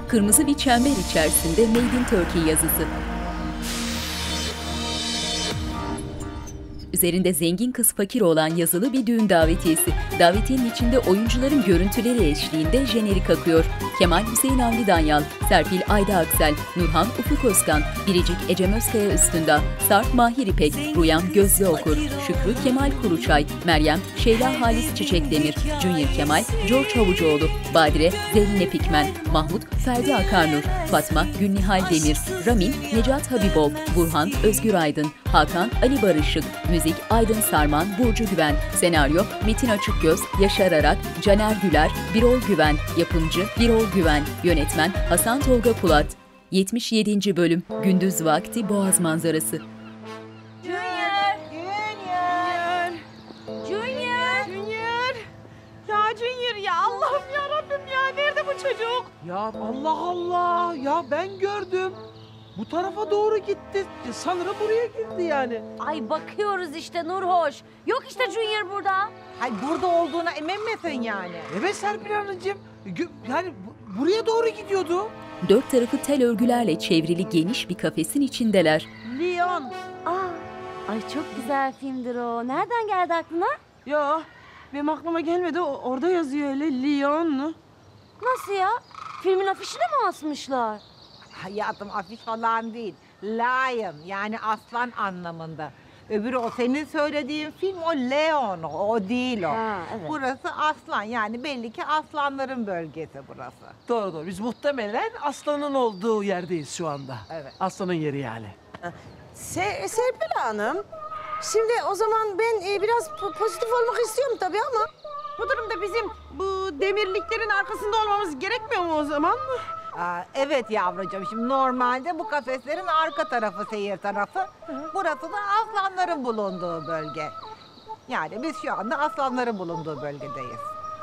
kırmızı bir çember içerisinde Made in Turkey yazısı. Üzerinde zengin kız fakir olan yazılı bir düğün davetiyesi. Davetiyenin içinde oyuncuların görüntüleri eşliğinde jenerik akıyor. Kemal Hüseyin Avni Danyal, Serpil Ayda Aksel, Nurhan Ufuk Özkan, Biricik Ecem Özkaya Üstündağ, Sarp Mahir İpek, Rüyam Gözlü Okur, Şükrü Kemal Kuruçay, Meryem Şeyla Halis Çiçekdemir, Junior Kemal, George Havucuoğlu, Badire Zerrin Epikmen, Mahmut Ferdi Akarnur, Fatma Gülnihal Demir, Ramin Necat Habibov, Burhan Özgür Aydın, Hakan Ali Barışık, müzik Aydın Sarman, Burcu Güven, senaryo Metin Açıkgöz, Yaşar Arak, Caner Güler, Birol Güven, yapımcı Birol Güven, yönetmen Hasan Tolga Pulat. 77. bölüm Gündüz Vakti Boğaz Manzarası. Junior! Junior! Junior! Junior! Ya Junior ya Allah'ım ya Rabbim ya nerede bu çocuk? Ya Allah Allah ya ben gördüm. Bu tarafa doğru gitti. Sanırım buraya girdi yani. Ay bakıyoruz işte Nurhoş. Yok işte Junior burada. Hay burada olduğuna emin misin yani? Evet Serpil Hanımcığım. Yani buraya doğru gidiyordu. Dört tarafı tel örgülerle çevrili geniş bir kafesin içindeler. Leon. Ay çok güzel filmdir o. Nereden geldi aklına? Ya benim aklıma gelmedi. Orada yazıyor öyle Leon. Nasıl ya? Filmin afişini mi asmışlar? Hayatım afiş falan değil. Lion yani aslan anlamında. Öbürü o senin söylediğin film o Leon, o değil o. Ha, evet. Burası aslan yani belli ki aslanların bölgesi burası. Doğru doğru. Biz muhtemelen aslanın olduğu yerdeyiz şu anda. Evet. Aslanın yeri yani. Serpil Hanım, şimdi o zaman ben biraz pozitif olmak istiyorum tabii ama... Bu durumda bizim bu demirliklerin arkasında olmamız gerekmiyor mu o zaman? Evet yavrucuğum, şimdi normalde bu kafeslerin arka tarafı seyir tarafı. Burası da aslanların bulunduğu bölge. Yani biz şu anda aslanların bulunduğu bölgedeyiz.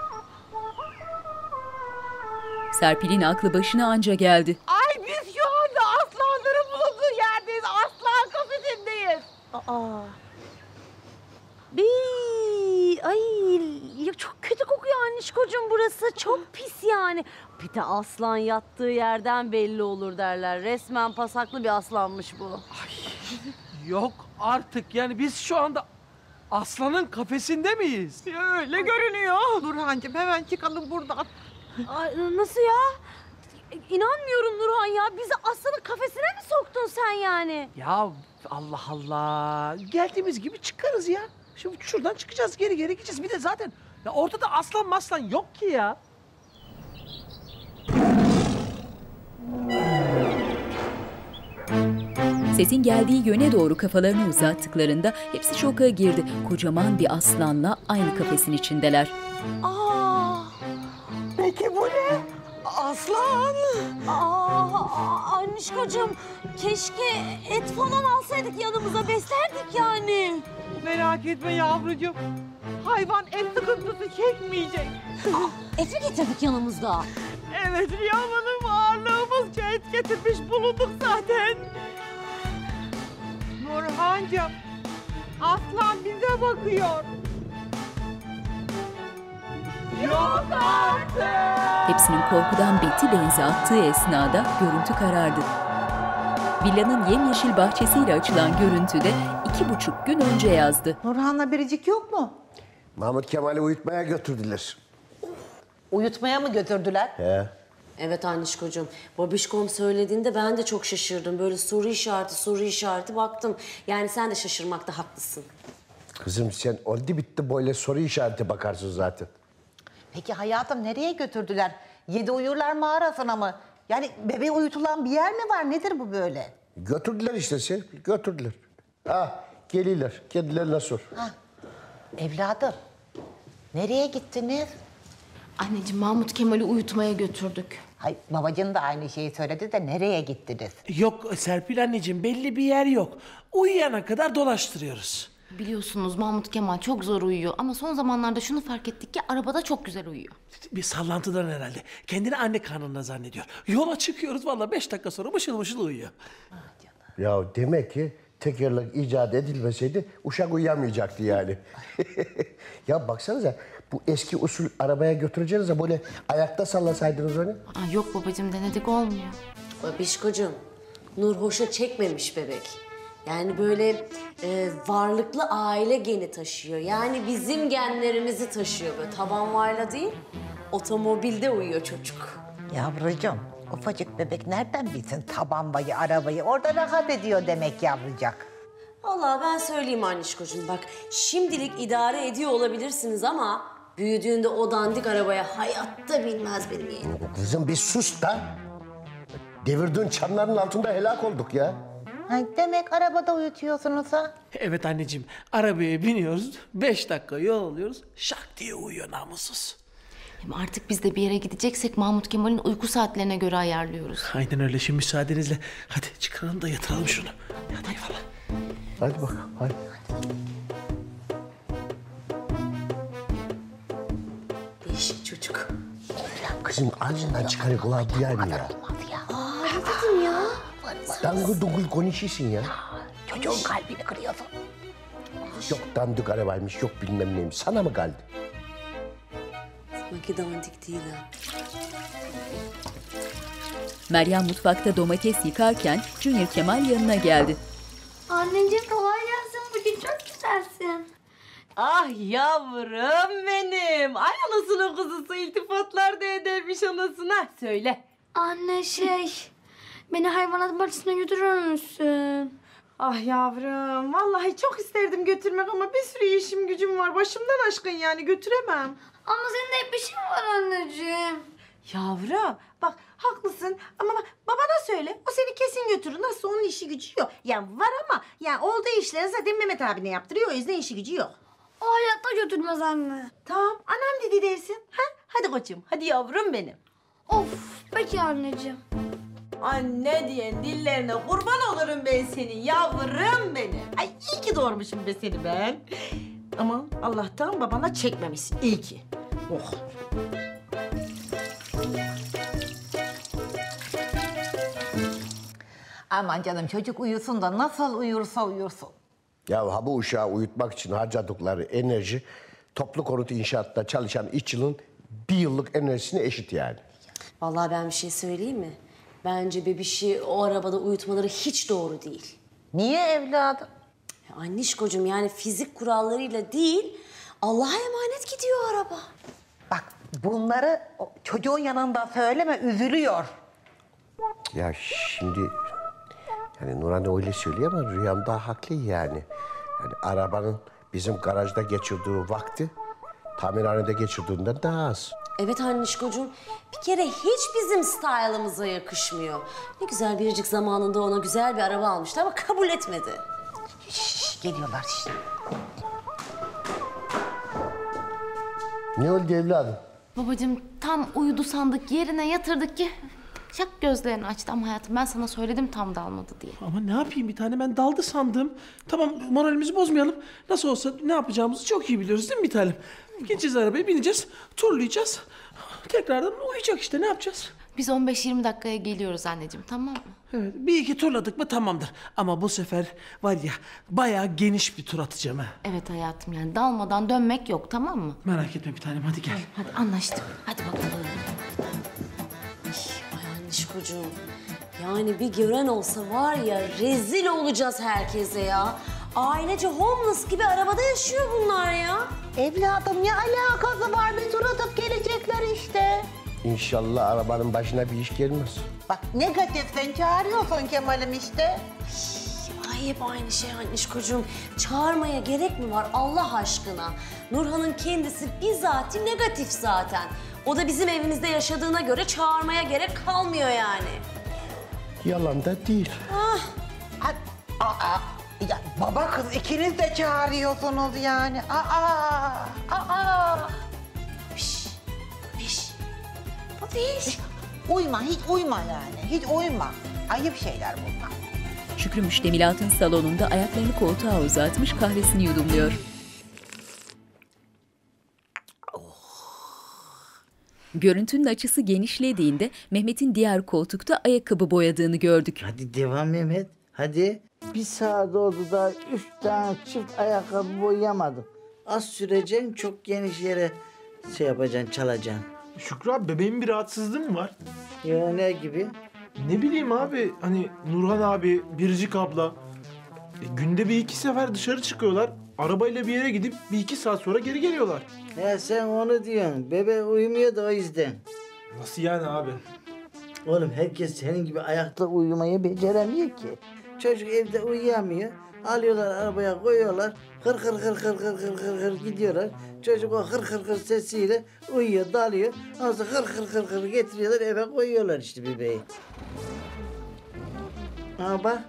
Serpil'in aklı başına anca geldi. Ay biz şu anda aslanların bulunduğu yerdeyiz. Aslan kafesindeyiz. Ay ya çok kötü kokuyor annişkocuğum burası. Çok pis yani. Bir de aslan yattığı yerden belli olur derler. Resmen pasaklı bir aslanmış bu. Yok artık yani biz şu anda aslanın kafesinde miyiz? Öyle görünüyor. Nurhancığım hemen çıkalım buradan. Ay, nasıl ya? İnanmıyorum Nurhan ya. Bizi aslanın kafesine mi soktun sen yani? Ya Allah Allah. Geldiğimiz gibi çıkarız ya. Şimdi şuradan çıkacağız geri gideceğiz. Bir de zaten ya ortada aslan maslan yok ki ya. Sesin geldiği yöne doğru kafalarını uzattıklarında hepsi şoka girdi. Kocaman bir aslanla aynı kafesin içindeler. Peki bu ne? Aslan! Annişkocuğum keşke et falan alsaydık yanımıza beslerdik yani. Merak etme yavrucuğum. Hayvan et sıkıntısı çekmeyecek. Et mi getirdik yanımızda? Evet Riyam Hanım ağırlığımızca et getirmiş bulunduk zaten. Nurhancığım, aslan bize bakıyor. Yok artık! Hepsinin korkudan beti benzi attığı esnada görüntü karardı. Villanın yemyeşil bahçesiyle açılan görüntüde 2,5 gün önce yazdı. Nurhan'la Biricik yok mu? Mahmut Kemal'i uyutmaya götürdüler. Uyutmaya mı götürdüler? He. Evet annişkocuğum. Babişkom söylediğinde ben de çok şaşırdım. Böyle soru işareti baktım. Yani sen de şaşırmakta haklısın. Kızım sen oldu bitti böyle soru işareti bakarsın zaten. Peki hayatım nereye götürdüler? 7 uyurlar mağarasına mı? Yani bebeği uyutulan bir yer mi var? Nedir bu böyle? Götürdüler işte Serpil, götürdüler. Ha, geliyorlar. Kendilerine sor. Evladım, nereye gittiniz? Anneciğim Mahmut Kemal'i uyutmaya götürdük. Hay babacığın da aynı şeyi söyledi de nereye gittiniz? Yok Serpil anneciğim belli bir yer yok. Uyuyana kadar dolaştırıyoruz. Biliyorsunuz Mahmut Kemal çok zor uyuyor ama son zamanlarda şunu fark ettik ki arabada çok güzel uyuyor. Bir sallantıdan herhalde. Kendini anne karnında zannediyor. Yola çıkıyoruz vallahi 5 dakika sonra mışıl mışıl uyuyor. Ya demek ki tekerlek icat edilmeseydi uşak uyuyamayacaktı yani. Ya baksanıza bu eski usul arabaya götüreceğiz de böyle ayakta sallasaydınız onu. Aa, yok babacığım denedik olmuyor. Babişkocuğum, Nur hoşa çekmemiş bebek. Yani böyle varlıklı aile geni taşıyor. Yani bizim genlerimizi taşıyor böyle. Tabanvayla değil, otomobilde uyuyor çocuk. Yavrucuğum, ufacık bebek nereden bilsin tabanbayı, arabayı? Orada rahat ediyor demek yavrucak. Vallahi ben söyleyeyim annişkocuğum bak, şimdilik idare ediyor olabilirsiniz ama büyüdüğünde o dandik arabaya hayatta binmez benim yeğenim. Kızım bir sus da. Devirdiğin çamların altında helak olduk ya. Ha, demek arabada uyutuyorsunuz ha? Evet anneciğim, arabaya biniyoruz, 5 dakika yol alıyoruz, şak diye uyuyor namussuz. Hem artık biz de bir yere gideceksek Mahmut Kemal'in uyku saatlerine göre ayarlıyoruz. Aynen öyle, şimdi müsaadenizle. Hadi çıkaralım da yatıralım şunu. Hadi falan. Hadi bakalım, hadi. Değişik çocuk. Kızım ağzından çıkarı kulağı duyar mı ya? Dedim ya. Dangıl dungul konuşuyorsun ya. Çocuğun kalbini kırıyorsun. Yok dandik arabaymış, yok bilmem neymiş. Sana mı kaldı? Sanki dandik değil ha. Meryem mutfakta domates yıkarken Junior Kemal yanına geldi. Anneciğim kolay gelsin. Bugün çok güzelsin. Ah yavrum benim. Ay anasının kuzusu iltifatlar da edermiş anasına. Söyle. Anne beni hayvanat bahçesine götürür müsün? Ah yavrum, vallahi çok isterdim götürmek ama bir sürü işim gücüm var. Başımdan aşkın yani götüremem. Ama senin de hep işin var anneciğim. Yavrum, bak haklısın ama bak, babana söyle. O seni kesin götürür. Nasıl onun işi gücü yok. Yani var ama yani olduğu işleri zaten Mehmet abine yaptırıyor. O yüzden işi gücü yok. O hayatta götürmez anne. Tamam, annem dedi dersin. Ha? Hadi koçum, hadi yavrum benim. Of peki anneciğim. Anne diyen dillerine kurban olurum ben senin yavrum benim. Ay iyi ki doğurmuşum be seni ben. Aman Allah'tan babana çekmemişsin. İyi ki. Oh. Aman canım çocuk uyusun da nasıl uyursa uyursun. Ya ha bu uşağı uyutmak için harcadıkları enerji toplu konut inşaatta çalışan işçinin bir yıllık enerjisine eşit yani. Vallahi ben bir şey söyleyeyim mi? Bence bebişi o arabada uyutmaları hiç doğru değil. Niye evladım? Ya annişkocuğum yani fizik kurallarıyla değil, Allah'a emanet gidiyor araba. Bak bunları çocuğun yanında söyleme, üzülüyor. Ya şimdi yani Nurhan öyle söylüyor ama rüyamda haklı yani. Yani arabanın bizim garajda geçirdiği vakti tamirhanede geçirdiğinden daha az. Evet annişkocuğum, bir kere hiç bizim style'ımıza yakışmıyor. Ne güzel biricik zamanında ona güzel bir araba almıştı ama kabul etmedi. Şş, geliyorlar işte. Ne oldu evladım? Babacığım tam uyudu sandık, yerine yatırdık ki şak gözlerini açtı ama hayatım ben sana söyledim tam dalmadı diye. Ama ne yapayım bir tane, ben daldı sandım. Tamam, moralimizi bozmayalım. Nasıl olsa ne yapacağımızı çok iyi biliyoruz değil mi bir tanem? Gideceğiz arabaya, bineceğiz, turlayacağız. Tekrardan uyuyacak işte, ne yapacağız? Biz 15-20 dakikaya geliyoruz anneciğim, tamam mı? Evet, bir iki turladık mı tamamdır. Ama bu sefer var ya bayağı geniş bir tur atacağım ha. Evet hayatım, yani dalmadan dönmek yok, tamam mı? Merak etme bir tanem, hadi gel. Hadi anlaştık. Hadi bakalım. Ay annişkocuğum, yani bir gören olsa var ya rezil olacağız herkese ya. Ailece homeless gibi arabada yaşıyor bunlar ya. Evladım ne alakası var? Bir tur atıp gelecekler işte. İnşallah arabanın başına bir iş gelmez. Bak negatif sen çağırıyorsun Kemal'im işte. Ay hep aynı şey annişkocuğum. Çağırmaya gerek mi var Allah aşkına? Nurhan'ın kendisi bizatihi negatif zaten. O da bizim evimizde yaşadığına göre çağırmaya gerek kalmıyor yani. Yalan da değil. Ya baba kız ikiniz de çağırıyorsunuz yani. Piş, piş. Uyma hiç uyma yani. Hiç uyma. Ayıp şeyler bunlar. Şükrü müştemilatın salonunda ayaklarını koltuğa uzatmış kahvesini yudumluyor. Görüntünün açısı genişlediğinde Mehmet'in diğer koltukta ayakkabı boyadığını gördük. Hadi devam Mehmet, hadi. Bir saat oldu da 3 tane çift ayakkabı boyayamadım. Az süreceksin, çok geniş yere şey yapacaksın, çalacaksın? Şükrü abi bebeğin bir rahatsızlığı mı var? Ya ne gibi? Ne bileyim abi hani Nurhan abi, Biricik abla günde bir iki sefer dışarı çıkıyorlar. Arabayla bir yere gidip bir iki saat sonra geri geliyorlar. Ya sen onu diyorsun. Bebe uyumuyor da o yüzden. Nasıl yani abi? Oğlum herkes senin gibi ayakta uyumayı beceremiyor ki. Çocuk evde uyuyamıyor. Alıyorlar arabaya koyuyorlar. Hır hır hır hır hır hır hır hır gidiyorlar. Çocuk o hır hır hır sesiyle uyuyor, dalıyor. Ondan sonra hır hır hır hır getiriyorlar eve koyuyorlar işte bebeği. Ha bak.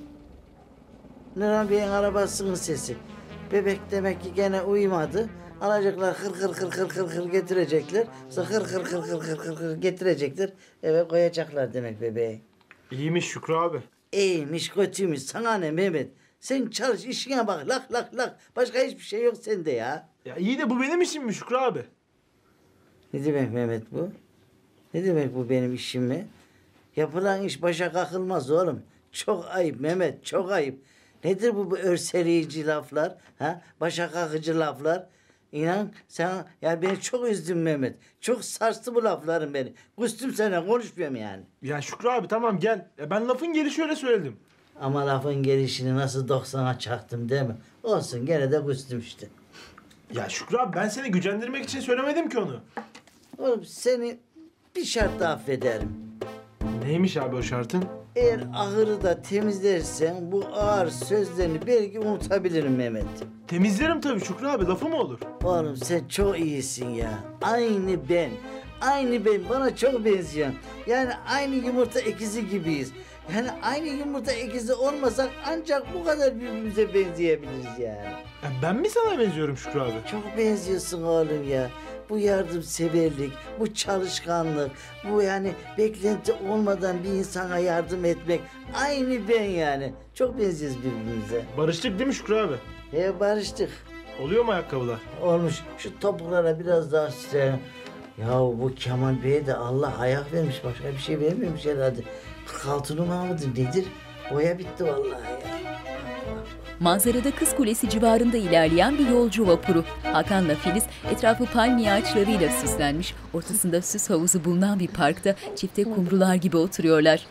Nurhan Bey'in arabasının sesi. Bebek demek ki gene uyumadı. Alacaklar hır hır hır hır hır hır getirecekler. Sonra hır hır hır hır hır hır hır getirecekler. Eve koyacaklar demek bebeği. İyiymiş Şükrü abi. İyiymiş kötüymüş sana ne Mehmet. Sen çalış işine bak lak lak lak. Başka hiçbir şey yok sende ya. Ya iyi de bu benim işim mi Şükrü abi? Ne demek Mehmet bu? Ne demek bu benim işim mi? Yapılan iş başa kakılmaz oğlum. Çok ayıp Mehmet, çok ayıp. Nedir bu örseleyici laflar? Ha? Başa kakıcı laflar. İnan sen ya beni çok üzdün Mehmet. Çok sarstı bu lafların beni. Kustum sana konuşmuyorum yani. Ya Şükrü abi tamam gel. Ben lafın gelişi öyle söyledim. Ama lafın gelişini nasıl 90'a çaktım değil mi? Olsun gene de kustum işte. Ya Şükrü abi ben seni gücendirmek için söylemedim ki onu. Oğlum seni bir şartla affederim. Neymiş abi o şartın? Eğer ahırı da temizlersen bu ağır sözlerini belki unutabilirim Mehmet. Temizlerim tabii Şükrü abi lafı mı olur? Oğlum sen çok iyisin ya. Aynı ben. Aynı ben. Bana çok benziyorsun. Yani aynı yumurta ikizi gibiyiz. Yani aynı yumurta ikizi olmasak ancak bu kadar birbirimize benzeyebiliriz yani. Ya ben mi sana benziyorum Şükrü abi? Çok benziyorsun oğlum ya. Bu yardımseverlik, bu çalışkanlık, bu yani beklenti olmadan bir insana yardım etmek. Aynı ben yani. Çok benziyoruz birbirimize. Barıştık değil mi Şükrü abi? Barıştık. Oluyor mu ayakkabılar? Olmuş. Şu topuklara biraz daha sürelim. Ya bu Kemal Bey'e de Allah ayak vermiş. Başka bir şey vermemiş herhalde. 46 numara mıdır nedir? Boya bitti vallahi ya. Manzarada Kız Kulesi civarında ilerleyen bir yolcu vapuru. Hakan'la Filiz etrafı palmiye ağaçlarıyla süslenmiş, ortasında süs havuzu bulunan bir parkta çifte kumrular gibi oturuyorlar.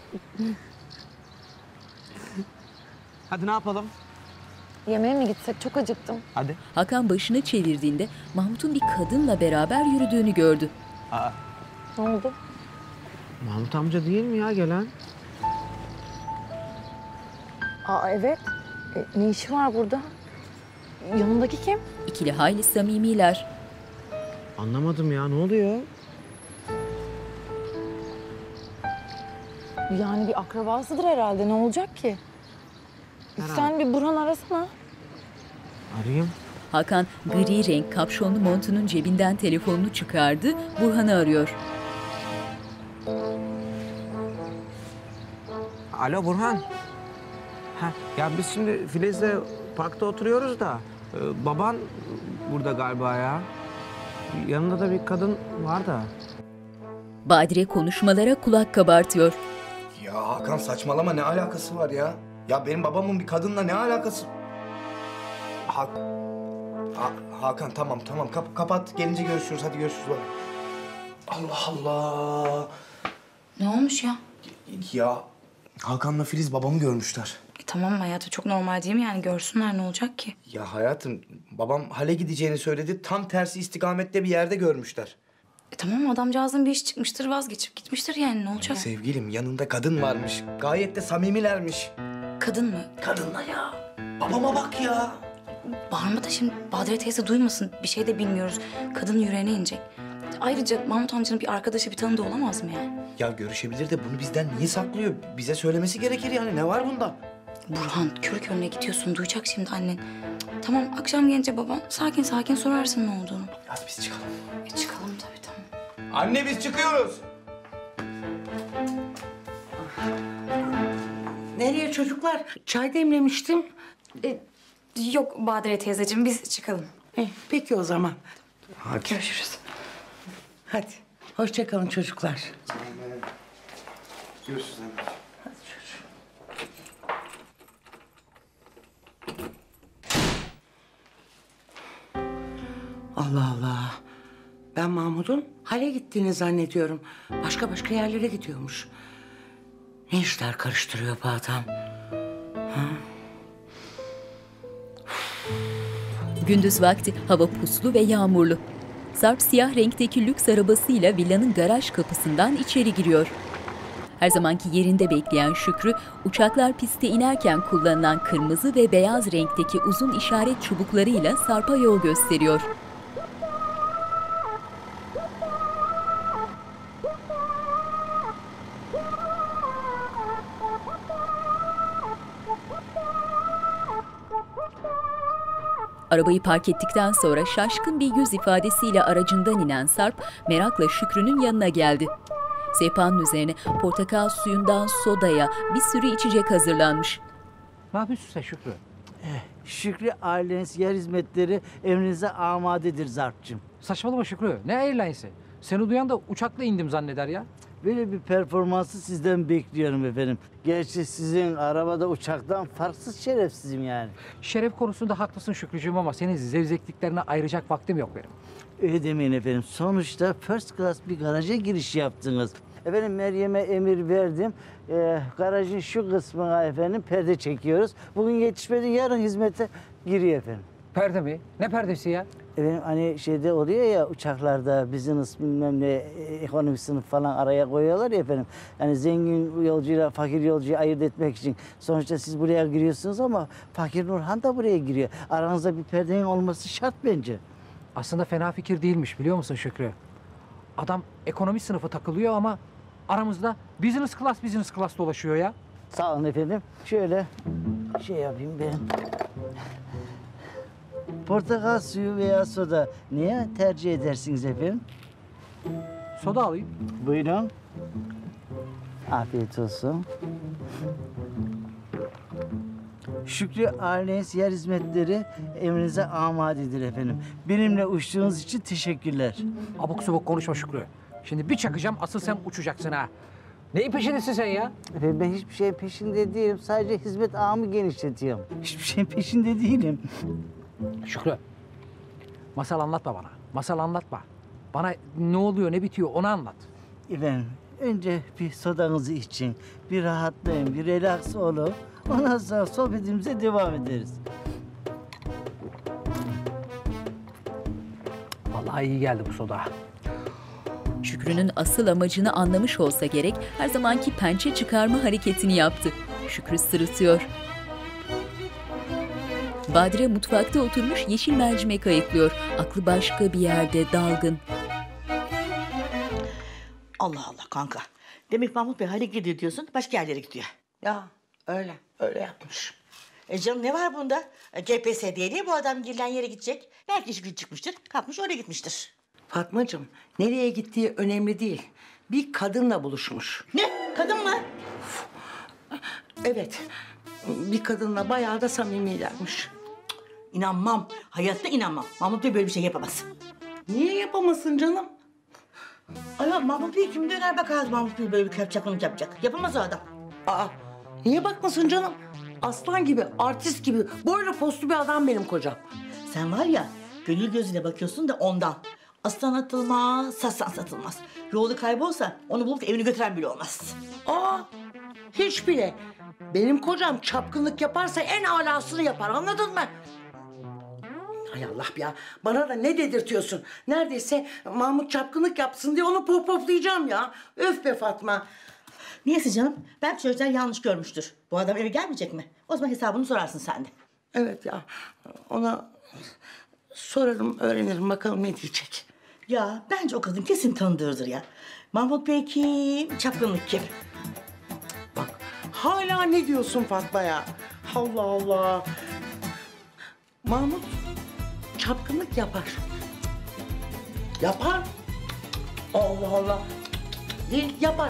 Hadi ne yapalım? Yemeğe mi gitsek? Çok acıktım. Hadi. Hakan başını çevirdiğinde Mahmut'un bir kadınla beraber yürüdüğünü gördü. Aa, Ne oldu? Mahmut amca değil mi ya gelen? Aa evet. Ne işi var burada? Yanındaki kim? İkili hayli samimiler. Anlamadım ya, ne oluyor? Yani bir akrabasıdır herhalde. Ne olacak ki? Sen bir Burhan arasana. Arayayım. Hakan gri renk kapşonlu montunun cebinden telefonunu çıkardı, Burhan'ı arıyor. Alo Burhan. Ha, ya biz şimdi Filiz'le parkta oturuyoruz da baban burada galiba ya. Yanında da bir kadın var da. Badire konuşmalara kulak kabartıyor. Ya Hakan saçmalama, ne alakası var ya? Ya benim babamın bir kadınla ne alakası? Hakan tamam kapat, gelince görüşürüz, hadi görüşürüz baba. Allah Allah. Ne olmuş ya? Ya Hakan'la Filiz babamı görmüşler. Tamam hayatım, çok normal değil mi yani? Görsünler, ne olacak ki? Ya hayatım, babam hale gideceğini söyledi, tam tersi istikamette bir yerde görmüşler. Tamam, adamcağızın bir iş çıkmıştır, vazgeçip gitmiştir yani, ne olacak? Sevgilim, yanında kadın varmış, gayet de samimilermiş. Kadın mı? Kadınla ya. Babama bak ya. Bağırma da şimdi Badire teyze duymasın, bir şey de bilmiyoruz. Kadının yüreğine inecek. Ayrıca Mahmut amcanın bir arkadaşı, bir tanıdığı olamaz mı yani? Ya görüşebilir de bunu bizden niye saklıyor? Bize söylemesi gerekir yani, ne var bunda? Burhan, körü körüne gidiyorsun, duyacak şimdi annen. Tamam, akşam gelince baban sakin sakin sorarsın ne olduğunu. Yaz biz çıkalım. Çıkalım tabii, tamam. Anne biz çıkıyoruz. Nereye çocuklar? Çay demlemiştim. Yok Badire teyzeciğim, biz çıkalım. Peki o zaman. Hadi. Görüşürüz. Hadi. Hoşça kalın çocuklar. Görüşürüz anne. Hadi çocuğum. Allah Allah. Ben Mahmut'un hale gittiğini zannediyorum. Başka yerlere gidiyormuş. Ne işler karıştırıyor bu adam? Gündüz vakti hava puslu ve yağmurlu. Sarp siyah renkteki lüks arabasıyla villanın garaj kapısından içeri giriyor. Her zamanki yerinde bekleyen Şükrü, uçaklar piste inerken kullanılan kırmızı ve beyaz renkteki uzun işaret çubuklarıyla Sarp'a yol gösteriyor. Arabayı park ettikten sonra şaşkın bir yüz ifadesiyle aracından inen Sarp, merakla Şükrü'nün yanına geldi. Sehpanın üzerine portakal suyundan sodaya bir sürü içecek hazırlanmış. Ne yapıyorsun sen Şükrü? Şükrü Airlines yer hizmetleri emrinize amadedir Zarp'cığım. Saçmalama Şükrü. Ne airlines'i? Seni duyan da uçakla indim zanneder ya. Böyle bir performansı sizden bekliyorum efendim. Gerçi sizin arabada uçaktan farksız şerefsizim yani. Şeref konusunda haklısın Şükrücüğüm ama senin zevzekliklerine ayıracak vaktim yok benim. Öyle demeyin efendim. Sonuçta first class bir garaja giriş yaptınız. Efendim Meryem'e emir verdim. Garajın şu kısmına efendim perde çekiyoruz. Bugün yetişmedi, yarın hizmete giriyor efendim. Perde mi? Ne perdesi ya? Efendim hani şeyde oluyor ya uçaklarda business bilmem ne ekonomi sınıf falan araya koyuyorlar ya efendim. Yani zengin yolcuyla fakir yolcuyu ayırt etmek için. Sonuçta siz buraya giriyorsunuz ama fakir Nurhan da buraya giriyor. Aranızda bir perdenin olması şart bence. Aslında fena fikir değilmiş biliyor musun Şükrü? Adam ekonomi sınıfı takılıyor ama aramızda business class dolaşıyor ya. Sağ olun efendim. Şöyle şey yapayım ben. Portakal suyu veya soda neye tercih edersiniz efendim? Soda alayım. Buyurun. Afiyet olsun. Şükrü Airlines yer hizmetleri emrinize amadedir efendim. Benimle uçtuğunuz için teşekkürler. Abuk subuk konuşma Şükrü. Şimdi bir çakacağım asıl sen uçacaksın ha. Neyin peşindesin sen ya? Efendim ben hiçbir şeyin peşinde değilim. Sadece hizmet ağımı genişletiyorum. Hiçbir şeyin peşinde değilim. Şükrü, masal anlatma bana. Masal anlatma. Bana ne oluyor, ne bitiyor onu anlat. Efendim, önce bir sodanızı için, bir rahatlayın, bir relax olun. Ondan sonra sohbetimize devam ederiz. Vallahi iyi geldi bu soda. Şükrü'nün asıl amacını anlamış olsa gerek, her zamanki pençe çıkarma hareketini yaptı. Şükrü sırıtıyor. Badire mutfakta oturmuş yeşil mercimek ayıklıyor. Aklı başka bir yerde, dalgın. Allah Allah kanka. Demek Mahmut Bey hale gidiyor diyorsun, başka yerlere gidiyor. Ya öyle yapmış. Canım ne var bunda? GPS diye bu adam girilen yere gidecek. Belki iş gücü çıkmıştır, kalkmış oraya gitmiştir. Fatmacığım nereye gittiği önemli değil. Bir kadınla buluşmuş. Ne? Kadın mı? Evet. Bir kadınla bayağı da samimilermiş. İnanmam. Hayatta inanmam. Mahmut Bey böyle bir şey yapamaz. Niye yapamasın canım? Ay Mahmut Bey kim döner bakar Mahmut Bey böyle bir yapacak yapacak. Yapamaz o adam. Aa, niye bakmasın canım? Aslan gibi, artist gibi, boylu postlu bir adam benim kocam. Sen var ya, gönül gözüyle bakıyorsun da ondan. Aslan atılmaz, satsan satılmaz. Yolda kaybolsa onu bulup evine götüren bile olmaz. Aa, hiç bile. Benim kocam çapkınlık yaparsa en alasını yapar, anladın mı? Hay Allah ya, bana da ne dedirtiyorsun? Neredeyse Mahmut çapkınlık yapsın diye onu popoplayacağım ya. Öf be Fatma. Niyeyse canım, belki çocuklar yanlış görmüştür. Bu adam eve gelmeyecek mi? O zaman hesabını sorarsın sen de. Evet ya, ona sorarım, öğrenirim bakalım ne diyecek. Ya bence o kadın kesin tanıdığıdır ya. Mahmut Bey kim, çapkınlık kim? Bak, hala ne diyorsun Fatma ya? Allah Allah. Mahmut çapkınlık yapar. Yapar. Allah Allah. Değil, yapar.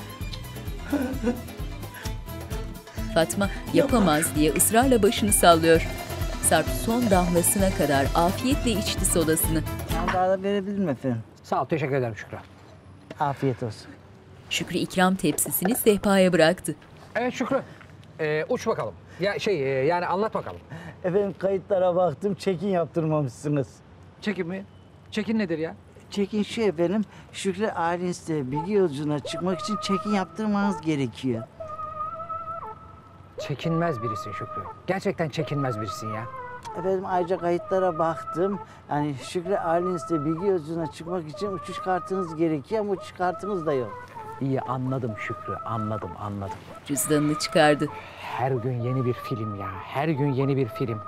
Fatma yapamaz diye ısrarla başını sallıyor. Sarp son damlasına kadar afiyetle içti sodasını. Daha da verebilirim efendim. Sağ ol, teşekkür ederim Şükrü. Afiyet olsun. Şükrü ikram tepsisini sehpaya bıraktı. Evet Şükrü, uç bakalım. Ya yani anlat bakalım. Efendim kayıtlara baktım, çekin yaptırmamışsınız. Çekin mi? Çekin nedir ya? Çekin şu efendim. Şükrü ailenizde bilgi yolculuğuna çıkmak için çekin yaptırmanız gerekiyor. Çekinmez birisin Şükrü. Gerçekten çekinmez birisin ya. Efendim ayrıca kayıtlara baktım. Yani Şükrü ailenizde bilgi yolculuğuna çıkmak için uçuş kartınız gerekiyor ama uçuş kartınız da yok. İyi anladım Şükrü, anladım. Cüzdanını çıkardı. Her gün yeni bir film ya, her gün yeni bir film.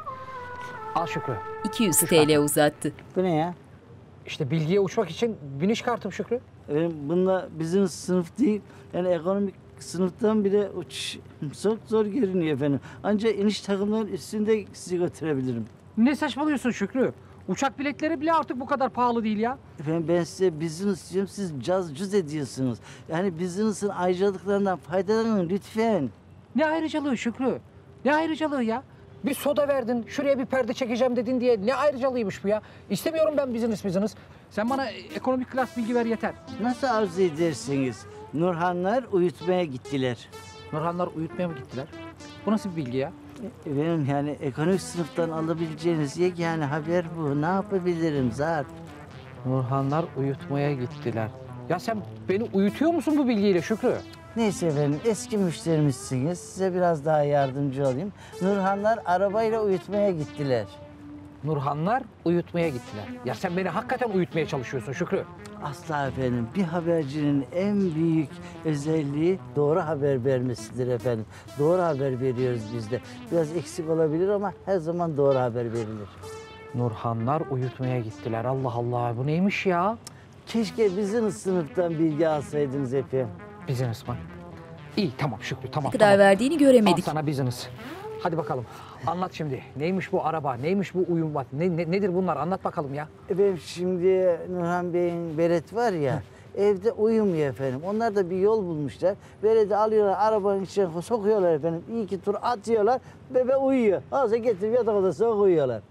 Al Şükrü. 200 TL uzattı. Bu ne ya? İşte bilgiye uçmak için biniş kartım Şükrü. Efendim bununla bizim sınıf değil, yani ekonomik sınıftan bile uçuş çok zor görünüyor efendim. Ancak iniş takımlarının üstünde sizi götürebilirim. Ne saçmalıyorsun Şükrü? Uçak biletleri bile artık bu kadar pahalı değil ya. Efendim ben size business diyorum, siz caz ediyorsunuz. Yani business'ın ayrıcalıklarından faydalanın lütfen. Ne ayrıcalığı Şükrü? Ne ayrıcalığı ya? Bir soda verdin, şuraya bir perde çekeceğim dedin diye ne ayrıcalıymış bu ya? İstemiyorum ben business. Sen bana ekonomik klas bilgi ver yeter. Nasıl arzu edersiniz? Nurhanlar uyutmaya gittiler. Nurhanlar uyutmaya mı gittiler? Bu nasıl bir bilgi ya? Efendim yani ekonomik sınıftan alabileceğiniz yegane haber bu. Ne yapabilirim Zarp? Nurhanlar uyutmaya gittiler. Ya sen beni uyutuyor musun bu bilgiyle Şükrü? Neyse efendim eski müşterimizsiniz. Size biraz daha yardımcı olayım. Nurhanlar arabayla uyutmaya gittiler. Nurhanlar uyutmaya gittiler. Ya sen beni hakikaten uyutmaya çalışıyorsun Şükrü. Asla efendim. Bir habercinin en büyük özelliği doğru haber vermesidir efendim. Doğru haber veriyoruz biz de. Biraz eksik olabilir ama her zaman doğru haber verilir. Nurhanlar uyutmaya gittiler. Allah Allah bu neymiş ya? Keşke bizim sınıftan bilgi alsaydınız efendim. Business mı? İyi tamam Şükrü tamam. Ne kadar verdiğini göremedik. Al sana business. Hadi bakalım. Anlat şimdi. Neymiş bu araba? Neymiş bu uyum? Nedir bunlar? Anlat bakalım ya. Efendim şimdi Nurhan Bey'in beret var ya, evde uyumuyor efendim. Onlar da bir yol bulmuşlar. Bereti alıyorlar, arabanın içine sokuyorlar efendim. 2 tur atıyorlar, bebe uyuyor. Olsa getirip yatak odasına koyuyorlar.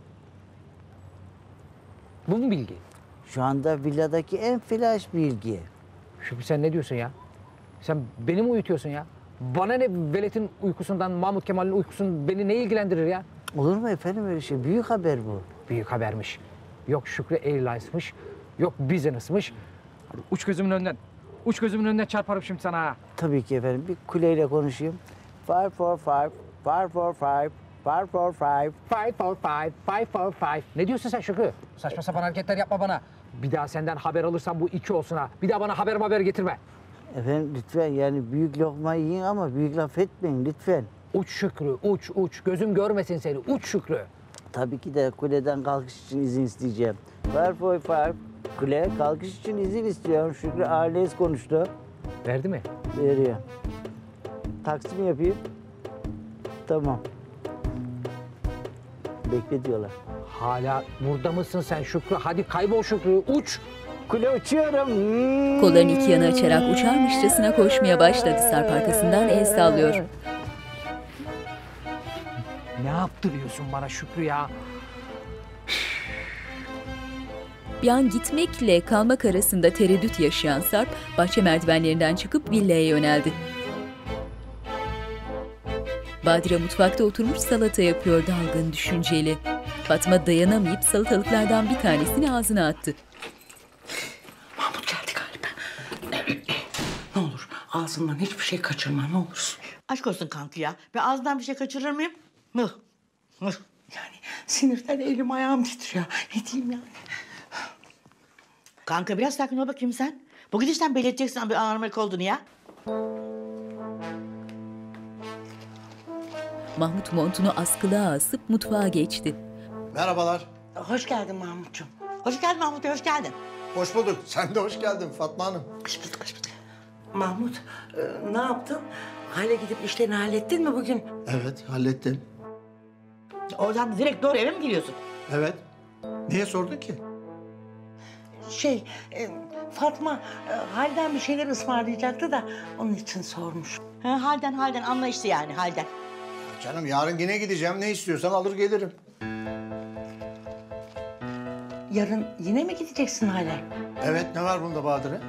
Bu mu bilgi? Şu anda villadaki en flash bilgi. Şükrü sen ne diyorsun ya? Sen beni mi uyutuyorsun ya? Bana ne Velet'in uykusundan, Mahmut Kemal'in uykusun beni ne ilgilendirir ya? Olur mu efendim öyle şey? Büyük haber bu. Büyük habermiş. Yok Şükrü Airlines'mış, yok Business'mış. Uç gözümün önünden. Uç gözümün önünden çarparım şimdi sana ha. Tabii ki efendim. Bir kuleyle konuşayım. 545, 545, 545. 545, 545. Ne diyorsun sen Şükrü? Saçma sapan hareketler yapma bana. Bir daha senden haber alırsam bu 2 olsun ha. Bir daha bana haber getirme. Efendim lütfen yani büyük lokma yiyin ama büyük laf etmeyin lütfen. Uç Şükrü, uç. Gözüm görmesin seni. Uç Şükrü. Tabii ki de kuleden kalkış için izin isteyeceğim. 545, kule kalkış için izin istiyorum. Şükrü Arles konuştu. Verdi mi? Veriyor. Taksi mi yapayım? Tamam. Bekle diyorlar. Hala burada mısın sen Şükrü? Hadi kaybol Şükrü, uç. Kule uçuyorum. Kollarını 2 yana açarak uçarmışçasına koşmaya başladı. Sarp arkasından el sallıyor. Ne yaptırıyorsun bana Şükrü ya? Bir an gitmekle kalmak arasında tereddüt yaşayan Sarp, bahçe merdivenlerinden çıkıp villaya yöneldi. Badire mutfakta oturmuş salata yapıyor dalgın, düşünceli. Fatma dayanamayıp salatalıklardan bir tanesini ağzına attı. Mahmut geldi galiba. Ne olur ağzımdan hiçbir şey kaçırma ne olursun. Aşk olsun kanka ya. Ben ağzından bir şey kaçırır mıyım? Mıh. Yani sinirden elim ayağım titriyor. Ne diyeyim yani? Kanka biraz sakin ol bakayım sen. Bu gidişten belli edeceksin bir anormalik olduğunu ya. Mahmut montunu askılığa asıp mutfağa geçti. Merhabalar. Hoş geldin Mahmutcuğum. Hoş geldin Mahmut Bey, hoş geldin. Hoş bulduk. Sen de hoş geldin Fatma Hanım. Hoş bulduk. Mahmut ne yaptın? Hale gidip işlerini hallettin mi bugün? Evet, hallettim. Oradan direkt doğru eve mi giriyorsun? Evet. Niye sordun ki? Fatma Halden bir şeyler ısmarlayacaktı da onun için sormuş. Halden anlayışlı yani halden. Canım yarın yine gideceğim. Ne istiyorsan alır gelirim. Yarın yine mi gideceksin Hale? Evet, ne var bunda Badire?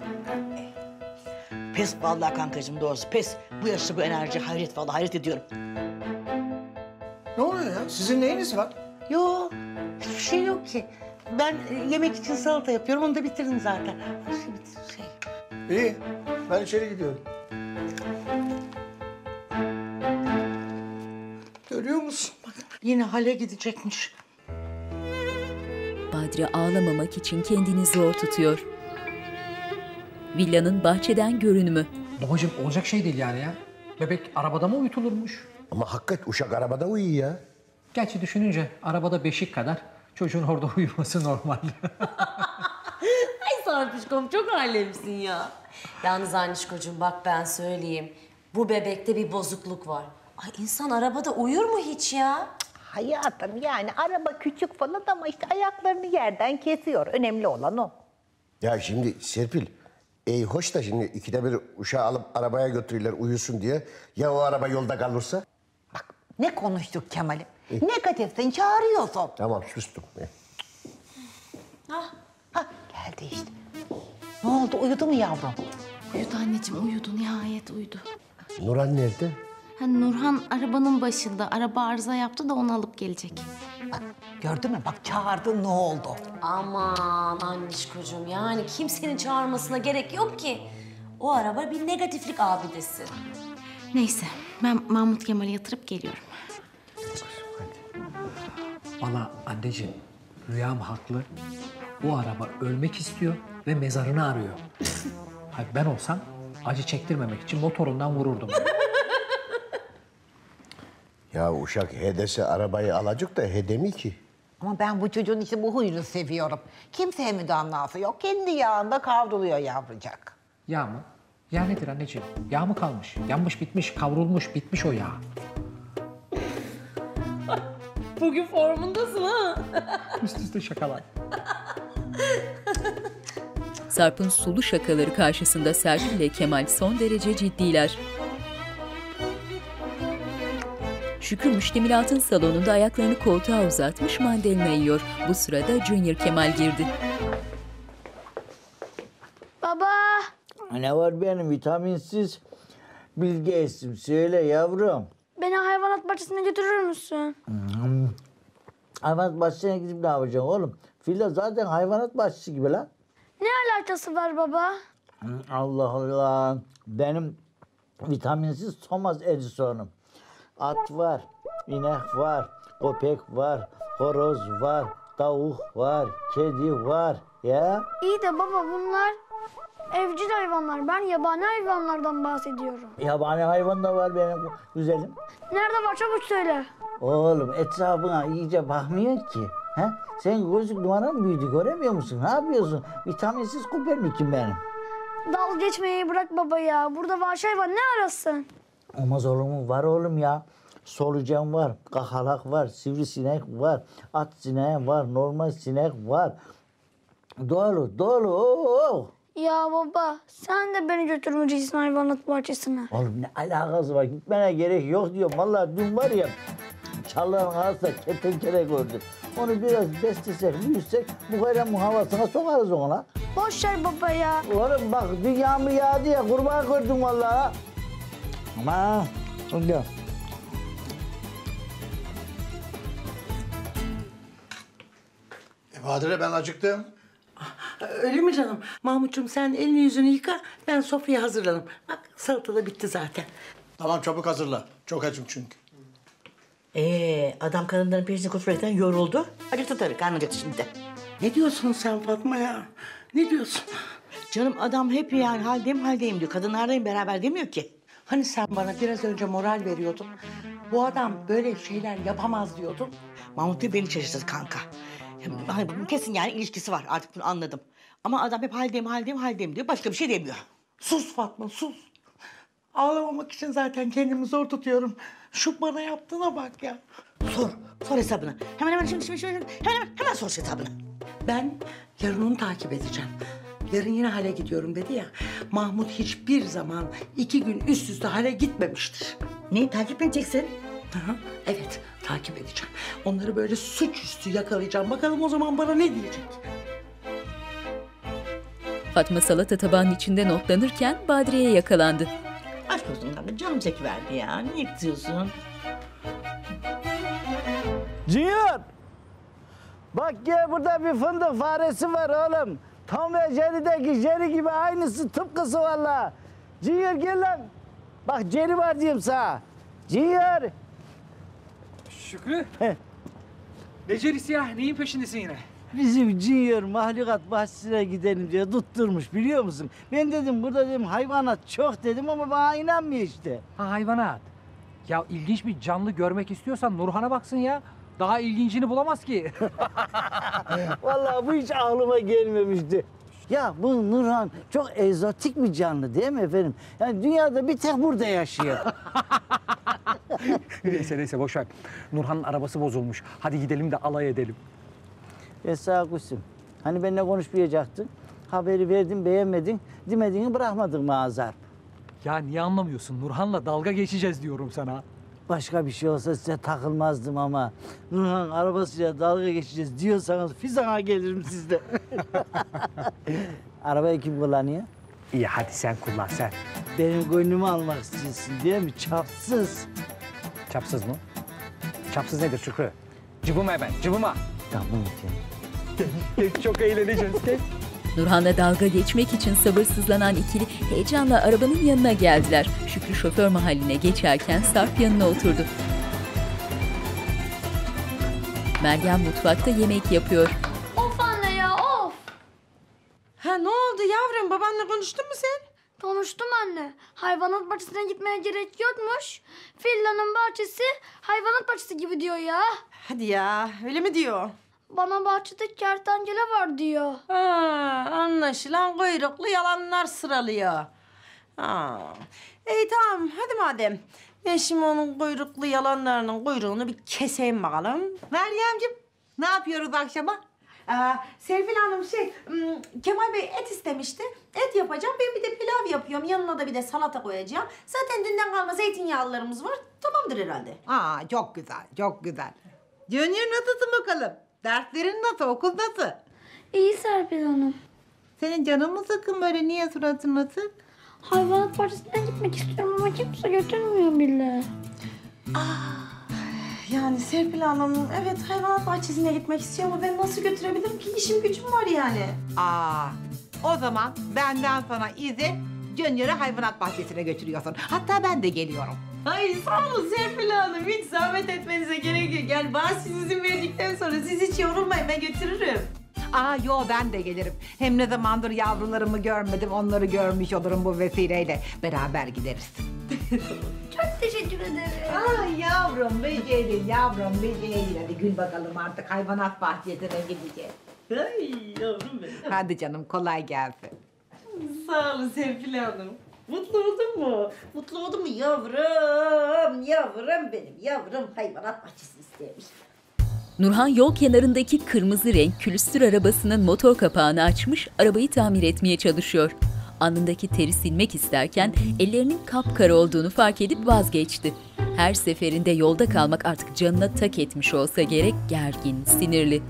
Pes vallahi kankacığım doğrusu pes. Bu yaşta bu enerji hayret vallahi hayret ediyorum. Ne oluyor ya? Sizin neyiniz var? Yok hiçbir şey yok ki. Ben yemek için salata yapıyorum. Onu da bitirdim zaten. İyi. Ben içeri gidiyorum. Görüyor musun? Bak, yine hale gidecekmiş. Badri ağlamamak için kendini zor tutuyor. Villanın bahçeden görünümü. Babacığım olacak şey değil yani ya. Bebek arabada mı uyutulurmuş? Ama hakikat uşak arabada uyuyor ya. Gerçi düşününce arabada beşik kadar çocuğun orada uyuması normal. Ay Sarpişkom çok alemsin ya. Yalnız Anişkocuğum bak ben söyleyeyim. Bu bebekte bir bozukluk var. Ay insan arabada uyur mu hiç ya? Hayatım yani araba küçük falan ama işte ayaklarını yerden kesiyor. Önemli olan o. Ya şimdi Serpil, hoş da şimdi ikide bir uşağı alıp arabaya götürürler uyusun diye. Ya o araba yolda kalırsa? Ne konuştuk Kemal'im? Negatifsin çağırıyorsun. Tamam sustum. Geldi işte. Ne oldu uyudu mu yavrum? Uyudu anneciğim uyudu nihayet uyudu. Nurhan nerede? Nurhan arabanın başında. Araba arıza yaptı da onu alıp gelecek. Gördün mü? Bak çağırdın ne oldu? Aman Anişkocuğum yani kimsenin çağırmasına gerek yok ki. O araba bir negatiflik abidesi. Neyse ben Mahmut Kemal'i yatırıp geliyorum. Valla anneciğim rüyam haklı. Bu araba ölmek istiyor ve mezarını arıyor. Hayır, ben olsam acı çektirmemek için motorundan vururdum. Ya uşak hedese arabayı alacak da hedemi ki. Ama ben bu çocuğun işte bu huyunu seviyorum. Kimseye müdamlası yok. Kendi yağında kavruluyor yavrucak. Yağ mı? Yağ nedir anneciğim? Yağ mı kalmış? Yanmış bitmiş, kavrulmuş bitmiş o yağ. Bugün formundasın ha. Üst üste şakalar. Sarp'ın sulu şakaları karşısında Serpil ile Kemal son derece ciddiler. Şükrü müştemilatın salonunda ayaklarını koltuğa uzatmış mandalina yiyor. Bu sırada Junior Kemal girdi. Baba. Ne var benim vitaminsiz bilgeçsim söyle yavrum. Beni hayvanat bahçesine götürür müsün? Hayvanat bahçesine gidip ne yapacaksın oğlum? Filo zaten hayvanat bahçesi gibi lan. Ne alakası var baba? Allah Allah. Benim vitaminsiz Thomas Edison'um. At var, inek var, köpek var, horoz var, tavuk var, kedi var ya. İyi de baba bunlar evcil hayvanlar. Ben yabani hayvanlardan bahsediyorum. Yabani hayvan da var benim güzelim. Nerede var çabuk söyle. Oğlum etrafına iyice bakmıyor ki. He? Sen gözlük numaran büyüdü göremiyor musun? Ne yapıyorsun? Vitaminsiz Kopernik'im benim. Dalga geçmeyi bırak baba ya. Burada vahşi hayvan ne arasın? Olmaz olur mu? Var oğlum ya. Solucan var, kahalak var, sivrisinek var, at sineği var, normal sinek var. Dolu. Ya baba sen de beni götürmeyeceksin hayvanat bahçesine. Oğlum ne alakası var? Gitmene gerek yok diyorum. Vallahi dün var ya çalların arasında kertenkele gördüm. Onu biraz beslesek, büyütsek bu kadar havasına sokarız ona. Boş ver baba ya. Oğlum bak dün yağmur yağdı ya kurbağa gördüm vallahi. Aman. Hadi. Badire ben acıktım. Öyle mi canım? Mahmutcuğum sen elini yüzünü yıka. Ben sofrayı hazırladım. Bak salata da bitti zaten. Tamam çabuk hazırla. Çok acım çünkü. Adam kadınların peşini koşmaktan yoruldu. Acıktı tabii, karnı acıktı şimdi. Ne diyorsun sen Fatma ya? Ne diyorsun? Canım adam hep yani haldeyim diyor. Kadınlardayım beraber demiyor ki. Hani sen bana biraz önce moral veriyordun. Bu adam böyle şeyler yapamaz diyordun. Mahmut Bey beni şaşırttı kanka. Hani bunun kesin yani ilişkisi var artık bunu anladım. Ama adam hep haldeyim diyor. Başka bir şey demiyor. Sus Fatma sus. Ağlamamak için zaten kendimi zor tutuyorum. Şu bana yaptığına bak ya. Sor hesabını. Hemen şimdi hemen sor hesabını. Ben yarın onu takip edeceğim. Yarın yine hale gidiyorum dedi ya. Mahmut hiçbir zaman 2 gün üst üste hale gitmemiştir. Ne takip edeceksin? Evet takip edeceğim. Onları böyle suçüstü yakalayacağım. Bakalım o zaman bana ne diyecek? Fatma salata tabağının içinde notlanırken Badire'ye yakalandı. Aşk olsun kanka canım çekiverdi ya. Niye kızıyorsun? Cihan! Bak gel, burada bir fındık faresi var oğlum. Tom ve Jerry'deki Jerry gibi aynısı, tıpkısı valla. Junior gel lan. Bak Jerry var diyeyim sana. Junior. Şükrü. Ne Jerry'si ya? Neyin peşindesin yine? Bizim Junior mahlukat bahçesine gidelim diye tutturmuş, biliyor musun? Ben dedim burada dedim hayvanat çok dedim ama bana inanmıyor işte. Ha, hayvanat. Ya ilginç bir canlı görmek istiyorsan Nurhan'a baksın ya. Daha ilgincini bulamaz ki. Vallahi bu hiç aklıma gelmemişti. Ya bu Nurhan çok egzotik bir canlı değil mi efendim? Yani dünyada bir tek burada yaşıyor. Neyse boş ver. Nurhan'ın arabası bozulmuş. Hadi gidelim de alay edelim. Esra Gülsüm, hani benimle konuşmayacaktın? Haberi verdin, beğenmedin, demediğini bırakmadın mı Azar? Ya niye anlamıyorsun? Nurhan'la dalga geçeceğiz diyorum sana. Başka bir şey olsa size takılmazdım ama Nurhan arabasıyla dalga geçeceğiz diyorsanız Fizan'a gelirim sizde. Arabayı kim kullanıyor? İyi hadi sen kullan sen. Benim gönlümü almak istiyorsun değil mi? Çapsız. Çapsız mı? Çapsız nedir Şükrü? Cıvıma hemen, cıvıma. Tamam canım. Çok eğleneceğiz. Nurhan'la dalga geçmek için sabırsızlanan ikili heyecanla arabanın yanına geldiler. Şükrü şoför mahalline geçerken Sarp yanına oturdu. Meryem mutfakta yemek yapıyor. Of anne ya of. Ha ne oldu yavrum? Babanla konuştun mu sen? Konuştum anne. Hayvanat bahçesine gitmeye gerek yokmuş. Villanın bahçesi hayvanat bahçesi gibi diyor ya. Hadi ya, öyle mi diyor? Bana bahçede kertenkele var diyor. Ha, anlaşılan kuyruklu yalanlar sıralıyor. Ha. İyi tamam, hadi madem. Ben şimdi onun kuyruklu yalanlarının kuyruğunu bir keseyim bakalım. Meryemciğim, ne yapıyoruz akşama? Serpil Hanım Kemal Bey et istemişti. Et yapacağım. Ben bir de pilav yapıyorum. Yanına da bir de salata koyacağım. Zaten dünden kalma zeytinyağlılarımız var. Tamamdır herhalde. Çok güzel, çok güzel. Junior nasılsın bakalım? Derslerin nasıl, okul nasıl? İyi Serpil Hanım. Senin canın mı sıkın böyle, niye suratın asık? Hayvanat bahçesine gitmek istiyorum ama kimse götürmüyor bile. Yani Serpil Hanım, evet hayvanat bahçesine gitmek istiyor ama ben nasıl götürebilirim ki? İşim gücüm var yani. O zaman benden sana izin, Junior'ı hayvanat bahçesine götürüyorsun. Hatta ben de geliyorum. Ay sağ olun Serpil Hanım. Hiç zahmet etmenize gerek yok. Yani bana siz izin verdikten sonra siz hiç yorulmayın, ben götürürüm. Ben de gelirim. Hem ne zamandır yavrularımı görmedim, onları görmüş olurum bu vesileyle. Beraber gideriz. Çok teşekkür ederim. Yavrum becerin. Hadi gül bakalım, artık hayvanat bahçesine gideceğiz. Ay yavrum benim. Hadi canım, kolay gelsin. Sağ olun Serpil Hanım. Mutlu oldun mu? Mutlu oldun mu yavrum? Yavrum benim, yavrum hayvanat bahçesi istemiş. Nurhan yol kenarındaki kırmızı renk külüstür arabasının motor kapağını açmış, arabayı tamir etmeye çalışıyor. Alnındaki teri silmek isterken ellerinin kapkara olduğunu fark edip vazgeçti. Her seferinde yolda kalmak artık canına tak etmiş olsa gerek, gergin, sinirli.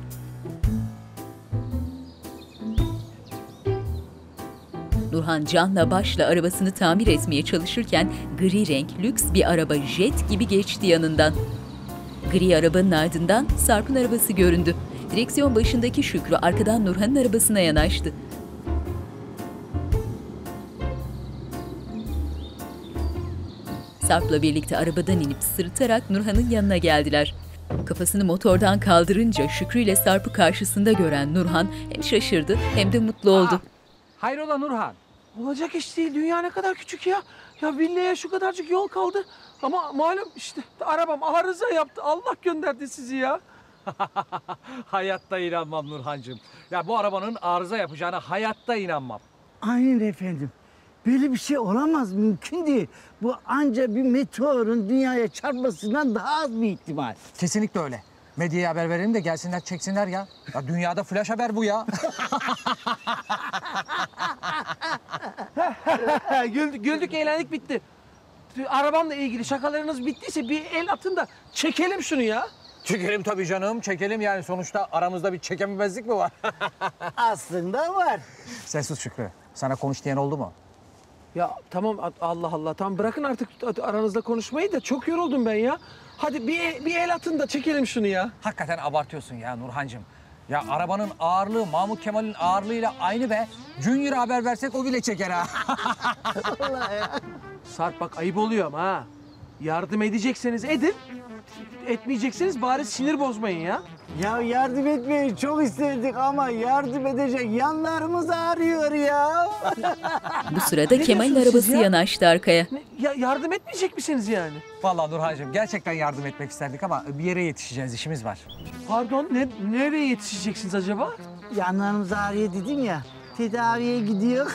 Nurhan canla başla arabasını tamir etmeye çalışırken gri renk lüks bir araba jet gibi geçti yanından. Gri arabanın ardından Sarp'ın arabası göründü. Direksiyon başındaki Şükrü arkadan Nurhan'ın arabasına yanaştı. Sarp'la birlikte arabadan inip sırıtarak Nurhan'ın yanına geldiler. Kafasını motordan kaldırınca Şükrü ile Sarp'ı karşısında gören Nurhan hem şaşırdı hem de mutlu oldu. Hayrola Nurhan? Olacak iş değil. Dünya ne kadar küçük ya. Ya villaya şu kadarcık yol kaldı. Ama malum işte arabam arıza yaptı. Allah gönderdi sizi ya. Hayatta inanmam Nurhancığım. Ya bu arabanın arıza yapacağına hayatta inanmam. Aynen efendim. Böyle bir şey olamaz, mümkün değil. Bu anca bir meteorun dünyaya çarpmasından daha az bir ihtimal. Kesinlikle öyle. Medyaya haber verelim de gelsinler çeksinler ya. Ya dünyada flash haber bu ya. Güldük eğlendik bitti. Arabamla ilgili şakalarınız bittiyse bir el atın da çekelim şunu ya. Çekelim tabii canım, çekelim yani. Sonuçta aramızda bir çekememezlik mi var? Aslında var. Sen sus Şükrü. Sana konuş diyen oldu mu? Ya tamam Allah Allah, tamam bırakın artık aranızda konuşmayı da çok yoruldum ben ya. Hadi bir el atın da çekelim şunu ya. Hakikaten abartıyorsun ya Nurhancığım. Ya arabanın ağırlığı Mahmut Kemal'in ağırlığıyla aynı be. Junior'a haber versek o bile çeker ha. Vallahi ya. Sarp bak ayıp oluyor ama ha. Yardım edecekseniz edin. Etmeyecekseniz bari sinir bozmayın ya. Ya yardım etmeyi çok isterdik ama yardım edecek yanlarımız ağrıyor ya. Bu sırada Ne Kemal'in diyorsunuz arabası siz ya? yanaştı arkaya. Ya yardım etmeyecek misiniz yani? Vallahi Nurhancığım gerçekten yardım etmek isterdik ama bir yere yetişeceğiz, işimiz var. Pardon, nereye yetişeceksiniz acaba? Yanlarımız ağrıyor dedim ya. Tedaviye gidiyor.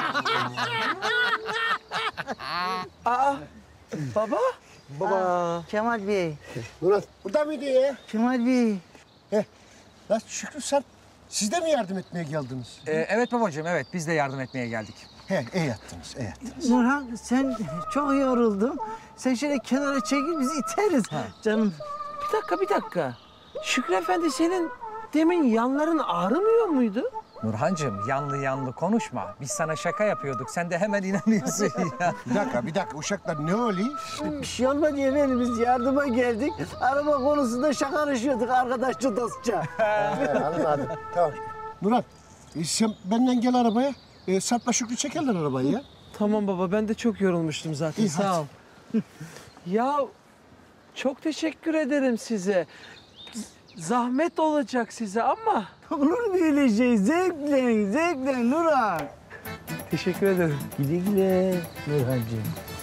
Aa, baba. Baba. Kemal Bey. Murat burada mıydı ya? Kemal Bey. Lan Şükrü Sarp, siz de mi yardım etmeye geldiniz? Evet babacığım, evet biz de yardım etmeye geldik. İyi yaptınız, iyi yaptınız. Nurhan sen çok yoruldun. Sen şöyle kenara çekil biz iteriz. Canım. Bir dakika. Şükrü Efendi senin demin yanların ağrımıyor muydu? Nurhancığım yanlı konuşma. Biz sana şaka yapıyorduk. Sen de hemen inanıyorsun ya. Bir dakika uşaklar ne oluyor? Bir şey olmadı efendim biz yardıma geldik. Araba konusunda şakalaşıyorduk arkadaşça dostça. Anladım. Tamam. Murat, sen benden gel arabaya. Sarp'la Şükrü çekerler arabayı ya. Tamam baba ben de çok yorulmuştum zaten. İyi, sağ ol. Ya çok teşekkür ederim size. Zahmet olacak size ama. Olur böyle şey zevkle Nurhan. Teşekkür ederim. Güle güle Nurhancığım.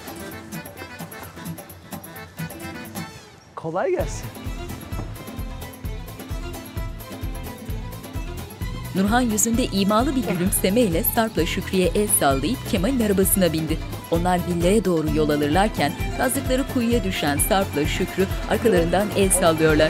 Kolay gelsin. Nurhan yüzünde imalı bir gülümsemeyle Sarp'la Şükrü'ye el sallayıp Kemal'in arabasına bindi. Onlar villaya doğru yol alırlarken kazdıkları kuyuya düşen Sarp'la Şükrü arkalarından el sallıyorlar.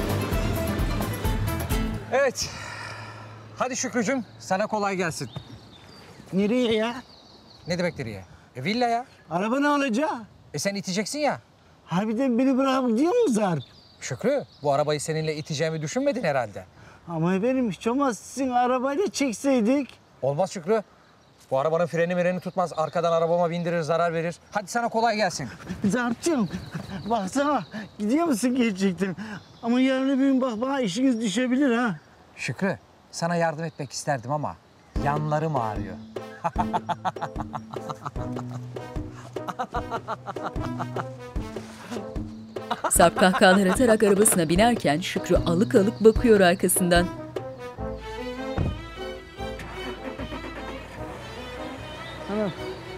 Evet. Hadi Şükrücüğüm sana kolay gelsin. Nereye ya? Ne demek nereye? Villa ya. Araba ne olacak? Sen iteceksin ya. Harbiden beni bırakıp gidiyor mu Sarp? Şükrü bu arabayı seninle iteceğimi düşünmedin herhalde. Ama efendim hiç olmaz sizin arabayla çekseydik. Olmaz Şükrü. Bu arabanın freni tutmaz. Arkadan arabama bindirir, zarar verir. Hadi sana kolay gelsin. Sarp'cığım baksana gidiyor musun gerçekten? Ama yarın bir gün bak bana işiniz düşebilir ha. Şükrü sana yardım etmek isterdim ama yanlarım ağrıyor. Sarp kahkahalar atarak arabasına binerken Şükrü alık alık bakıyor arkasından. Tamam.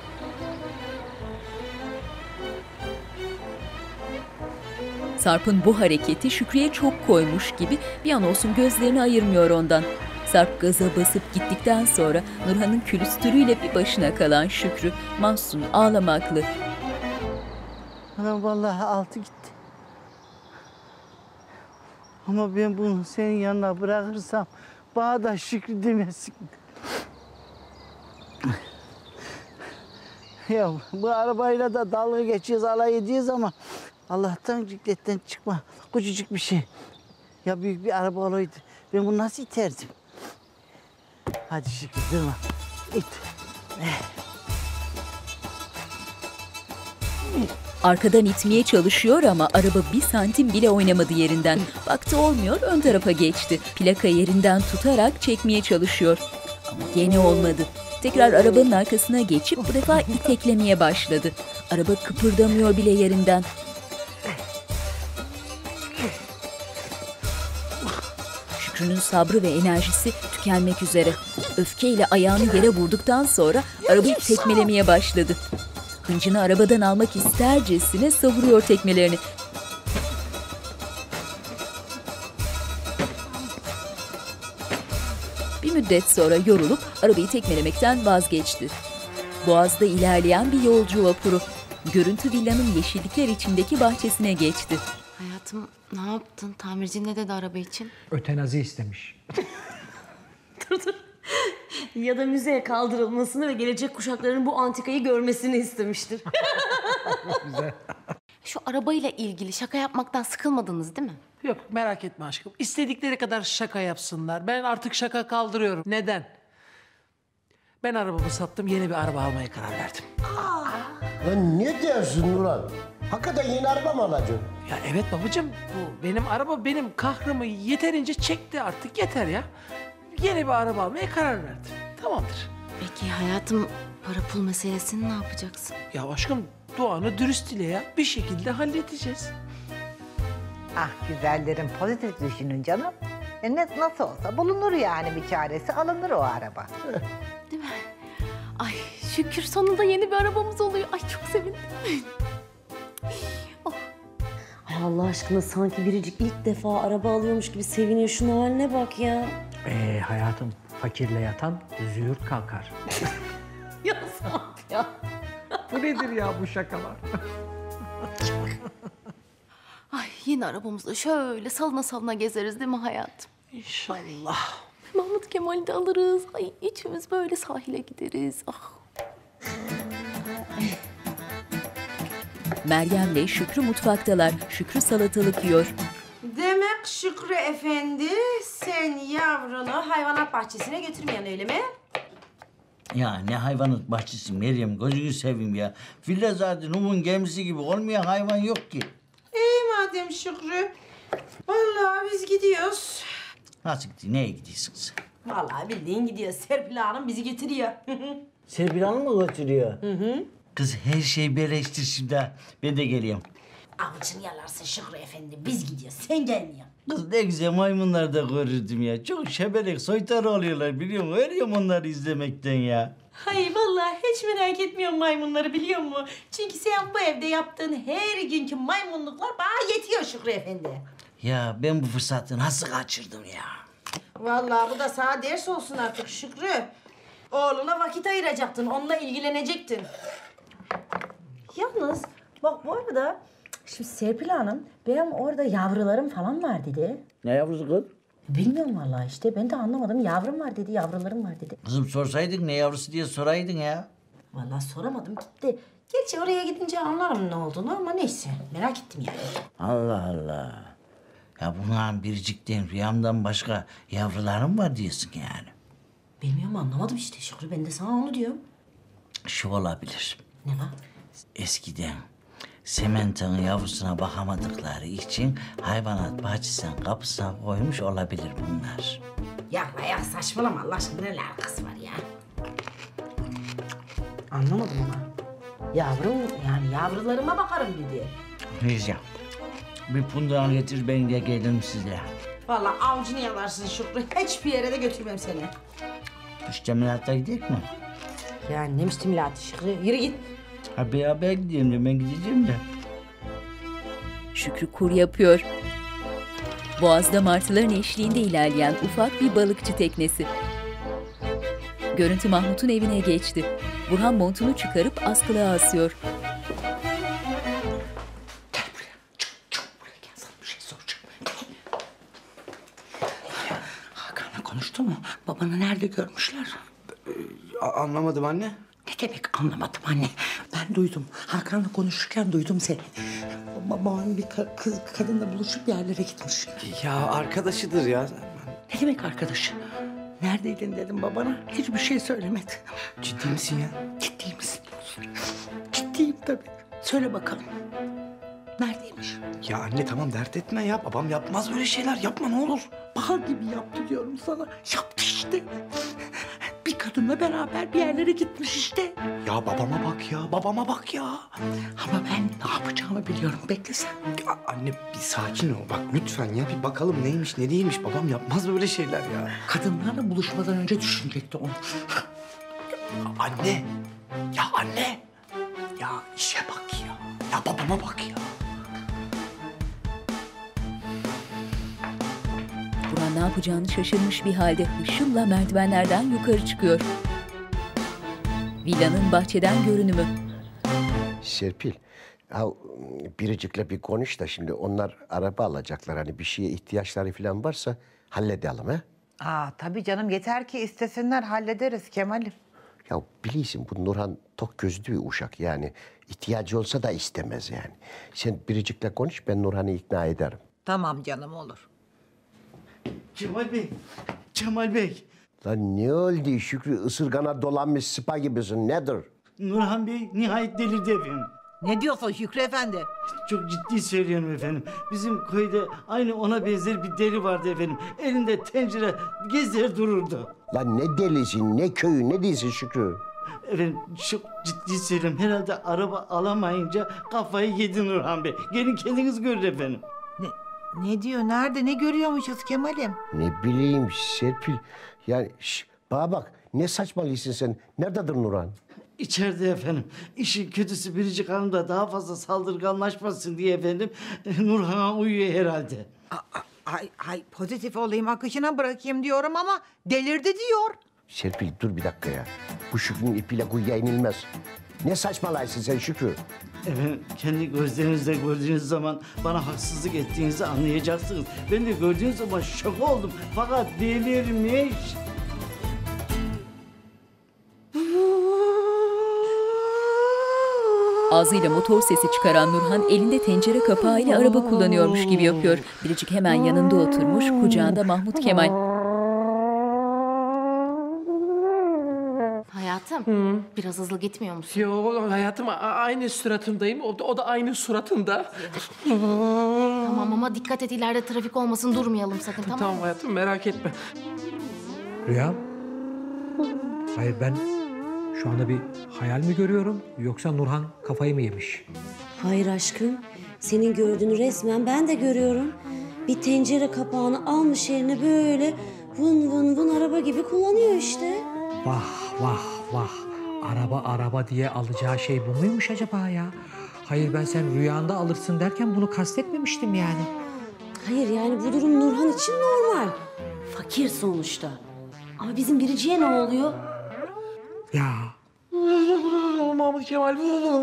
Sarp'ın bu hareketi Şükrü'ye çok koymuş gibi bir an olsun gözlerini ayırmıyor ondan. Sarp gaza basıp gittikten sonra Nurhan'ın külüstürüyle bir başına kalan Şükrü mahzun ağlamaklı. Anam vallahi altı gitti. Ama ben bunu senin yanına bırakırsam bana da Şükrü demesin. Ya bu arabayla da dalga geçiyoruz, alay ediyoruz ama Allah'tan cikletten çıkma. Küçücük bir şey. Ya büyük bir araba olaydı. Ben bunu nasıl iterdim? Hadi Şükrü durma. İt. Arkadan itmeye çalışıyor ama araba bir santim bile oynamadı yerinden. Baktı olmuyor, ön tarafa geçti. Plaka yerinden tutarak çekmeye çalışıyor. Ama gene olmadı. Tekrar arabanın arkasına geçip bu defa iteklemeye başladı. Araba kıpırdamıyor bile yerinden. Şükrü'nün sabrı ve enerjisi tükenmek üzere. Öfkeyle ayağını yere vurduktan sonra arabayı tekmelemeye başladı. Hıncını arabadan almak istercesine savuruyor tekmelerini. Bir müddet sonra yorulup arabayı tekmelemekten vazgeçti. Boğaz'da ilerleyen bir yolcu vapuru. Görüntü villanın yeşillikler içindeki bahçesine geçti. Hayatım ne yaptın? Tamirci ne dedi araba için? Ötenazi istemiş. Dur. Ya da müzeye kaldırılmasını ve gelecek kuşakların bu antikayı görmesini istemiştir. Güzel. Şu arabayla ilgili şaka yapmaktan sıkılmadınız değil mi? Yok merak etme aşkım. İstedikleri kadar şaka yapsınlar. Ben artık şaka kaldırıyorum. Neden? Ben arabamı sattım, yeni bir araba almaya karar verdim. Lan ne diyorsun Nurhan? Hakikaten yeni araba mı alacaksın? Ya evet babacığım, bu benim araba benim kahrımı yeterince çekti artık, yeter ya. Yeni bir araba almaya karar verdim. Tamamdır. Peki hayatım, para pul meselesini ne yapacaksın? Ya aşkım, duanı dürüst dile ya. Bir şekilde halledeceğiz. Ah güzellerim, pozitif düşünün canım. Nasıl olsa bulunur yani bir çaresi, alınır o araba. Değil mi? Ay şükür sonunda yeni bir arabamız oluyor. Ay çok sevindim. Ay Allah aşkına sanki biricik ilk defa araba alıyormuş gibi seviniyor. Şunun haline bak ya. Hayatım, fakirle yatan züğürt kalkar. Ya Sarp ya. Bu nedir ya bu şakalar? Ay yeni arabamızla şöyle salına salına gezeriz değil mi hayatım? İnşallah. Mahmut Kemal'i de alırız. Ay üçümüz böyle sahile gideriz. Ah. Meryem'le Şükrü mutfaktalar. Şükrü salatalık yiyor. Demek Şükrü Efendi sen yavrunu hayvanat bahçesine götürmeyen öyle mi? Ya ne hayvanat bahçesi Meryem, gözünü seveyim ya. Villa zaten Um'un gemisi gibi, olmayan hayvan yok ki. İyi madem Şükrü. Vallahi biz gidiyoruz. Nasıl gidiyor, neye gidiyorsunuz? Vallahi bildiğin gidiyor. Serpil Hanım bizi getiriyor. Serpil Hanım mı götürüyor? Hı. Kız her şeyi beleştir şimdi. Ben de geliyorum. Avucunu yalarsın Şükrü Efendi. Biz gidiyoruz. Sen gelmiyorsun. Kız ne güzel maymunlar da görürdüm ya. Çok şebelek, soytarı oluyorlar biliyor musun? Ölüyorum onları izlemekten ya. Hayır vallahi hiç merak etmiyorum maymunları biliyor musun? Çünkü sen bu evde yaptığın her günkü maymunluklar bana yetiyor Şükrü Efendi. Ya ben bu fırsatı nasıl kaçırdım ya? Vallahi bu da sana ders olsun artık Şükrü. Oğluna vakit ayıracaktın, onunla ilgilenecektin. Yalnız bak bu arada şimdi Serpil Hanım benim orada yavrularım falan var dedi. Ne yavrusu kız? Bilmiyorum vallahi işte ben de anlamadım. Yavrum var dedi, yavrularım var dedi. Kızım sorsaydın ne yavrusu diye soraydın ya. Vallahi soramadım gitti. Gerçi oraya gidince anlarım ne olduğunu ama neyse merak ettim yani. Allah Allah. Ya bunların biricikten, rüyamdan başka yavrularım var diyorsun yani. Bilmiyorum anlamadım işte Şükrü ben de sana onu diyorum. Şu olabilir. Ne var? Eskiden Sementan'ın yavrusuna bakamadıkları için hayvanat bahçesinin kapısına koymuş olabilir bunlar. Ya saçmalama Allah aşkına ne alakası var ya? Anlamadım ama. Yavrum yani yavrularıma bakarım dedi. Neyse. Bir pundan getir ben de gelirim sizle. Vallahi avucunu yalarsın Şükrü. Hiçbir yere de götürmem seni. Müştemilatta gidelim mi? Ya ne müştemilatı Şükrü? Yürü git. Ha beraber gidelim de ben gideceğim de. Şükrü kur yapıyor. Boğaz'da martıların eşliğinde ilerleyen ufak bir balıkçı teknesi. Görüntü Mahmut'un evine geçti. Burhan montunu çıkarıp askılığa asıyor. Hakan'la konuştu mu? Babanı nerede görmüşler? Anlamadım anne. Ne demek anlamadım anne? Ben duydum. Hakan'la konuşurken duydum seni. Baban bir kadınla buluşup yerlere gitmiş. Ya arkadaşıdır ya. Ne demek arkadaşı? Neredeydin dedim babana. Hiçbir şey söylemedi. Ciddi misin ya? Ciddi misin? Ciddiyim tabii. Söyle bakalım. Neredeymiş? Ya anne tamam dert etme ya. Babam yapmaz böyle şeyler. Yapma ne olur. Bal gibi yaptı diyorum sana. Yaptı işte. Bir kadınla beraber bir yerlere gitmiş işte. Ya babama bak ya. Babama bak ya. Ama ben ne yapacağımı biliyorum. Bekle sen. Ya anne bir sakin ol. Bak lütfen ya bir bakalım neymiş ne değilmiş. Babam yapmaz böyle şeyler ya. Kadınlarla buluşmadan önce düşünecekti onu. Anne. Ya anne. Ya işe bak ya. Ya babama bak ya. Burhan ne yapacağını şaşırmış bir halde hışımla merdivenlerden yukarı çıkıyor. Villanın bahçeden görünümü. Serpil, ya Biricik'le bir konuş da şimdi onlar araba alacaklar. Hani bir şeye ihtiyaçları falan varsa halledelim ha. Tabii canım, yeter ki istesinler, hallederiz Kemal'im. Ya biliyorsun bu Nurhan tok gözlü bir uşak yani. İhtiyacı olsa da istemez yani. Sen Biricik'le konuş, ben Nurhan'ı ikna ederim. Tamam canım, olur. Kemal Bey, Kemal Bey. Lan ne oldu Şükrü? Isırgana dolanmış sıpa gibisin, nedir? Nurhan Bey nihayet delirdi efendim. Ne diyorsun Şükrü Efendi? Çok ciddi söylüyorum efendim. Bizim köyde aynı ona benzer bir deli vardı efendim. Elinde tencere gezer dururdu. Lan ne delisin, ne köyü, ne değilsin Şükrü? Efendim çok ciddi söylüyorum. Herhalde araba alamayınca kafayı yedi Nurhan Bey. Gelin kendiniz görün efendim. Ne diyor? Nerede? Ne görüyormuşuz Kemal'im? Ne bileyim Serpil. Yani bana bak, ne saçmalıyorsun sen? Nerededir Nurhan? İçeride efendim. İşin kötüsü Biricik Hanım da daha fazla saldırganlaşmasın diye efendim Nurhan'a uyuyor herhalde. Ay pozitif olayım, akışına bırakayım diyorum ama delirdi diyor. Serpil dur bir dakika ya. Bu Şükrü'nün ipiyle kuyuya inilmez. Ne saçmalaysın sen Şükrü? Efendim kendi gözlerinizle gördüğünüz zaman bana haksızlık ettiğinizi anlayacaksınız. Ben de gördüğüm zaman şok oldum. Fakat delirmiş. Ağzıyla motor sesi çıkaran Nurhan elinde tencere kapağıyla araba kullanıyormuş gibi yapıyor. Biricik hemen yanında oturmuş, kucağında Mahmut Kemal. Hayatım, biraz hızlı gitmiyor musun? Yo hayatım aynı suratındayım. O da aynı suratında. Tamam ama dikkat et, ileride trafik olmasın, durmayalım sakın, tamam mı? Tamam hayatım, merak etme. Rüya? Hayır, ben şu anda bir hayal mi görüyorum yoksa Nurhan kafayı mı yemiş? Hayır aşkım. Senin gördüğünü resmen ben de görüyorum. Bir tencere kapağını almış eline böyle vın vın vın araba gibi kullanıyor işte. Vah vah vah. Araba diye alacağı şey bu muymuş acaba ya? Hayır, ben sen rüyanda alırsın derken bunu kastetmemiştim yani. Hayır yani bu durum Nurhan için normal. Fakir sonuçta. Ama bizim Biricik'e ne oluyor? Ya. Mahmut Kemal.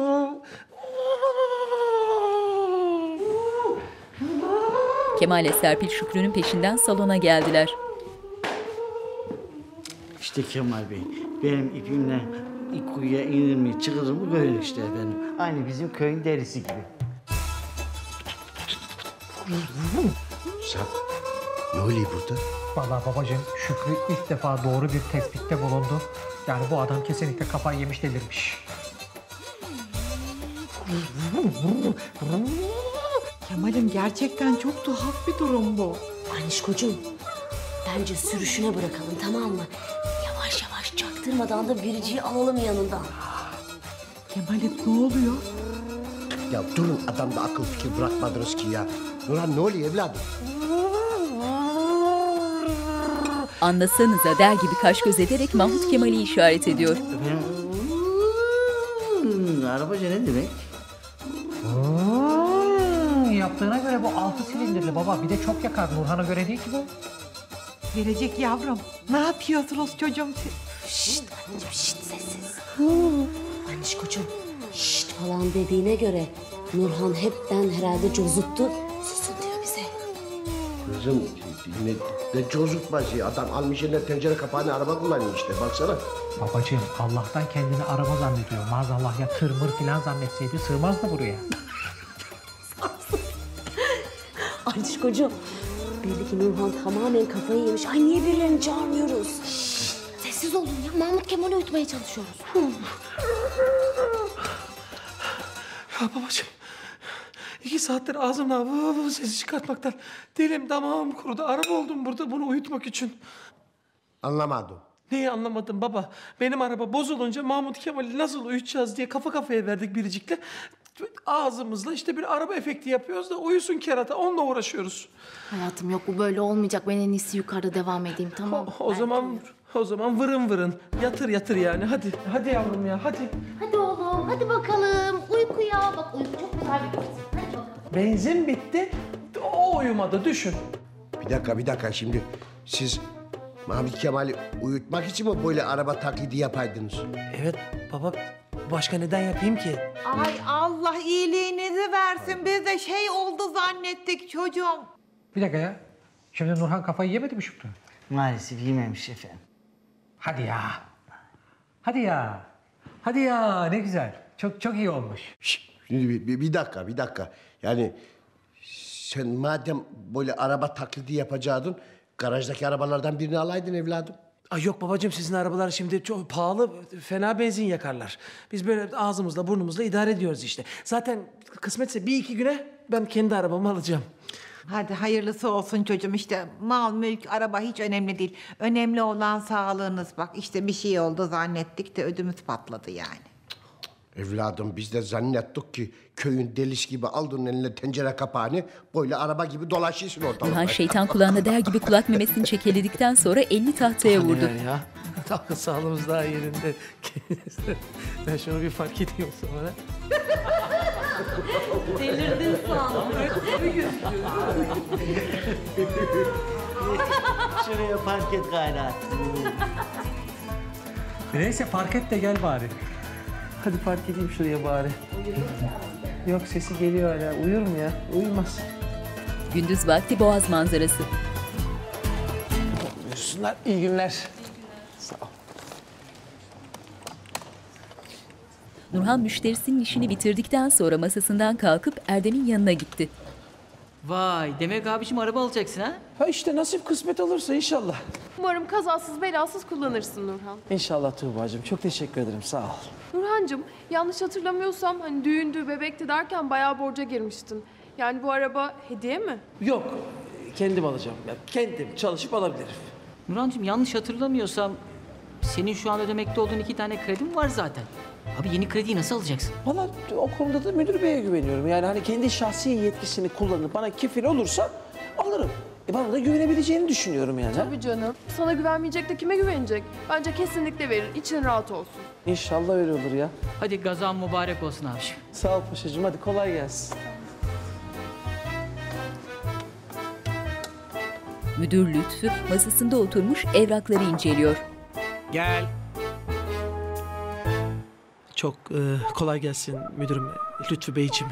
Kemal ile Serpil Şükrü'nün peşinden salona geldiler. İşte Kemal Bey, benim ipimle ilk kuyuya inir mi çıkılır mı böyle işte efendim. Aynı bizim köyün derisi gibi. Sen ne oluyor burada? Vallahi babacığım, Şükrü ilk defa doğru bir tespitte bulundu. Yani bu adam kesinlikle kafayı yemiş, delirmiş. Kemal'im gerçekten çok tuhaf bir durum bu. Anişkocuğum, bence sürüşüne bırakalım, tamam mı? Yavaş yavaş çaktırmadan da Biricik'i alalım yanından. Kemal'im ne oluyor? Ya durun, adamda akıl fikir bırakmadınız ki ya. Nurhan ne oluyor evladım? Anlasanıza der gibi kaş göz ederek Mahmut Kemal'i işaret ediyor. Arabacı ne demek? Yaptığına göre bu 6 silindirli baba. Bir de çok yakar. Nurhan'a göre değil ki bu. Gelecek yavrum. Ne yapıyorsunuz çocuğum siz? Şşt anneciğim, şşt sessiz. Anişkocuğum, şşt falan dediğine göre Nurhan hepten herhalde cozuttu. Susun diyor bize. Kızım ne cozutmaz ya. Adam almış eline tencere kapağını araba kullanıyor işte. Baksana. Babacığım, Allah'tan kendini araba zannediyor. Maazallah ya tır mır filan zannetseydi sığmazdı buraya. Anişkocuğum, belli ki Nurhan tamamen kafayı yemiş. Ay niye birilerini çağırmıyoruz? Sessiz olun ya, Mahmut Kemal'i uyutmaya çalışıyoruz. Ya babacığım, 2 saattir ağzımdan bu sesi çıkartmaktan dilim damağım kurudu. Araba oldum burada bunu uyutmak için. Anlamadım. Neyi anlamadım baba? Benim araba bozulunca Mahmut Kemal'i nasıl uyutacağız diye kafa kafaya verdik Biricik'le. Ağzımızla işte bir araba efekti yapıyoruz da uyusun kerata, onunla uğraşıyoruz. Hayatım yok, bu böyle olmayacak. Ben en iyisi yukarıda devam edeyim, tamam mı? O zaman vırın vırın. Yatır yani hadi. Hadi yavrum ya hadi. Hadi oğlum, hadi bakalım. Uykuya. Bak uyku çok güzel bir şey. Hadi bakalım. Benzin bitti. O uyumadı, düşün. Bir dakika şimdi siz Mahmut Kemal'i uyutmak için mi böyle araba taklidi yapaydınız? Evet baba, başka neden yapayım ki? Ay Allah iyiliğinizi versin. Biz de şey oldu zannettik çocuğum. Bir dakika ya. Şimdi Nurhan kafayı yemedi mi Şükrü? Maalesef yememiş efendim. Hadi ya. Hadi ya, ne güzel. Çok iyi olmuş. Şimdi bir dakika. Yani sen madem böyle araba taklidi yapacaktın, garajdaki arabalardan birini alaydın evladım. Ay yok babacığım, sizin arabalar şimdi çok pahalı, fena benzin yakarlar. Biz böyle ağzımızla burnumuzla idare ediyoruz işte. Zaten kısmetse 1-2 güne ben kendi arabamı alacağım. Hadi hayırlısı olsun çocuğum, işte mal, mülk, araba hiç önemli değil. Önemli olan sağlığınız. Bak işte bir şey oldu zannettik de ödümüz patladı yani. Evladım biz de zannettik ki köyün delisi gibi aldın eline tencere kapağını, böyle araba gibi dolaşıyorsun ortalıkta. Nurhan şeytan kulağına der gibi kulak memesini çekeledikten sonra elini tahtaya vurdu. Ya. Akıl sağlığımız daha yerinde. Ben şunu bir fark edeyim sonra. Delirdin sandım. Şuraya park et gayret. Neyse park et de gel bari. Hadi park edeyim şuraya bari. Yok sesi geliyor hala. Uyur mu ya? Uyumaz. Gündüz vakti Boğaz manzarası. Buyursunlar. İyi günler. Sağ ol. Nurhan müşterisinin işini bitirdikten sonra masasından kalkıp Erdem'in yanına gitti. Vay, demek abiciğim araba alacaksın ha? Ha işte nasip kısmet olursa inşallah. Umarım kazasız belasız kullanırsın Nurhan. İnşallah Tuğba'cığım. Çok teşekkür ederim. Sağ ol. Nurhancığım, yanlış hatırlamıyorsam hani düğündü, bebekti derken bayağı borca girmiştin. Yani bu araba hediye mi? Yok. Kendim alacağım. Ya, kendim çalışıp alabilirim. Nurhancığım yanlış hatırlamıyorsam senin şu an ödemekte olduğun 2 tane kredin var zaten. Abi yeni krediyi nasıl alacaksın? Valla o konuda da müdür beye güveniyorum. Yani hani kendi şahsi yetkisini kullanıp bana kefil olursa alırım. Bana da güvenebileceğini düşünüyorum yani. Tabii canım. Sana güvenmeyecek de kime güvenecek? Bence kesinlikle verir. İçin rahat olsun. İnşallah öyle olur ya. Hadi gazan mübarek olsun abiciğim. Sağ ol paşacığım. Hadi kolay gelsin. Müdür Lütfü masasında oturmuş evrakları inceliyor. Gel. Çok kolay gelsin müdürüm Lütfü Beyciğim.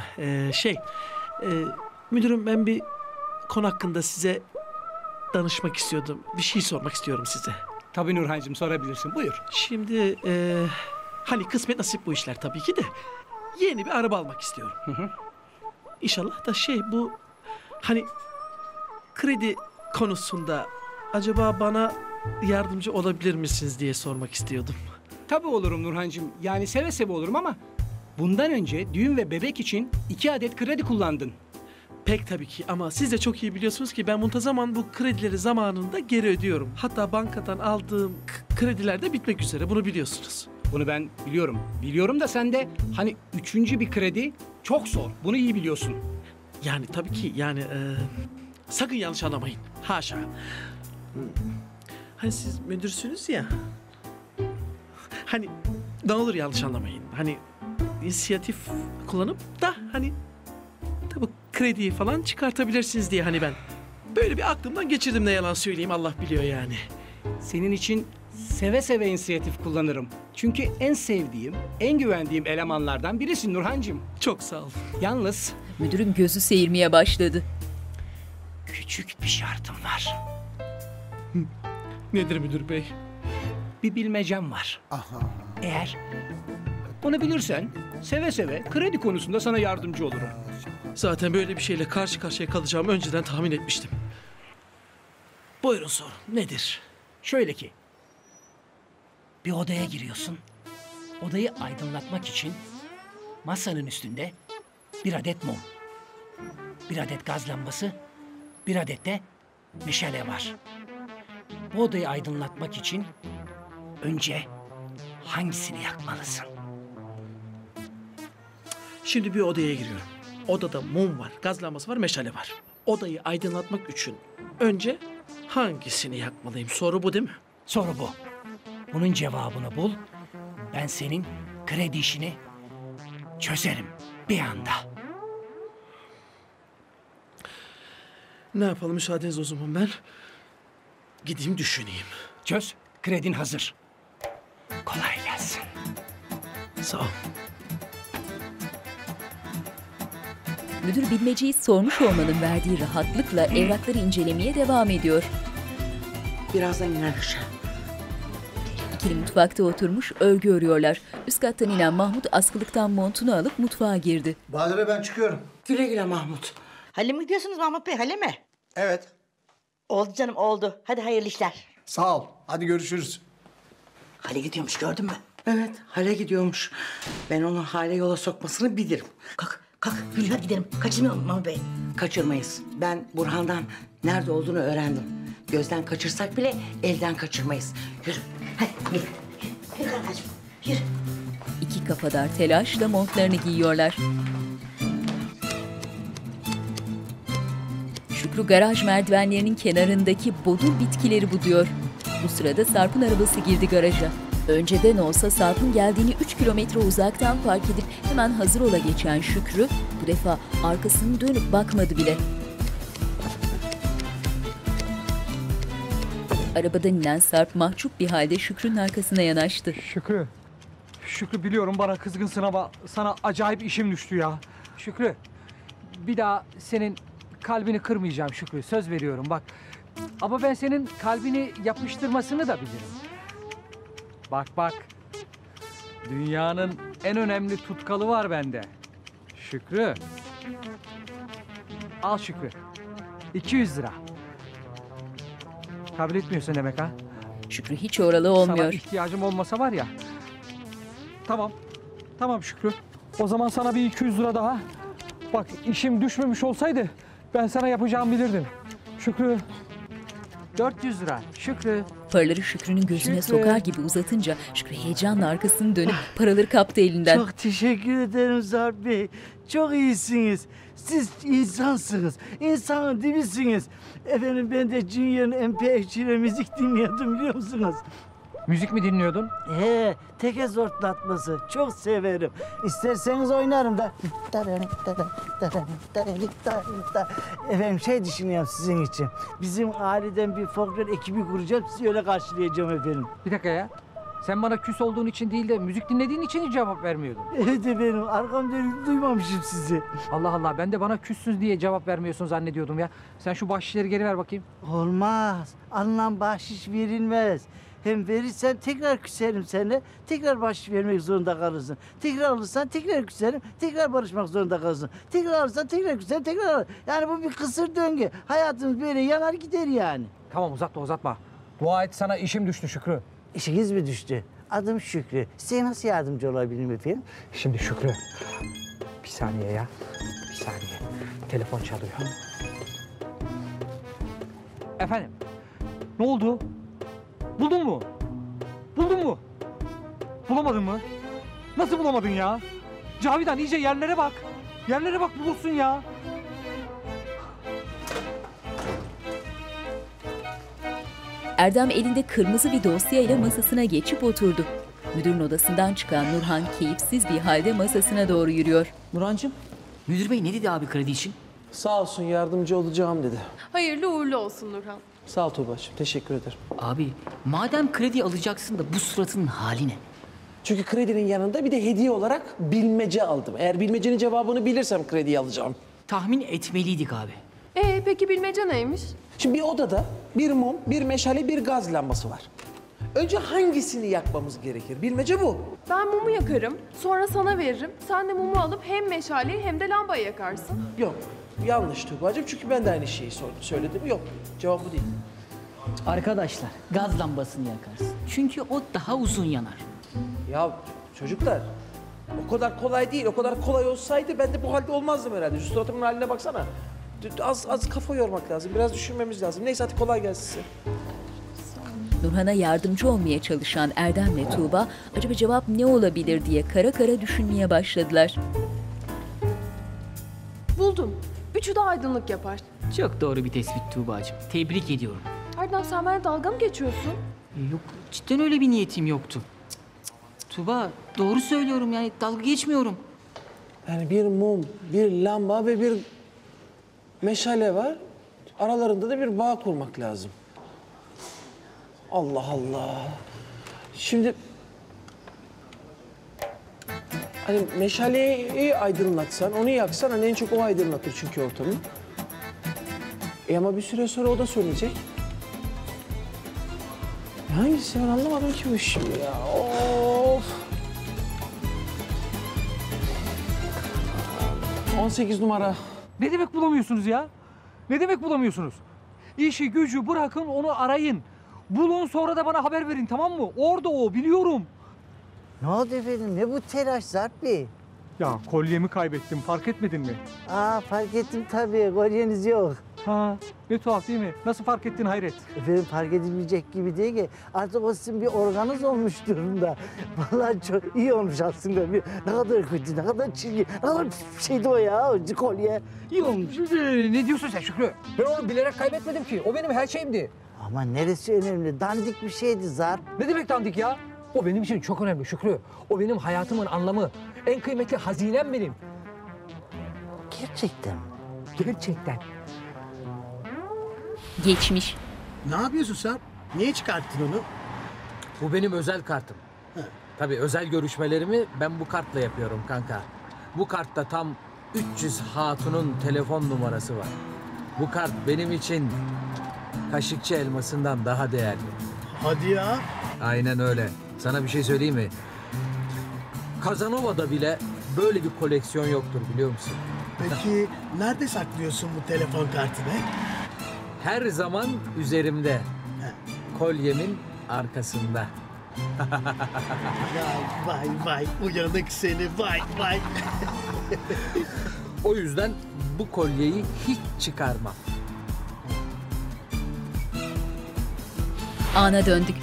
Müdürüm ben bir konu hakkında size danışmak istiyordum. Bir şey sormak istiyorum size. Tabii Nurhancığım sorabilirsin. Buyur. Şimdi hani kısmet nasip bu işler tabii ki de yeni bir araba almak istiyorum. İnşallah da bu hani kredi konusunda acaba bana yardımcı olabilir misiniz diye sormak istiyordum. Tabii olurum Nurhancığım. Yani seve seve olurum ama bundan önce düğün ve bebek için 2 adet kredi kullandın. Pek tabii ki ama siz de çok iyi biliyorsunuz ki ben muntazaman bu kredileri zamanında geri ödüyorum. Hatta bankadan aldığım krediler de bitmek üzere, bunu biliyorsunuz. Bunu ben biliyorum. Biliyorum da sen de hani 3. bir kredi çok zor. Bunu iyi biliyorsun. Yani tabii ki yani sakın yanlış anlamayın. Haşa. Hani siz müdürsünüz ya. Hani ne olur yanlış anlamayın. Hani inisiyatif kullanıp da hani tabii krediyi falan çıkartabilirsiniz diye hani ben böyle bir aklımdan geçirdim, ne yalan söyleyeyim, Allah biliyor yani. Senin için seve seve inisiyatif kullanırım. Çünkü en sevdiğim, en güvendiğim elemanlardan birisin Nurhancığım. Çok sağ ol. Yalnız Müdürün gözü seyirmeye başladı. küçük bir şartım var. Nedir müdür bey? Bir bilmecem var. Eğer bunu bilirsen seve seve kredi konusunda sana yardımcı olurum. Zaten böyle bir şeyle karşı karşıya kalacağımı önceden tahmin etmiştim. Buyurun sorun. Nedir? Şöyle ki, bir odaya giriyorsun. Odayı aydınlatmak için masanın üstünde 1 adet mum, 1 adet gaz lambası, 1 adet de meşale var. Bu odayı aydınlatmak için önce hangisini yakmalısın? Şimdi bir odaya giriyorum. Odada mum var, gaz lambası var, meşale var. Odayı aydınlatmak için önce hangisini yakmalıyım? Soru bu değil mi? Soru bu. Bunun cevabını bul. Ben senin kredi işini çözerim bir anda. Ne yapalım, müsaadeniz o zaman ben gideyim düşüneyim. Çöz, kredin hazır. Kolay gelsin. Sağ ol. Müdür bilmeceyi sormuş olmanın verdiği rahatlıkla evrakları incelemeye devam ediyor. Birazdan iner aşağı. İkili mutfakta oturmuş örgü örüyorlar. Üst kattan inen Mahmut askılıktan montunu alıp mutfağa girdi. Badire ben çıkıyorum. Güle güle Mahmut. Hale mi gidiyorsunuz Mahmut Bey, hale mi? Evet. Oldu canım, oldu. Hadi hayırlı işler. Sağ ol. Hadi görüşürüz. Hale gidiyormuş gördün mü? Evet Hale gidiyormuş. Ben onu Hale yola sokmasını bilirim. Kalk yürü hadi gidelim. Kaçırmayalım Mami Bey. Kaçırmayız. Ben Burhan'dan nerede olduğunu öğrendim. Gözden kaçırsak bile elden kaçırmayız. Yürü hadi yürü. Yürü anneciğim yürü. İki kafadar telaşla montlarını giyiyorlar. Şükrü garaj merdivenlerinin kenarındaki bodul bitkileri buduyor. Bu sırada Sarp'ın arabası girdi garaja. Önceden olsa Sarp'ın geldiğini 3 kilometre uzaktan fark edip hemen hazır ola geçen Şükrü bu defa arkasını dönüp bakmadı bile. Arabadan inen Sarp mahcup bir halde Şükrü'nün arkasına yanaştı. Şükrü biliyorum bana kızgınsın ama sana acayip işim düştü ya. Şükrü, bir daha senin kalbini kırmayacağım Şükrü, söz veriyorum bak. Ama ben senin kalbini yapıştırmasını da bilirim. Bak, dünyanın en önemli tutkalı var bende. Şükrü. Al Şükrü, 200 lira. Kabul etmiyorsun demek ha? Şükrü hiç oralı olmuyor. Sana ihtiyacım olmasa var ya. Tamam Şükrü. O zaman sana bir 200 lira daha. Bak işim düşmemiş olsaydı ben sana yapacağımı bilirdim. Şükrü. 400 lira. Şükrü. Paraları Şükrü'nün gözüne sokar gibi uzatınca Şükrü heyecanla arkasını dönüp paraları kaptı elinden. Çok teşekkür ederim Sarp Bey. Çok iyisiniz. Siz insansınız. İnsanın dibisiniz. Efendim ben de Junior'ın MP3'ile müzik dinliyordum biliyor musunuz? Müzik mi dinliyordun? He, teke zortlatması. Çok severim. İsterseniz oynarım da. Efendim şey düşünüyorum sizin için. Bizim aileden bir folklor ekibi kuracağım. Sizi öyle karşılayacağım efendim. Bir dakika ya. Sen bana küs olduğun için değil de müzik dinlediğin için hiç cevap vermiyordun. Evet efendim. Arkamda duymamışım sizi. Allah Allah, ben de bana küssünüz diye cevap vermiyorsun zannediyordum ya. Sen şu bahşişleri geri ver bakayım. Olmaz. Alınan bahşiş verilmez. Hem verirsen tekrar küserim seninle. Tekrar bahşiş vermek zorunda kalırsın. Tekrar alırsan tekrar küserim. Tekrar barışmak zorunda kalırsın. Tekrar alırsan tekrar küserim. Tekrar alır. Yani bu bir kısır döngü. Hayatımız böyle yanar gider yani. Tamam uzatma. Dua et sana işim düştü Şükrü. İşiniz mi düştü? Adım Şükrü. Size nasıl yardımcı olabilirim efendim? Şimdi Şükrü. Bir saniye ya. Telefon çalıyor. Efendim. Ne oldu? Buldun mu? Bulamadın mı? Nasıl bulamadın ya? Cavidan iyice yerlere bak. Yerlere bak bulursun ya. Erdem elinde kırmızı bir dosyayla masasına geçip oturdu. Müdürün odasından çıkan Nurhan keyifsiz bir halde masasına doğru yürüyor. Nurhancığım, müdür bey ne dedi abi kredi için? Sağ olsun yardımcı olacağım dedi. Hayırlı uğurlu olsun Nurhan. Sağ ol Tuğba'cığım, teşekkür ederim. Abi madem kredi alacaksın da bu suratının hali ne? Çünkü kredinin yanında bir de hediye olarak bilmece aldım. Eğer bilmecenin cevabını bilirsem krediyi alacağım. Tahmin etmeliydik abi. Peki bilmece neymiş? Şimdi bir odada bir mum, bir meşale, bir gaz lambası var. Önce hangisini yakmamız gerekir? Bilmece bu. Ben mumu yakarım, sonra sana veririm. Sen de mumu alıp hem meşaleyi hem de lambayı yakarsın. Yok, yanlış Tuğba'cığım çünkü ben de aynı şeyi söyledim. Yok, cevap bu değil. Arkadaşlar gaz lambasını yakarsın. Çünkü o daha uzun yanar. Ya çocuklar, o kadar kolay değil. O kadar kolay olsaydı ben de bu halde olmazdım herhalde. Şu suratımın haline baksana. Az kafa yormak lazım, biraz düşünmemiz lazım. Neyse hadi kolay gelsin size. Nurhan'a yardımcı olmaya çalışan Erdem ve Tuğba acaba cevap ne olabilir diye kara kara düşünmeye başladılar. Buldum. Üçü de aydınlık yapar. Çok doğru bir tespit Tuğba'cığım. Tebrik ediyorum. Erdem sen benimle dalga mı geçiyorsun? Yok, cidden öyle bir niyetim yoktu. Tuğba, doğru söylüyorum yani dalga geçmiyorum. Yani bir mum, bir lamba ve bir meşale var. Aralarında da bir bağ kurmak lazım. Allah Allah. Şimdi hani meşaleyi aydınlatsan, onu yaksan hani en çok o aydınlatır çünkü ortamı. Ama bir süre sonra o da sönecek. Hangisi ben anlamadım ki bu şimdi ya. Of. 18 numara. Ne demek bulamıyorsunuz ya? Ne demek bulamıyorsunuz? İşi gücü bırakın onu arayın. Bulun sonra da bana haber verin, tamam mı? Orada o, biliyorum. Ne oldu efendim? Ne bu telaş Sarp Bey? Ya kolyemi kaybettim, fark etmedin mi? Fark ettim tabii. Kolyeniz yok. Ha, ne tuhaf değil mi? Nasıl fark ettin hayret? Efendim fark edilmeyecek gibi değil ki. Artık o sizin bir organınız olmuş durumda. Vallahi çok iyi olmuş aslında. Ne kadar kötü, ne kadar çirkin, ne kadar şeydi o ya, o kolye. İyi olmuş. Ne diyorsun sen Şükrü? Ben onu bilerek kaybetmedim ki. O benim her şeyimdi. Ama neresi önemli? Dandik bir şeydi Zarp. Ne demek dandik ya? O benim için çok önemli Şükrü. O benim hayatımın anlamı. En kıymetli hazinem benim. Gerçekten mi? Gerçekten. Geçmiş. Ne yapıyorsun sen? Niye çıkarttın onu? Bu benim özel kartım. Tabii özel görüşmelerimi ben bu kartla yapıyorum kanka. Bu kartta tam 300 hatunun telefon numarası var. Bu kart benim için Kaşıkçı elmasından daha değerli. Hadi ya. Aynen öyle. Sana bir şey söyleyeyim mi? Kazanova'da bile böyle bir koleksiyon yoktur biliyor musun? Peki nerede saklıyorsun bu telefon kartını? Her zaman üzerimde. Kolyemin arkasında. Vay vay uyanık seni vay. O yüzden bu kolyeyi hiç çıkarmam. Ana döndük.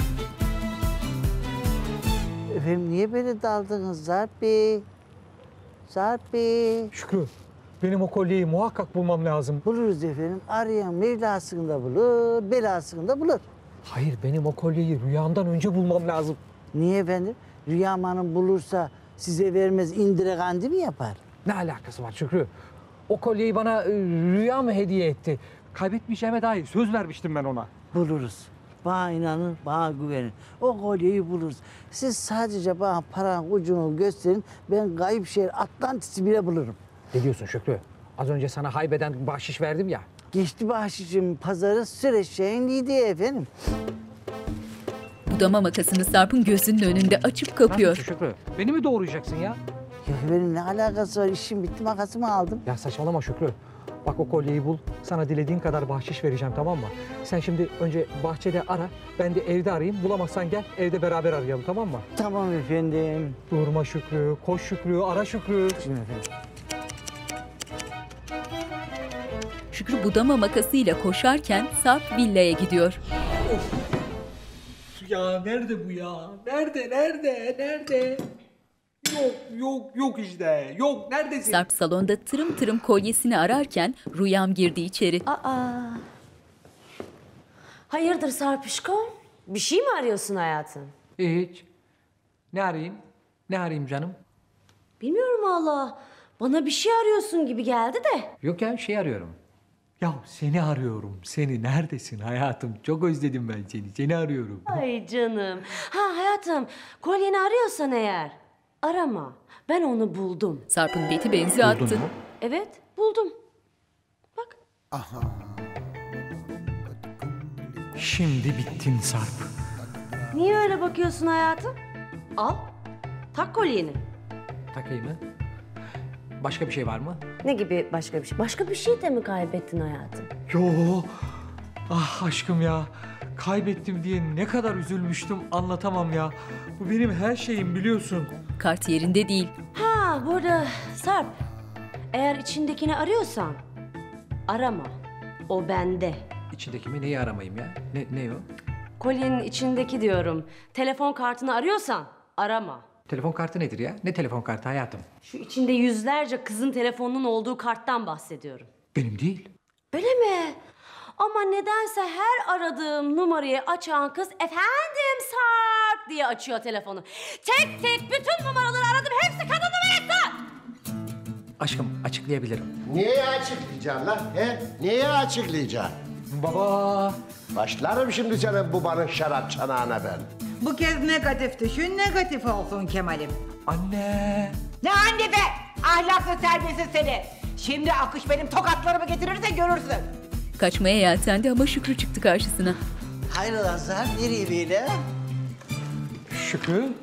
Efendim niye böyle daldınız Zarp Bey? Zarp Bey. Şükrü, benim o kolyeyi muhakkak bulmam lazım. Buluruz efendim. Arayan Mevlasını da bulur, belasını da bulur. Hayır, benim o kolyeyi rüyamdan önce bulmam lazım. Niye efendim? Rüyam Hanım bulursa size vermez, indire kandi mi yapar? Ne alakası var Şükrü? O kolyeyi bana rüya mı hediye etti? Kaybetmeyeceğime dair söz vermiştim ben ona. Buluruz. Bana inanın, bana güvenin. O kolyeyi buluruz. Siz sadece bana paranın ucunu gösterin. Ben kayıp şehir Atlantis'i bile bulurum. Ne diyorsun Şükrü? Az önce sana haybeden bahşiş verdim ya. Geçti bahşişim pazarı süreçlerin lidiği efendim. Budama makasını Sarp'ın gözünün önünde açıp kapıyor. Nasıl Şükrü? Beni mi doğrayacaksın ya? Ya benim ne alakası var? İşim bitti, makasımı aldım. Ya saçmalama Şükrü. Bak o kolyeyi bul. Sana dilediğin kadar bahşiş vereceğim, tamam mı? Sen şimdi önce bahçede ara. Ben de evde arayayım. Bulamazsan gel evde beraber arayalım, tamam mı? Tamam efendim. Durma Şükrü. Koş Şükrü. Ara Şükrü. Şimdi efendim. Şükrü budama makasıyla koşarken Sarp villaya gidiyor. Ya nerede bu ya? Nerede? Yok işte. Yok, neredesin? Sarp salonda tırım tırım kolyesini ararken Rüyam girdi içeri. Hayırdır Sarpişko? Bir şey mi arıyorsun hayatım? Hiç. Ne arayayım canım? Bilmiyorum valla. Bana bir şey arıyorsun gibi geldi de. Yok ya, arıyorum. Ya seni arıyorum. Seni neredesin hayatım? Çok özledim ben seni. Seni arıyorum. Ay canım. Ha hayatım, kolyeni arıyorsan eğer arama. Ben onu buldum. Sarp'ın beti benzi attı. Buldun mu? Evet, buldum. Bak. Şimdi bittin Sarp. Niye öyle bakıyorsun hayatım? Al, tak kolyeni. Takayım mı? Başka bir şey var mı? Ne gibi başka bir şey? Başka bir şey de mi kaybettin hayatım? Yo. Ah aşkım ya. Kaybettim diye ne kadar üzülmüştüm anlatamam ya. Bu benim her şeyim biliyorsun. Kart yerinde değil. Ha bu arada Sarp, eğer içindekini arıyorsan arama. O bende. İçindeki mi? Neyi aramayayım ya? Ne o? Kolyenin içindeki diyorum. Telefon kartını arıyorsan arama. Telefon kartı nedir ya? Ne telefon kartı hayatım? Şu içinde yüzlerce kızın telefonunun olduğu karttan bahsediyorum. Benim değil. Öyle mi? Ama nedense her aradığım numarayı açan kız efendim Sarp diye açıyor telefonu. Tek tek bütün numaraları aradım. Hepsi kadın numarası. Aşkım açıklayabilirim. Niye açıklayacaksın lan? He? Niye açıklayacaksın? Baba. Başlarım şimdi senin babanın şarap çanağına ben. Bu kez negatif düşün, negatif olsun Kemal'im. Anne. Ne anne be? Ahlaksız terbiyesiz seni. Şimdi Akış benim tokatlarımı getirirse görürsün. Kaçmaya yeltendi ama Şükrü çıktı karşısına. Hayrola Zarp, nereye böyle? Şükrü.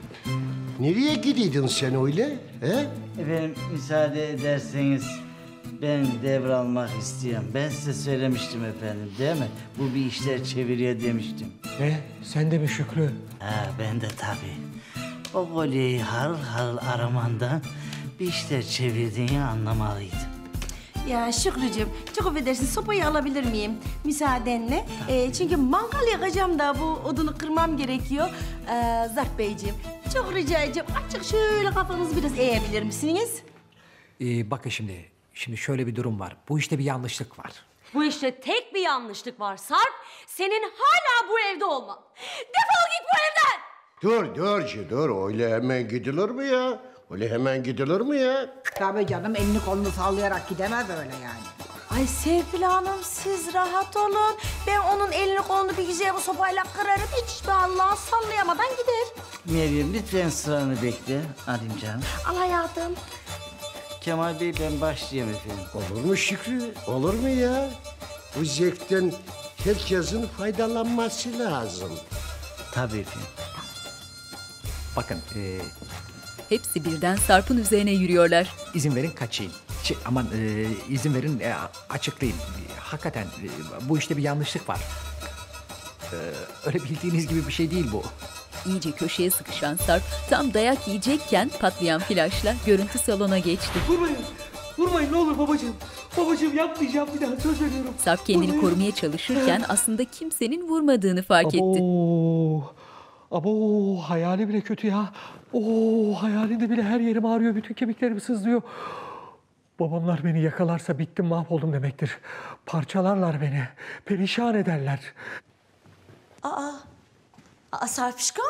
Nereye gidiyordun sen öyle? He? Efendim müsaade ederseniz Ben devralmak istiyorum. Ben size söylemiştim efendim değil mi? Bu bir işler çeviriyor demiştim. Ne? Sen de mi Şükrü? Ha ben de tabii. O kolyeyi harıl harıl aramandan bir işler çevirdiğini anlamalıydım. Ya Şükrücüğüm, çok affedersin sopayı alabilir miyim müsaadenle? Çünkü mangal yakacağım da bu odunu kırmam gerekiyor. Zarp Beyciğim, çok rica edeceğim. Açık şöyle kafanızı biraz eğebilir misiniz? Bakın şimdi şöyle bir durum var. Bu işte bir yanlışlık var. Bu işte tek bir yanlışlık var Sarp. Senin hala bu evde olman. Defol git bu evden! Dur. Öyle hemen gidilir mi ya? Öyle hemen gidilir mi ya? Tabii canım elini kolunu sallayarak gidemez öyle yani. Ay Serpil Hanım siz rahat olun. Ben onun elini kolunu bir güzel bu sopayla kırarım. Hiç vallahi sallayamadan gider. Meryem lütfen sıranı bekle. Alayım canım. Al hayatım. Kemal Bey ben başlayayım efendim. Olur mu Şükrü? Olur mu ya? Bu zevkten herkesin faydalanması lazım. Tabii efendim. Bakın Hepsi birden Sarp'ın üzerine yürüyorlar. izin verin kaçayım. İzin verin açıklayayım. Hakikaten bu işte bir yanlışlık var. Öyle bildiğiniz gibi bir şey değil bu. İyice köşeye sıkışan Sarp tam dayak yiyecekken patlayan flaşla görüntü salona geçti. Vurmayın ne olur babacığım. Babacığım yapmayacağım bir daha söz veriyorum. Sarp kendini korumaya çalışırken aslında kimsenin vurmadığını fark etti. Abo hayali bile kötü ya. Hayalinde bile her yerim ağrıyor. Bütün kemiklerim sızlıyor. Babamlar beni yakalarsa bittim mahvoldum demektir. Parçalarlar beni. Perişan ederler. Sarpişkom?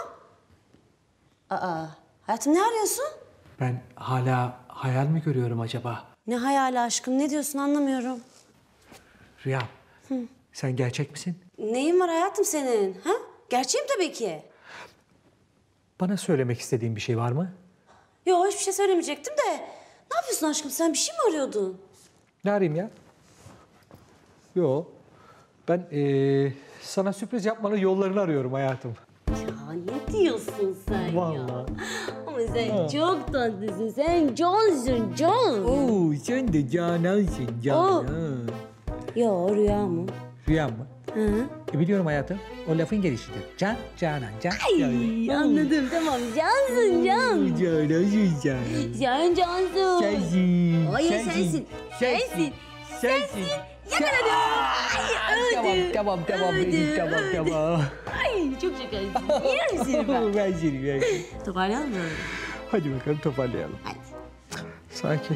Hayatım ne arıyorsun? Ben hala hayal mi görüyorum acaba? Ne hayali aşkım ne diyorsun anlamıyorum. Rüya, sen gerçek misin? Neyin var hayatım senin? Ha? Gerçeğim tabii ki. Bana söylemek istediğin bir şey var mı? Yok hiçbir şey söylemeyecektim de. Ne yapıyorsun aşkım sen bir şey mi arıyordun? Ne arayayım ya? Yok. Ben sana sürpriz yapmanın yollarını arıyorum hayatım. Ya ne diyorsun sen ya? Vallahi. Ama sen çok tatlısın. Sen cansın can. Sen de canansın canan. Yo rüya mı? Rüya mı? Hı. Biliyorum hayatım. O lafın gelişidir. Canan, can. Ay anladım tamam. Cansın can. Canansın canan. Sen cansın. Sensin. Hayır sensin. Sensin. Yemin ediyorum. Ay öldüm. Tamam. Tamam. Ay çok şekersin. Yerim seni ben. Ben seni. Toparlayalım mı? Hadi bakalım toparlayalım. Hadi. Sanki.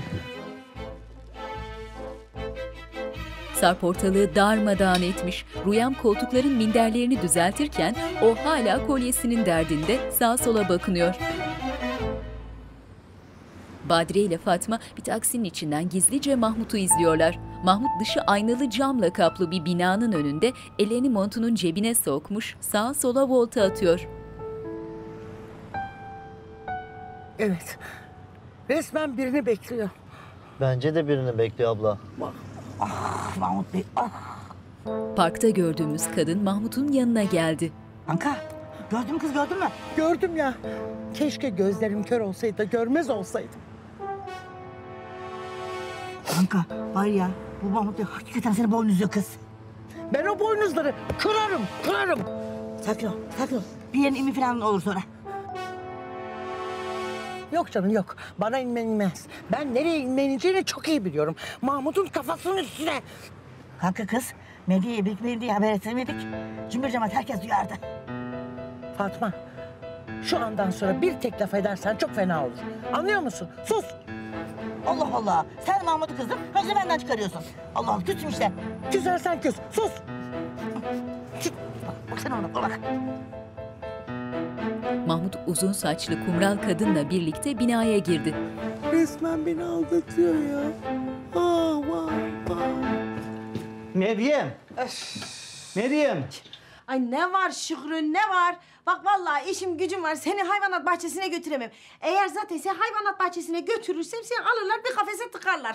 Sarp ortalığı darmadağın etmiş. Rüyam koltukların minderlerini düzeltirken o hala kolyesinin derdinde sağa sola bakınıyor. Badire ile Fatma bir taksinin içinden gizlice Mahmut'u izliyorlar. Mahmut dışı aynalı camla kaplı bir binanın önünde ellerini montunun cebine sokmuş, sağa sola volta atıyor. Evet. Resmen birini bekliyor. Bence de birini bekliyor abla. Mahmut Bey. Parkta gördüğümüz kadın Mahmut'un yanına geldi. Anka, gördün mü kız gördün mü? Gördüm ya. Keşke gözlerim kör olsaydı da görmez olsaydım. Anka var ya bu Mahmut Bey hakikaten seni boynuzluyor kız. Ben o boynuzları kırarım. Sakin ol. Bir yerin imi falan olur sonra. Yok canım yok. Bana inmez. Ben nereye inmeyeceğini çok iyi biliyorum. Mahmut'un kafasının üstüne. Kanka kız, medyaya bekleyin diye haber etmedik. Cümbür cemaat herkes duyardı. Fatma, şu andan sonra bir tek laf edersen çok fena olur. Anlıyor musun? Sus! Allah Allah, sen Mahmut'u kızdın, hızlı benden çıkarıyorsun. Allah Allah, küsüm işte. Küsersen küs, sus! Bak sen ona bak. Mahmut uzun saçlı kumral kadınla birlikte binaya girdi. Resmen beni aldatıyor ya. Vah. Meryem. Ay ne var Şükrü ne var? Bak vallahi işim gücüm var. Seni hayvanat bahçesine götüremem. Eğer zaten seni hayvanat bahçesine götürürsem seni alırlar bir kafese tıkarlar.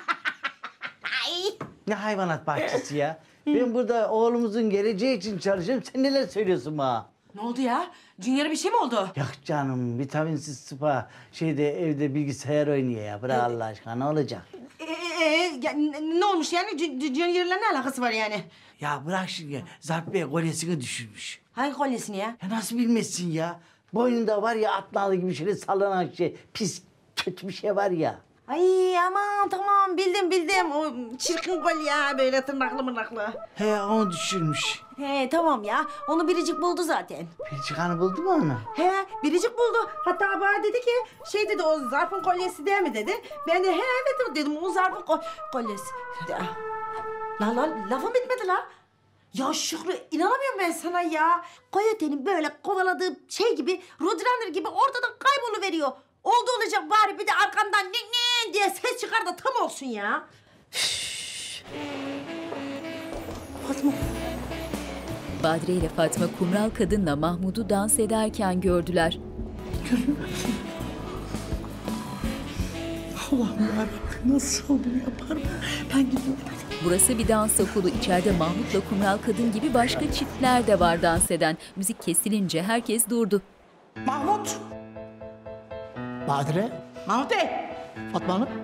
Ne hayvanat bahçesi ya? Ben burada oğlumuzun geleceği için çalışıyorum. Sen neler söylüyorsun bana? Ne oldu ya? Junior'a bir şey mi oldu? Yok canım, vitaminsiz spa. Evde bilgisayar oynuyor ya. Bırak Allah aşkına, ne olacak? Ne olmuş yani? Junior'la ne alakası var yani? Ya bırak şimdi. Zarp Bey kolyesini düşürmüş. Hangi kolyesini ya? Ya nasıl bilmezsin ya? Boynunda var ya atnalı gibi şöyle sallanan şey. Pis kötü bir şey var ya. Ay aman tamam bildim. O çirkin kolye ya böyle tırnaklı mırnaklı. He onu düşürmüş. He tamam ya onu Biricik buldu zaten. Biricik Hanım buldu mu onu? He Biricik buldu. Hatta bana dedi ki şey dedi o zarfın kolyesi değil mi dedi. Ben de he evet dedim o zarfın kolyesi. La lafım bitmedi la. Ya Şükrü inanamıyorum ben sana ya. Coyote'nin böyle kovaladığı şey gibi Roadrunner gibi ortadan kayboluveriyor. Oldu olacak bari bir de arkamdan ne diye ses çıkar da tam olsun ya. Fatma. Badire ile Fatma kumral kadınla Mahmut'u dans ederken gördüler. Allah'ım yarabbim nasıl bunu yapar? Ben gidiyorum. Burası bir dans okulu. İçeride Mahmut'la kumral kadın gibi başka çiftler de var dans eden. Müzik kesilince herkes durdu. Mahmut. Badire, Mahmut Bey. Fatma Hanım.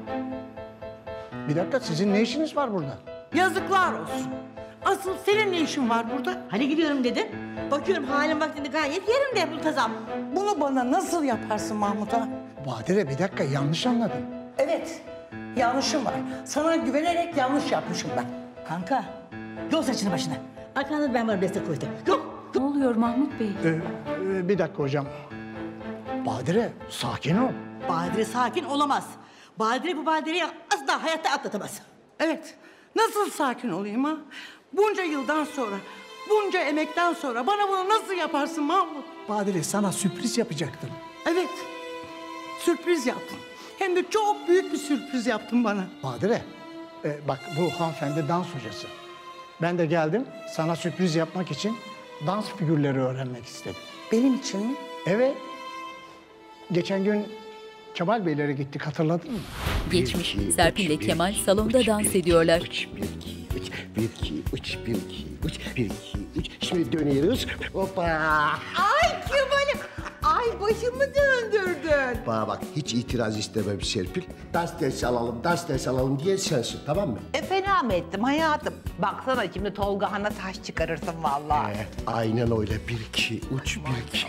Bir dakika, sizin ne işiniz var burada? Yazıklar olsun. Asıl senin ne işin var burada? Hani gidiyorum dedin. Bakıyorum halin vaktinde gayet yerinde muntazam. Bunu bana nasıl yaparsın Mahmut'a? Badire, bir dakika, yanlış anladın. Evet, yanlışım var. Sana güvenerek yanlış yapmışım ben. Kanka, yol saçını başına. Arkanda ben var destek koydum. Yok. Ne oluyor Mahmut Bey? Bir dakika hocam. Badire, sakin ol. Badire sakin olamaz. Badire bu Badire'yi asla hayatta atlatamaz. Evet, nasıl sakin olayım ha? Bunca yıldan sonra, bunca emekten sonra bana bunu nasıl yaparsın Mahmut? Badire, sana sürpriz yapacaktım. Evet, sürpriz yaptın. Hem de çok büyük bir sürpriz yaptın bana. Badire, bak bu hanımefendi dans hocası. Ben de geldim, sana sürpriz yapmak için dans figürleri öğrenmek istedim. Benim için mi? Evet. Geçen gün Kemal Beylere gittik, hatırladın mı? Geçmiş. Serpil ile Kemal salonda dans ediyorlar. 1, 2, 3, 1, 2, 3, 1, 2, 3. Şimdi dönüyoruz. Hoppa. Ay Kemal'im. Ay başımı döndürdün. Bana bak, hiç itiraz istemem Serpil. Dans dersi alalım diye sensin, tamam mı? Fena mı ettim hayatım? Baksana şimdi Tolga Han'a taş çıkarırsın vallahi. Aynen öyle. 1, 2, 3, 1, 2.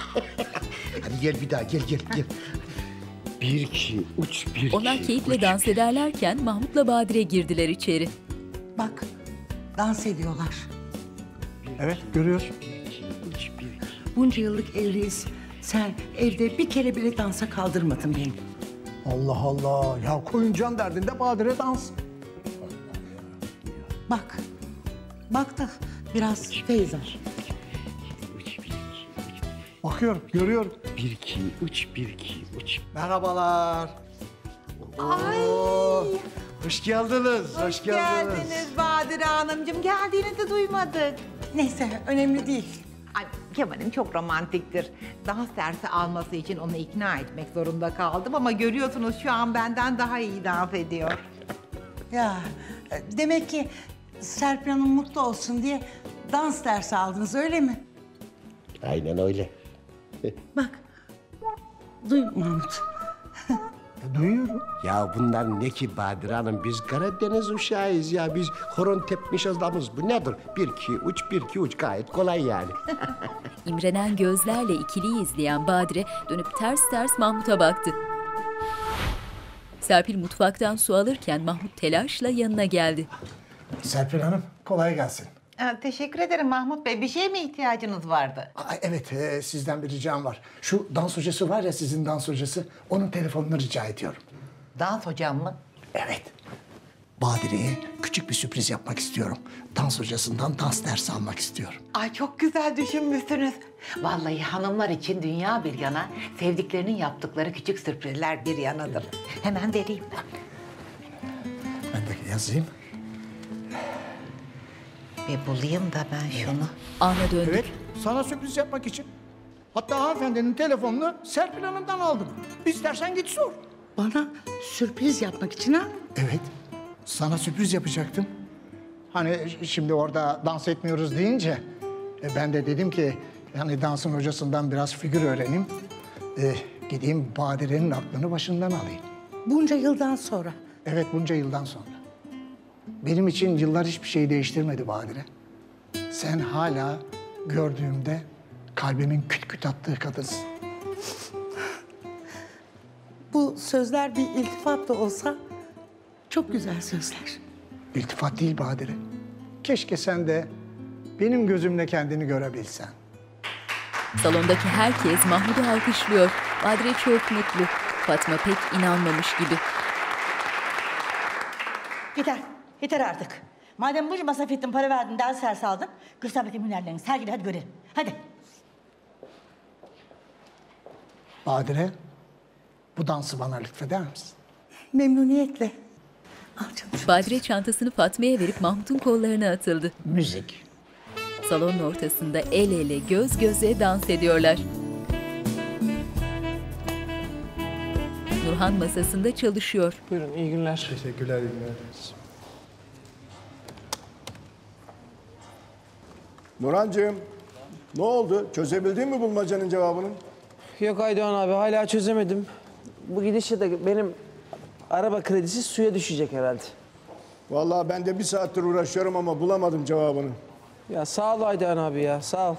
Hadi gel bir daha, gel. 1, 2, 3, 1, Onlar keyifle dans ederlerken Mahmut'la Badire girdiler içeri. Bak, dans ediyorlar. Evet, görüyoruz. Bunca yıllık evliyiz. Sen evde bir kere bile dansa kaldırmadın beni. Allah Allah. Ya koyuncan derdinde Badire dans. Bak da biraz feyz al. Bakıyorum, görüyorum. 1, 2, 3, 1, 2, 3. Merhabalar. Ay. Hoş geldiniz, hoş geldiniz Badire Hanımcığım. Geldiğini de duymadık. Neyse, önemli değil. Ay Kemal'im çok romantiktir. Dans dersi alması için onu ikna etmek zorunda kaldım ama görüyorsunuz şu an benden daha iyi dans ediyor. Ya, demek ki Serpil Hanım mutlu olsun diye dans dersi aldınız, öyle mi? Aynen öyle. Bak, duy Mahmut. Duyuyorum. Ya bunlar ne ki Badire Hanım? Biz Karadeniz uşağıyız ya. Biz horon tepmiş adamız. Bu nedir? 1, 2, 3, 1, 2, 3. Gayet kolay yani. İmrenen gözlerle ikiliyi izleyen Badire dönüp ters Mahmut'a baktı. Serpil mutfaktan su alırken Mahmut telaşla yanına geldi. Serpil Hanım, kolay gelsin. Teşekkür ederim Mahmut Bey. Bir şeye mi ihtiyacınız vardı? Evet, sizden bir ricam var. Şu dans hocası var ya, sizin dans hocası, onun telefonunu rica ediyorum. Dans hocam mı? Evet. Badire'ye küçük bir sürpriz yapmak istiyorum. Dans hocasından dans dersi almak istiyorum. Ay çok güzel düşünmüşsünüz. Vallahi hanımlar için dünya bir yana, sevdiklerinin yaptıkları küçük sürprizler bir yanadır. Hemen vereyim ben. Ben de yazayım. Bir bulayım da ben şunu. Ana döndük. Evet, sana sürpriz yapmak için. Hatta hanımefendinin telefonunu Serpil Hanım'dan aldım. İstersen git sor. Bana sürpriz yapmak için ha? Evet, sana sürpriz yapacaktım. Hani şimdi orada dans etmiyoruz deyince... ben de dedim ki... yani dansın hocasından biraz figür öğreneyim. Gideyim Badire'nin aklını başından alayım. Bunca yıldan sonra. Evet, bunca yıldan sonra. Benim için yıllar hiçbir şey değiştirmedi Badire. Sen hala gördüğümde kalbimin küt küt attığı kadınsın. Bu sözler bir iltifat da olsa çok güzel sözler. İltifat değil Badire. Keşke sen de benim gözümle kendini görebilsen. Salondaki herkes Mahmut'u alkışlıyor. Badire çok mutlu. Fatma pek inanmamış gibi. Yeter, yeter artık. Madem bunca masraf ettin, para verdin, ders aldın, göster bakayım hünerlerini, sergile, hadi görelim. Hadi. Badire, bu dansı bana lütfeder misin? Memnuniyetle. Badire çantasını Fatma'ya verip Mahmut'un kollarına atıldı. Müzik. Salonun ortasında el ele, göz göze dans ediyorlar. Nurhan masasında çalışıyor. Buyurun, iyi günler. Teşekkürler, iyi günler. Nurhancığım, ne oldu? Çözebildin mi bulmacanın cevabını? Yok Aydoğan abi, hala çözemedim. Bu gidişle de benim araba kredisi suya düşecek herhalde. Vallahi ben de 1 saattir uğraşıyorum ama bulamadım cevabını. Ya sağ ol Aydoğan abi ya, sağ ol.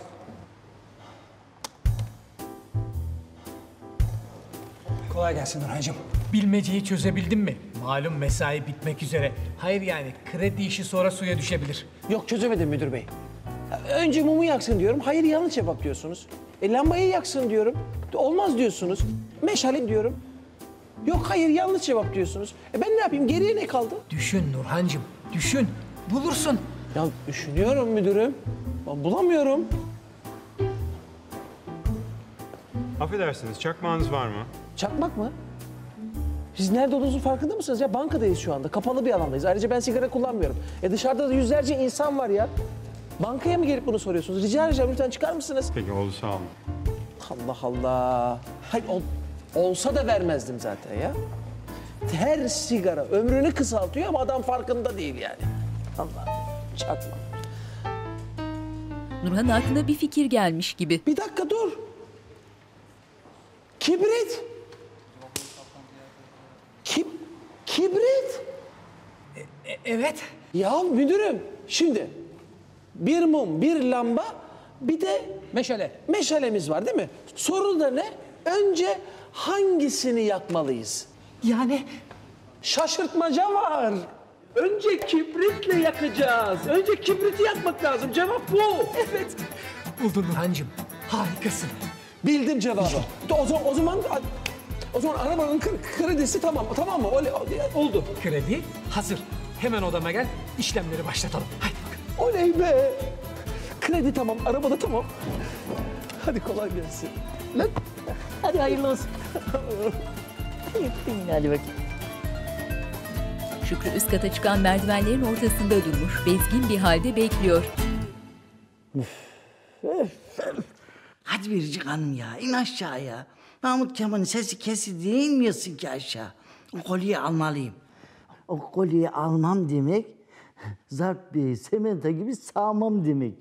Kolay gelsin Nurhancığım. Bilmeceyi çözebildin mi? Malum mesai bitmek üzere. Hayır yani kredi işi sonra suya düşebilir. Yok çözemedim müdür bey. Önce mumu yaksın diyorum, hayır yanlış cevap diyorsunuz. Lambayı yaksın diyorum, olmaz diyorsunuz. Meşale diyorum. Yok hayır yanlış cevap diyorsunuz. Ben ne yapayım, geriye ne kaldı? Düşün Nurhancığım, düşün. Bulursun. Ya düşünüyorum müdürüm. Ben bulamıyorum. Affedersiniz, çakmağınız var mı? Çakmak mı? Siz nerede olduğunuzun farkında mısınız ya? Bankadayız şu anda. Kapalı bir alandayız. Ayrıca ben sigara kullanmıyorum. Dışarıda da yüzlerce insan var ya. Bankaya mı gelip bunu soruyorsunuz? Rica edeceğim lütfen çıkar mısınız? Peki oldu, sağ olun. Allah Allah. Hayır olsa da vermezdim zaten ya. Her sigara ömrünü kısaltıyor ama adam farkında değil yani. Allah çakma. Nurhan'ın aklına bir fikir gelmiş gibi. Bir dakika dur. Kibrit. Kibrit. Evet. Ya müdürüm şimdi bir mum, bir lamba, bir de meşalemiz var değil mi? Sorun da ne? Önce hangisini yakmalıyız? Yani? Şaşırtmaca var. Önce kibritle yakacağız. Önce kibriti yakmak lazım. Cevap bu. Evet. Buldun Nurhancığım. Harikasın. Bildim cevabı. O zaman arabanın kredisi tamam mı? Oldu. Kredi hazır. Hemen odama gel. İşlemleri başlatalım. Haydi bakalım. Oley be. Kredi tamam, araba da tamam. Hadi kolay gelsin. Hadi hayırlı olsun. Hadi bakayım. Şükrü üst kata çıkan merdivenlerin ortasında durmuş, bezgin bir halde bekliyor. Hadi Biricik Hanım ya, in aşağıya. Mahmut Kemal'in sesi kesildi, inmiyorsun ki aşağı. O kolyeyi almalıyım. O kolyeyi almam demek, Zarp Bey'i sementa gibi sağmam demek.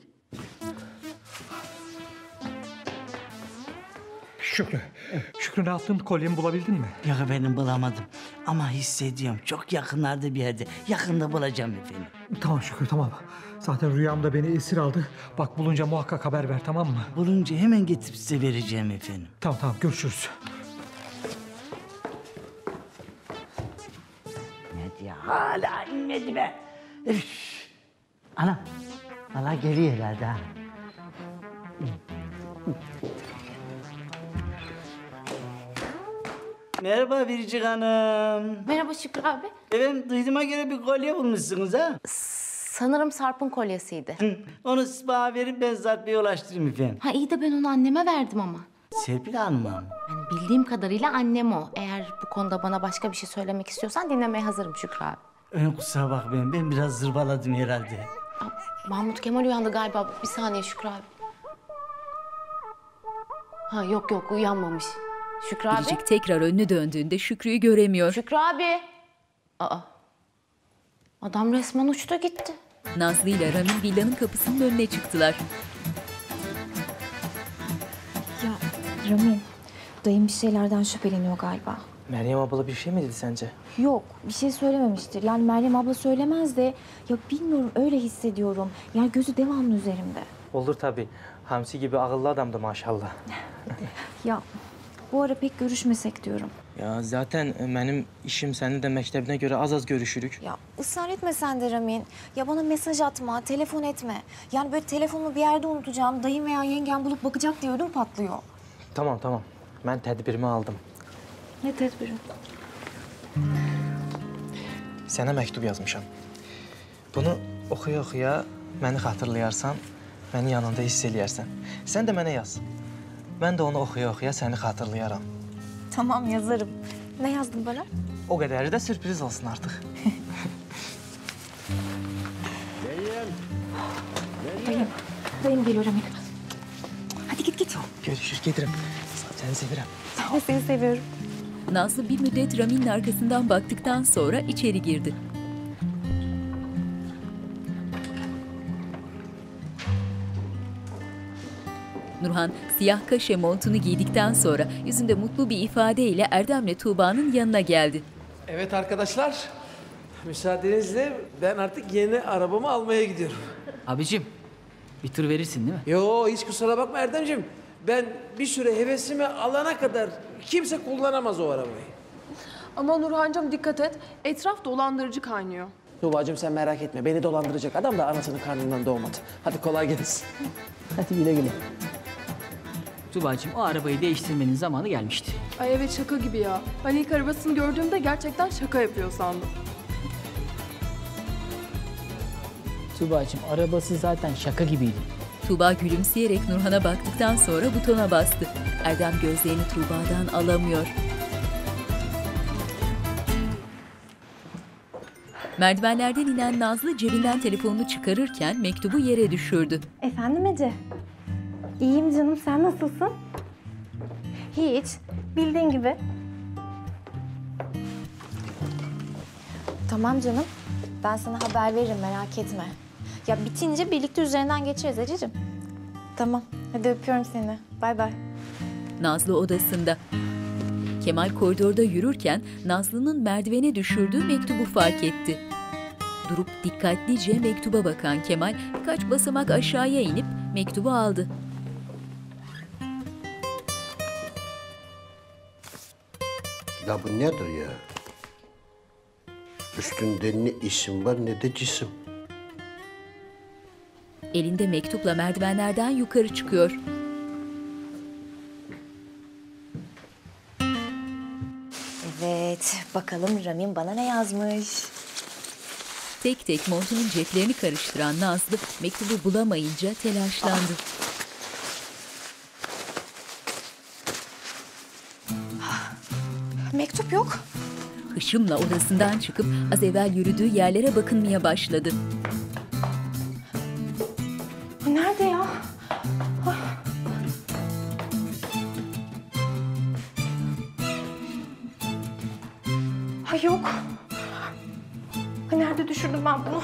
Şükrü ne yaptın? Kolyemi bulabildin mi? Yok efendim bulamadım. Ama hissediyorum çok yakınlarda bir yerde. Yakında bulacağım efendim. Tamam Şükrü tamam. Zaten rüyamda beni esir aldı. Bak bulunca muhakkak haber ver tamam mı? Bulunca hemen getirip size vereceğim efendim. Tamam görüşürüz. Ne diyor hala inmedi be. Üf. Ana. Valla geliyor herhalde ha. Merhaba Biricik Hanım. Merhaba Şükrü abi. Efendim duyduğuma göre bir kolye bulmuşsunuz ha? Sanırım Sarp'ın kolyesiydi. Onu siz bana verin ben Zarp Bey'e ulaştırayım efendim. Ha iyi de ben onu anneme verdim ama. Serpil Hanım'a mı? Yani bildiğim kadarıyla annem o. Eğer bu konuda bana başka bir şey söylemek istiyorsan dinlemeye hazırım Şükrü abi. Kusura bakmayın ben biraz zırvaladım herhalde. Mahmut Kemal uyandı galiba. Bir saniye Şükrü abi. Ha yok uyanmamış. Şükrü abi. Biricik tekrar önünü döndüğünde Şükrü'yü göremiyor. Şükrü abi. Aa. Adam resmen uçtu gitti. Nazlı ile Ramin villanın kapısının önüne çıktılar. Ya Ramin, dayım bir şeylerden şüpheleniyor galiba. Meryem abla bir şey mi dedi sence? Yok, bir şey söylememiştir. Yani Meryem abla söylemez de ya bilmiyorum öyle hissediyorum. Yani gözü devamlı üzerimde. Olur tabii. Hamsi gibi akıllı adamdı maşallah. Ya bu ara pek görüşmesek diyorum. Ya zaten benim işim senin de mektebine göre az görüşürük. Ya ısrar etme sen de Ramin. Ya bana mesaj atma, telefon etme. Yani böyle telefonumu bir yerde unutacağım, dayım veya yengem bulup bakacak diye ödüm patlıyor. Tamam. Ben tedbirimi aldım. Ne tedbiri? Sana mektup yazmışam. Bunu okuya beni hatırlayarsan, beni yanında hiss eləyərsən. Sen de bana yaz. Ben de onu okuya seni hatırlayaram. Tamam yazarım. Ne yazdın bana? O kadarı da sürpriz olsun artık. Dayım geliyor Ramin. Hadi git. Görüşür gelirim. Seni severim. Ben seni seviyorum. Nazlı bir müddet Ramin'in arkasından baktıktan sonra içeri girdi. Nurhan siyah kaşe montunu giydikten sonra yüzünde mutlu bir ifadeyle Erdem'le Tuğba'nın yanına geldi. Evet arkadaşlar, müsaadenizle ben artık yeni arabamı almaya gidiyorum. Abicim bir tur verirsin değil mi? Yo hiç kusura bakma Erdemciğim. Ben bir süre hevesimi alana kadar kimse kullanamaz o arabayı. Ama Nurhancığım dikkat et. Etraf dolandırıcı kaynıyor. Tuğba'cığım sen merak etme. Beni dolandıracak adam da anasının karnından doğmadı. Hadi kolay gelsin. Hadi güle. Tuba'cığım o arabayı değiştirmenin zamanı gelmişti. Ay evet şaka gibi ya. Ben ilk arabasını gördüğümde gerçekten şaka yapıyor sandım. Tuba'cığım arabası zaten şaka gibiydi. Tuğba gülümseyerek Nurhan'a baktıktan sonra butona bastı. Erdem gözlerini Tuğba'dan alamıyor. Merdivenlerden inen Nazlı cebinden telefonunu çıkarırken mektubu yere düşürdü. Efendim Ece? İyiyim canım, sen nasılsın? Hiç, bildiğin gibi. Tamam canım, ben sana haber veririm, merak etme. Ya bitince birlikte üzerinden geçeriz Ececiğim. Tamam, hadi öpüyorum seni. Bay bay. Nazlı odasında. Kemal koridorda yürürken Nazlı'nın merdivene düşürdüğü mektubu fark etti. Durup dikkatlice mektuba bakan Kemal birkaç basamak aşağıya inip mektubu aldı. Ya bu nedir ya? Üstünde ne isim var ne de cisim. Elinde mektupla merdivenlerden yukarı çıkıyor. Evet, bakalım Ramin bana ne yazmış? Tek tek montunun ceplerini karıştıran Nazlı mektubu bulamayınca telaşlandı. Mektup yok. Hışımla odasından çıkıp az evvel yürüdüğü yerlere bakınmaya başladı. Nerede ya? Ay yok. Ay nerede düşürdüm ben bunu?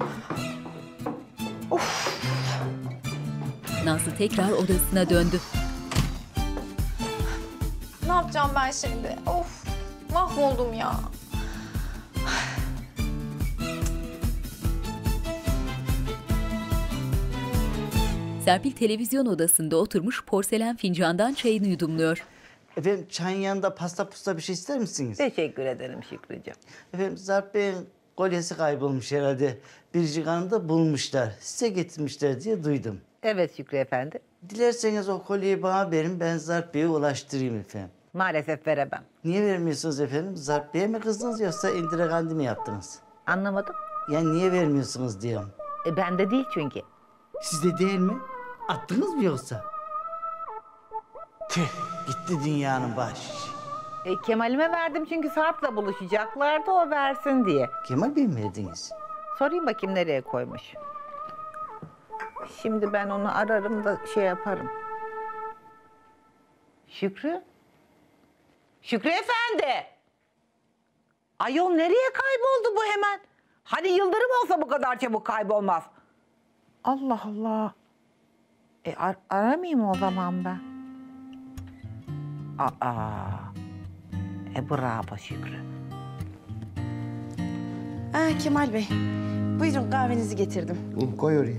Of. Nazlı tekrar odasına döndü. Ne yapacağım ben şimdi? Of. Mahvoldum ya. Serpil televizyon odasında oturmuş porselen fincandan çayını yudumluyor. Efendim çayın yanında pasta pusta bir şey ister misiniz? Teşekkür ederim Şükrücüğüm. Efendim Zarp Bey'in kolyesi kaybolmuş herhalde. Biricik Hanım da bulmuşlar. Size getirmişler diye duydum. Evet Şükrü Efendi. Dilerseniz o kolyeyi bana verin, ben Zarp Bey'e ulaştırayım efendim. Maalesef veremem. Niye vermiyorsunuz efendim? Zarp Bey'e mi kızdınız yoksa Indira Gandhi mi yaptınız? Anlamadım. Yani niye vermiyorsunuz diyorum. Bende değil çünkü. Sizde değil mi? Attınız mı yoksa? Tüh, gitti dünyanın başı. Kemal'ime verdim çünkü Sarp'la buluşacaklardı, o versin diye. Kemal Bey mi verdiniz? Sorayım bakayım nereye koymuş. Şimdi ben onu ararım da şey yaparım. Şükrü? Şükrü Efendi! Ayol nereye kayboldu bu hemen? Hani Yıldırım olsa bu kadar çabuk kaybolmaz. Allah Allah. Aramayayım o zaman ben. Bravo Şükrü. Kemal Bey, buyurun kahvenizi getirdim. Koy oraya.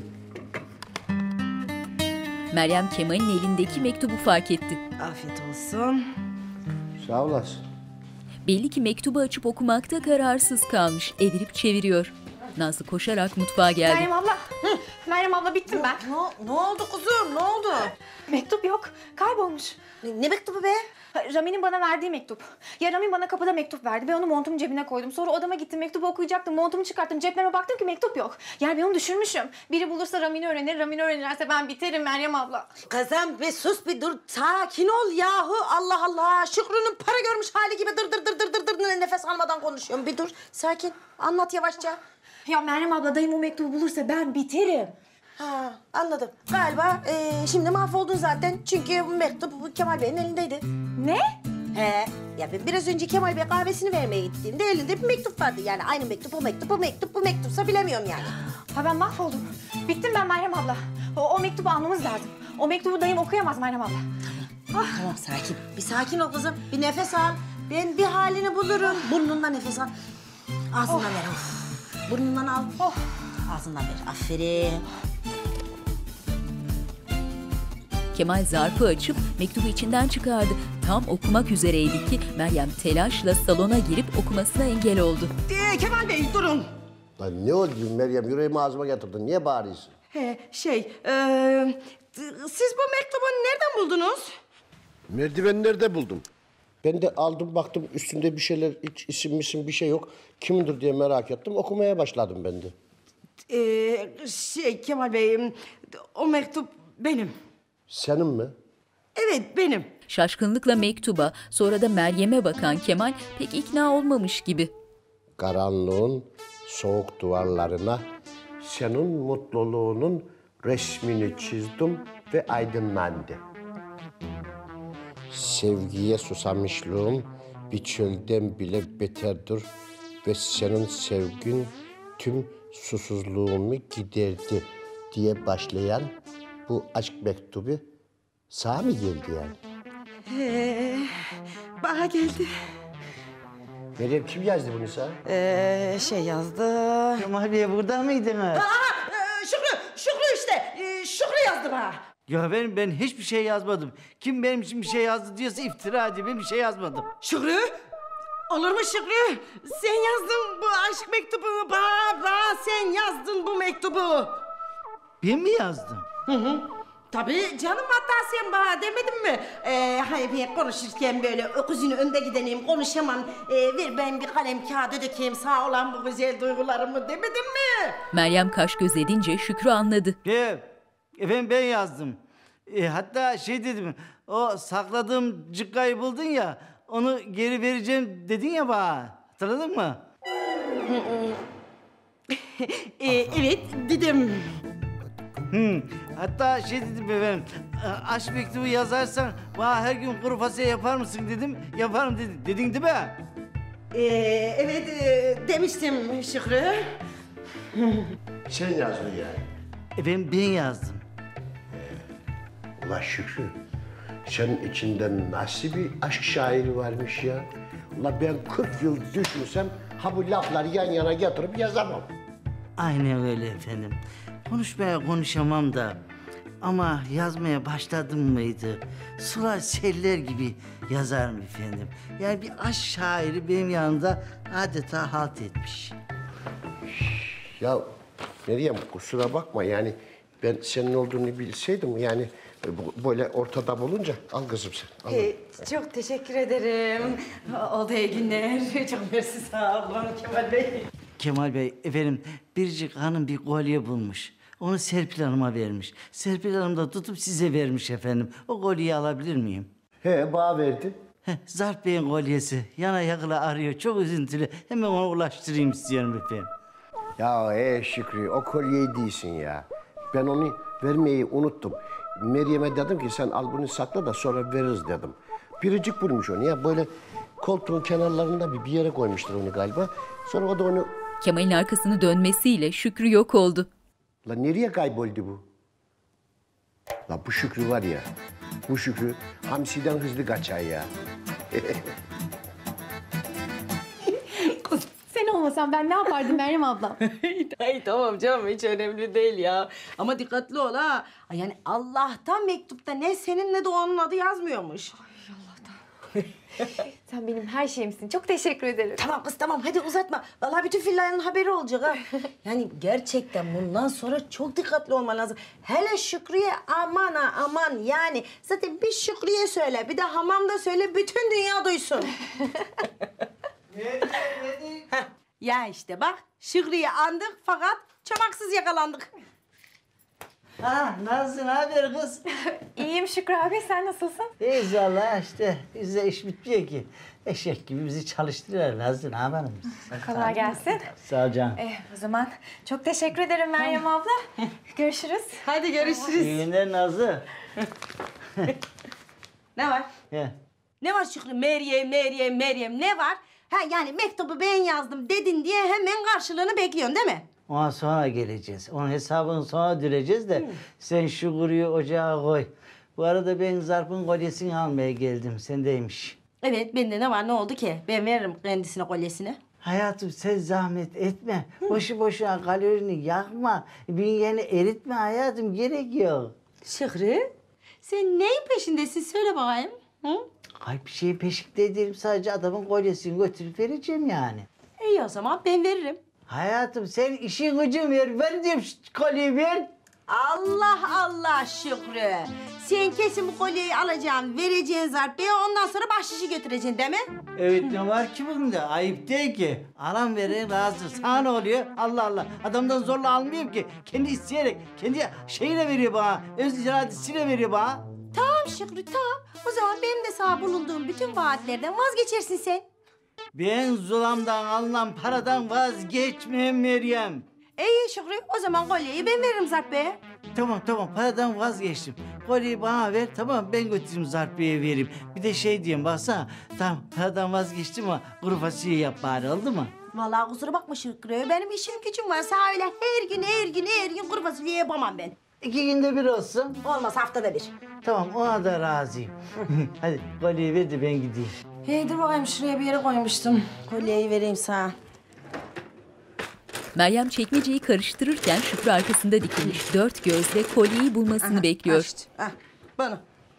Meryem Kemal'in elindeki mektubu fark etti. Afiyet olsun. Sağ olasın. Belli ki mektubu açıp okumakta kararsız kalmış. Evirip çeviriyor. Nazlı koşarak mutfağa geldi. Meryem abla. Meryem abla bittim ben. Ne oldu kuzum? Ne oldu? Mektup yok. Kaybolmuş. Ne mektubu be? Rami'nin bana verdiği mektup. Ya Rami bana kapıda mektup verdi. Ben onu montumun cebine koydum. Sonra odama gittim. Mektubu okuyacaktım. Montumu çıkarttım. Ceplerime baktım ki mektup yok. Yani ben onu düşürmüşüm. Biri bulursa Rami'ni öğrenir. Rami'ni öğrenirse ben biterim Meryem abla. Kızım bir sus bir dur. Sakin ol yahu. Allah Allah. Şükrü'nün para görmüş hali gibi dır nefes almadan konuşuyorum. Bir dur. Sakin. Anlat yavaşça. Ya Meryem abla dayım o mektubu bulursa ben biterim. Ha, anladım. Galiba şimdi mahvoldun zaten. Çünkü bu mektup Kemal Bey'in elindeydi. Ne? He. Ya ben biraz önce Kemal Bey kahvesini vermeye gittiğimde elinde bir mektup vardı. Yani aynı mektup, bu mektupsa bilemiyorum yani. Ha ben mahvoldum. Bittim ben Meryem abla. O mektubu almamız lazım. O mektubu dayım okuyamaz Meryem abla. Tamam sakin. Bir sakin ol kızım. Bir nefes al. Ben bir halini bulurum. Burnundan nefes al. Ağzından ver. Of. Burnundan al. Ağzından ver. Aferin. Kemal zarfı açıp mektubu içinden çıkardı. Tam okumak üzereydi ki Meryem telaşla salona girip okumasına engel oldu. Kemal Bey durun. Lan ne oldu Meryem? Yüreğimi ağzıma getirdin. Niye bağırıyorsun? Siz bu mektubu nereden buldunuz? Merdivenlerde buldum. Ben de aldım baktım üstünde bir şeyler, hiç isim bir şey yok. Kimindir diye merak ettim. Okumaya başladım ben de. Kemal Bey, o mektup benim. Senin mi? Evet, benim. Şaşkınlıkla mektuba, sonra da Meryem'e bakan Kemal pek ikna olmamış gibi. Karanlığın soğuk duvarlarına senin mutluluğunun resmini çizdim ve aydınlandı. Sevgiye susamışlığım bir çölden bile beterdir ve senin sevgin tüm susuzluğumu giderdi diye başlayan bu aşk mektubu sana mı geldi yani? Bana geldi. Meryem kim yazdı bunu sana? Yazdı. Kemal Bey burada mıydınız? Şükrü işte. Şükrü yazdı bana. Ya ben hiçbir şey yazmadım. Kim benim için bir şey yazdı diyorsa iftira ediyor. Ben bir şey yazmadım. Şükrü? Olur mu Şükrü? Sen yazdın bu aşk mektubunu bana. Sen yazdın bu mektubu. Ben mi yazdım? Hı. Tabii canım, hatta sen bana demedin mi? Hani ben konuşurken böyle öküzünü önde gideneyim, konuşamam. Ver ben bir kalem kağıdı dökeyim sağ olan bu güzel duygularımı demedin mi? Meryem kaş göz edince Şükrü anladı. Efendim ben yazdım. Hatta dedim, o sakladığım cıkkayı buldun ya, onu geri vereceğim dedin ya bana. Hatırladın mı? Evet dedim. Hatta dedim efendim, aşk mektubu yazarsan bana her gün kuru fasulye yapar mısın dedim. Yaparım dedin değil mi? Evet demiştim Şükrü. Sen yazdın yani. Efendim ben yazdım. Ulan Şükrü, senin içinde nasıl bir aşk şairi varmış ya? Ulan ben 40 yıl düşmüşsem ha bu lafları yan yana getirip yazamam. Aynen öyle efendim. Konuşmaya konuşamam da ama yazmaya başladım mıydı sular seller gibi yazarım efendim. Yani bir aşk şairi benim yanımda adeta halt etmiş. Ya Meryem kusura bakma yani ben senin olduğunu bilseydim yani böyle ortada bulunca al kızım sen. Al. Çok teşekkür ederim. Oldu iyi günler. Çok mersi sağ olun Kemal Bey. Kemal Bey efendim Biricik Hanım bir kolye bulmuş. Onu Serpil Hanım'a vermiş. Serpil Hanım da tutup size vermiş efendim. O kolyeyi alabilir miyim? Bana verdi. Zarp Bey'in kolyesi. Yana yakıla arıyor. Çok üzüntülü. Hemen ona ulaştırayım istiyorum efendim. Ya Şükrü o kolyeyi değilsin ya. Ben onu vermeyi unuttum. Meryem'e dedim ki sen al bunu sakla da sonra veririz dedim. Biricik bulmuş onu ya böyle koltuğun kenarlarında bir yere koymuştur onu galiba. Sonra o da onu... Kemal'in arkasını dönmesiyle Şükrü yok oldu. Lan nereye kayboldu bu? Lan bu Şükrü var ya, bu Şükrü hamsiden hızlı kaçar ya. olmasan ben ne yapardım Meryem abla? Ay tamam canım hiç önemli değil ya. Ama dikkatli ol ha. Ay, yani Allah'tan mektupta ne senin ne de onun adı yazmıyormuş. Sen benim her şeyimsin. Çok teşekkür ederim. Tamam kız tamam hadi uzatma. Vallahi bütün fillayın haberi olacak ha. Yani gerçekten bundan sonra çok dikkatli olman lazım. Hele Şükrü'ye aman ha aman yani. Zaten bir Şükrü'ye söyle bir de hamamda söyle bütün dünya duysun. Heh, ya işte bak Şükrü'ye andık fakat çamaksız yakalandık. Ha Nazlı ne haber kız? İyiyim Şükrü abi sen nasılsın? İyiyiz valla işte bizde iş bitmiyor ki. Eşek gibi bizi çalıştırıyorlar Nazlı ne yapalım biz? Kolay gelsin. Sağ ol canım. O zaman çok teşekkür ederim Meryem abla. Görüşürüz. Hadi görüşürüz. İyi günler Nazlı. Ne var? He. Ne var Şükrü? Meryem ne var? Ha yani mektubu ben yazdım dedin diye hemen karşılığını bekliyorsun değil mi? Ona sonra geleceğiz. Onun hesabını sonra düreceğiz de sen şu kuruyu ocağa koy. Bu arada ben Zarp'ın kolyesini almaya geldim. Sendeymiş. Evet bende ne var ne oldu ki? Ben veririm kendisine kolyesini. Hayatım sen zahmet etme. Boşu boşuna kalorini yakma. Bünyeni eritme hayatım gerek yok. Şükrü sen neyin peşindesin söyle bakayım. Hı? Ay bir şey peşinde değilim sadece adamın kolyesini götürüp vereceğim yani. İyi o zaman ben veririm. Hayatım sen işin gücün ver diyorum şu kolyeyi ver. Allah Şükrü. Sen kesin bu kolyeyi alacaksın, vereceksin Zarp Bey'e ondan sonra bahşişi götüreceksin değil mi? Evet ne var ki bunda? Ayıp değil ki. Alan veren razı. Sana ne oluyor? Allah Allah. Adamdan zorla almıyorum ki. Kendi isteyerek, kendi şeyine veriyor bana. Öz iradesiyle veriyor bana. Tamam Şükrü tamam. O zaman benim de sana bulunduğum bütün vaatlerden vazgeçersin sen. Ben zulamdan alınan paradan vazgeçmem Meryem. İyi Şükrü o zaman kolyeyi ben veririm Zarp Bey'e. Tamam paradan vazgeçtim. Kolyeyi bana ver tamam ben götüreyim Zarp Bey'e vereyim. Bir de şey diyeyim baksana. Tamam paradan vazgeçtim ama kuru fasulye yap bari oldu mu? Vallahi kusura bakma Şükrü. Benim işim gücüm varsa öyle her gün kuru fasulye yapamam ben. 2 günde bir olsun. Olmaz haftada bir. Tamam ona da razıyım. Hadi kolyeyi ver de ben gideyim. Hey dur bakayım şuraya bir yere koymuştum. Kolyeyi vereyim sana. Meryem çekmeceyi karıştırırken Şükrü arkasında dikilmiş 4 gözle kolyeyi bulmasını bekliyor. Açtı. Ah, bana.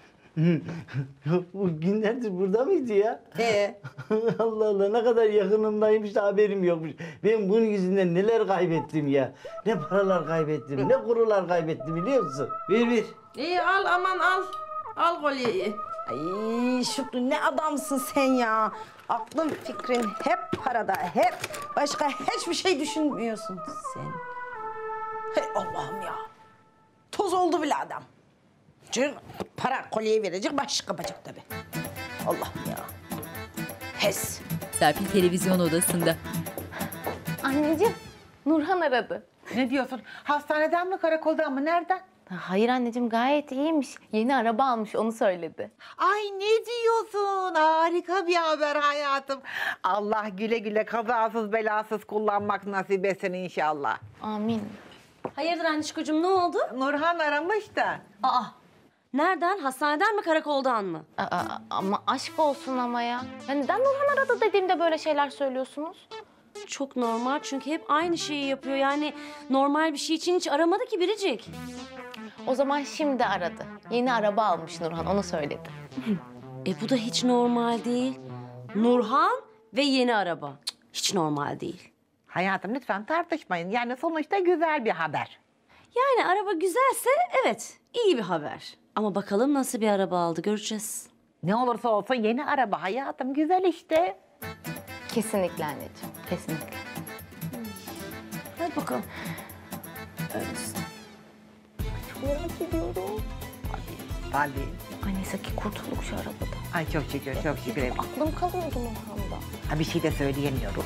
Bu günlerdir burada mıydı ya? He. Allah Allah ne kadar yakınındaymış da haberim yokmuş. Ben bunun yüzünden neler kaybettim ya. Ne paralar kaybettim, ne kurular kaybettim biliyor musun? Ver. İyi al aman al. Al kolyeyi. Ay Şükrü ne adamsın sen ya. Aklın fikrin hep parada, hep. Başka hiçbir şey düşünmüyorsun sen. Hey Allah'ım ya. Toz oldu bile adam. Çünkü para kolyeyi verecek, baş kapacak tabii. Allah'ım ya. Hes. Serpil televizyon odasında. Anneciğim, Nurhan aradı. Ne diyorsun? Hastaneden mi, karakoldan mı, nereden? Hayır anneciğim, gayet iyiymiş. Yeni araba almış, onu söyledi. Ay ne diyorsun? Harika bir haber hayatım. Allah güle güle kazasız belasız kullanmak nasip etsin inşallah. Amin. Hayırdır anneciğim ne oldu? Nurhan aramış da. Aa, nereden? Hastaneden mi karakoldan mı? Ama aşk olsun ama ya. Ya neden Nurhan aradı dediğimde böyle şeyler söylüyorsunuz? Çok normal çünkü hep aynı şeyi yapıyor. Yani normal bir şey için hiç aramadı ki Biricik. O zaman şimdi aradı. Yeni araba almış Nurhan, onu söyledi. Bu da hiç normal değil. Nurhan ve yeni araba. Cık, hiç normal değil. Hayatım lütfen tartışmayın. Yani sonuçta güzel bir haber. Yani araba güzelse evet iyi bir haber. Ama bakalım nasıl bir araba aldı göreceğiz. Ne olursa olsun yeni araba hayatım güzel işte. Kesinlikle anneciğim, kesinlikle. Hadi bakalım. Öylesin. Çok merak ediyorum. Tabii. Ay neyse ki kurtulduk şu arabada. Ay çok şükür, çok şükür. Aklım kalıyordu Nurhan'da. Ha, bir şey de söyleyemiyorum.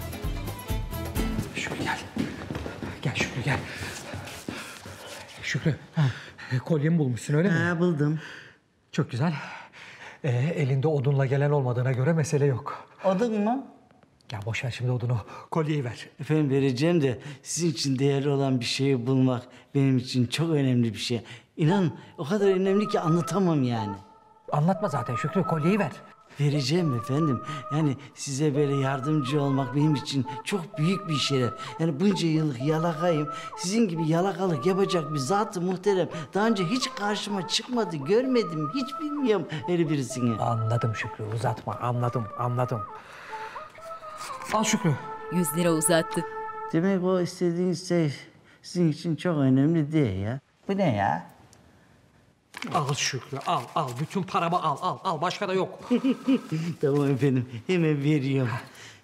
Şükrü gel. Gel Şükrü gel. Şükrü, kolyemi bulmuşsun öyle mi? He buldum. Çok güzel. Elinde odunla gelen olmadığına göre mesele yok. Odun mu? Ya boş ver şimdi odunu. Kolyeyi ver. Efendim vereceğim de sizin için değerli olan bir şeyi bulmak benim için çok önemli bir şey. İnan o kadar önemli ki anlatamam yani. Anlatma zaten Şükrü, kolyeyi ver. Vereceğim efendim. Yani size böyle yardımcı olmak benim için çok büyük bir şeref. Yani bunca yıllık yalakayım. Sizin gibi yalakalık yapacak bir zat-ı muhterem daha önce hiç karşıma çıkmadı, görmedim, hiç bilmiyorum öyle birisini. Anladım Şükrü, uzatma. Anladım. Al Şükrü. 100 lira uzattı. Demek o istediğiniz şey sizin için çok önemli değil ya. Bu ne ya? Al Şükrü, al. Bütün paramı al. Başka da yok. Tamam efendim, hemen veriyorum.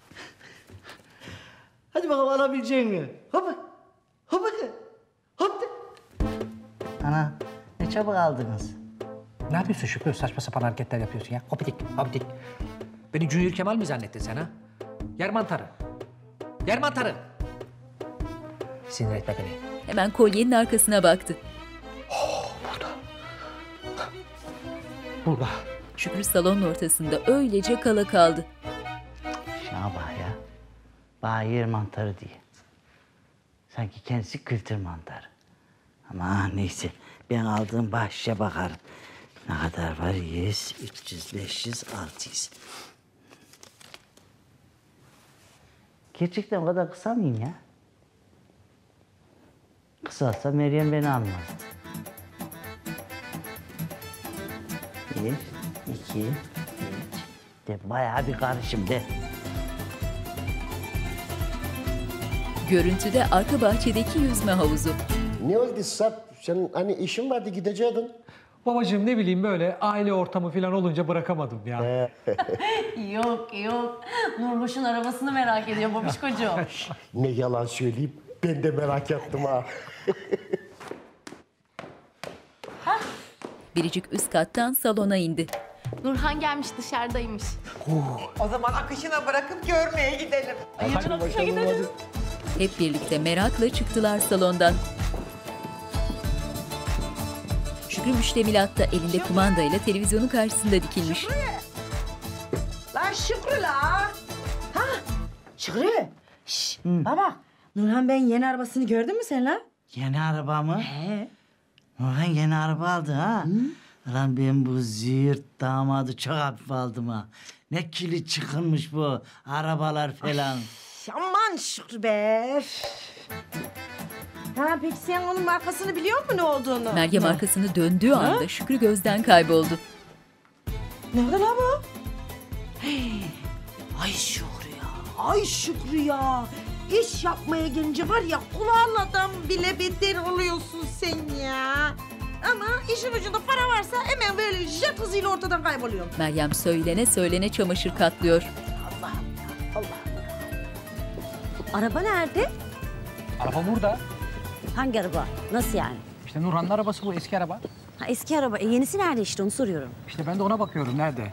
Hadi bakalım alabilecek mi? Hop. Ana, ne çabuk aldınız. Ne yapıyorsun Şükrü? Saçma sapan hareketler yapıyorsun ya. Hopidik. Beni Junior Kemal mi zannettin sen ha? Yer mantarı. Sinir etme beni. Hemen kolyenin arkasına baktı. Burada. Şükrü salonun ortasında öylece kala kaldı. Şuna bak ya. Bana yer mantarı diye. Sanki kendisi kültür mantarı. Ama neyse, ben aldığım bahşişe bakarım. Ne kadar var? 100, 300, 500, 600. Gerçekten o kadar kısa mıyım ya? Kısalsa Meryem beni almaz. 1, 2, 3. De bayağı bir karışım de. Görüntüde arka bahçedeki yüzme havuzu. Ne oldu Sarp? Senin hani işin vardı gidecektin. Babacığım ne bileyim böyle aile ortamı falan olunca bırakamadım ya. Yok. Nurhoş'un arabasını merak ediyor babişkocuğum. Ne yalan söyleyeyim. Ben de merak ettim ha. Biricik üst kattan salona indi. Nurhan gelmiş, dışarıdaymış. O zaman akışına bırakıp görmeye gidelim. Akışa gidelim. Hep birlikte merakla çıktılar salondan. Şükrü müştemilatta elinde kumandayla televizyonun karşısında dikilmiş. Lan Şükrü la. Ha? Şükrü. Şşş. Baba. Nurhan Bey'in yeni arabasını gördün mü sen lan? Yeni araba mı? He. Nurhan yeni araba aldı ha. Lan ben bu züğürt damadı çok hafif aldım ha. Ne kilit çıkılmış bu arabalar falan. Aman Şükrü be. Ha peki sen onun markasını biliyor musun ne olduğunu? Meryem arkasını döndüğü anda Şükrü gözden kayboldu. Nerede lan bu? Ay Şükrü ya. Ay Şükrü ya. İş yapmaya gelince var ya kulağın bile beter oluyorsun sen ya. Ama işin ucunda para varsa hemen böyle jet hızıyla ortadan kayboluyorum. Meryem söylene çamaşır katlıyor. Araba nerede? Araba burada. Hangi araba? Nasıl yani? İşte Nurhan'ın arabası bu, eski araba. Ha, eski araba. Yenisi nerede işte onu soruyorum. İşte ben de ona bakıyorum, nerede?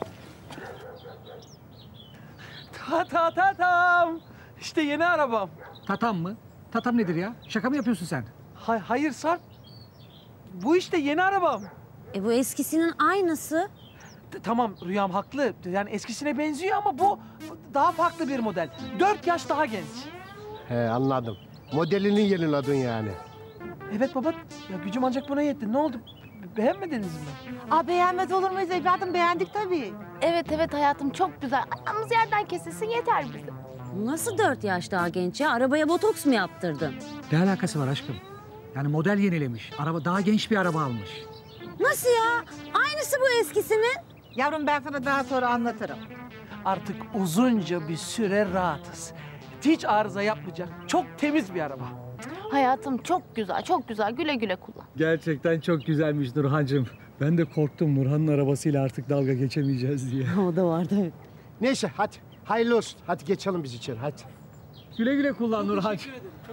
Tatam! İşte yeni arabam. Tatam mı? Tatam nedir ya? Şaka mı yapıyorsun sen? Hayır Sarp. Bu işte yeni arabam. Bu eskisinin aynısı. Tamam Rüyam haklı. Yani eskisine benziyor ama bu daha farklı bir model. 4 yaş daha genç. He anladım. Modelini yeniledin yani. Evet baba. Ya gücüm ancak buna yetti. Ne oldu? Beğenmediniz mi? Beğenmez olur muyuz evladım? Beğendik tabii. Evet hayatım, çok güzel. Ayağımız yerden kesilsin yeter bize. Nasıl 4 yaş daha genç ya? Arabaya botoks mu yaptırdın? Ne alakası var aşkım? Yani model yenilemiş. Araba daha genç bir araba almış. Nasıl ya? Aynısı bu eskisinin. Yavrum ben sana daha sonra anlatırım. Artık uzunca bir süre rahatız. Hiç arıza yapmayacak. Çok temiz bir araba. Hayatım çok güzel. Güle güle kullan. Gerçekten çok güzelmiş Nurhancığım. Ben de korktum Nurhan'ın arabasıyla artık dalga geçemeyeceğiz diye. O da vardı. Neyse hadi hayırlı olsun. Hadi geçelim biz içeri hadi. Güle güle kullan Nurhancığım.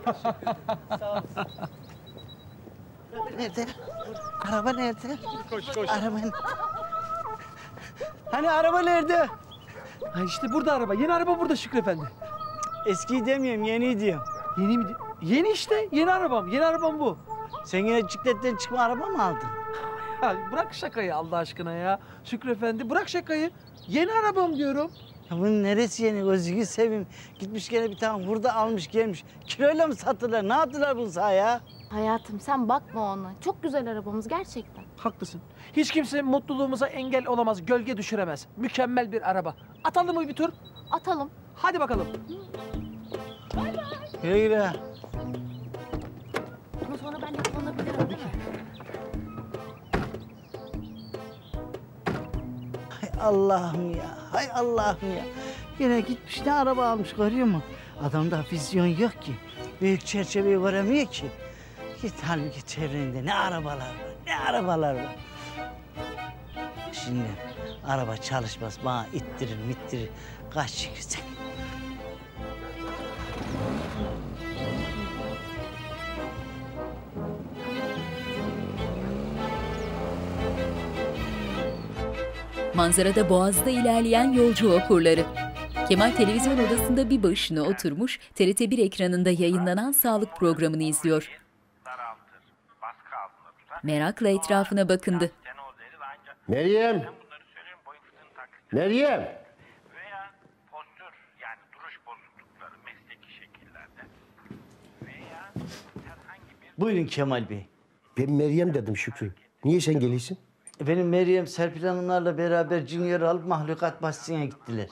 Nerede? Araba nerede? Koş. Araba... Hani araba nerede? Ha işte burada araba. Yeni araba burada Şükrü Efendi. Eskiyi demiyorum, yeniyi diyorum. Yeni mi? Yeni işte. Yeni arabam. Yeni arabam bu. Sen yine cikletten çıkma araba mı aldın? Ya bırak şakayı Allah aşkına ya. Şükrü Efendi bırak şakayı. Yeni arabam diyorum. Ya bunun neresi yeni? Gözünü seveyim. Gitmiş gene bir tane hurda almış gelmiş. Kiloyla mı sattılar? Ne yaptılar bunu sana ya? Hayatım sen bakma ona. Çok güzel arabamız gerçekten. Haklısın. Hiç kimse mutluluğumuza engel olamaz, gölge düşüremez. Mükemmel bir araba. Atalım mı bir tur? Atalım. Hadi bakalım. Güle güle. Ama sonra ben de kullanabilirim değil mi? Hay Allah'ım ya, hay Allah'ım ya. Yine gitmiş ne araba almış görüyor musun? Adamda vizyon yok ki. Büyük çerçeveyi göremiyor ki. Git halbuki çevrende ne arabalar var, ne arabalar var. Şimdi araba çalışmaz, bana ittirir. Kaç güzel. Manzarada Boğaz'da ilerleyen yolcu vapurları. Kemal televizyon odasında bir başına oturmuş, TRT1 ekranında yayınlanan sağlık programını izliyor. Merakla etrafına bakındı. Meryem! Meryem! Buyurun Kemal Bey. Ben Meryem dedim Şükrü. Niye sen geliyorsun? Benim Meryem Serpil Hanımlarla beraber Junior'ı alıp mahlukat bahçesine gittiler.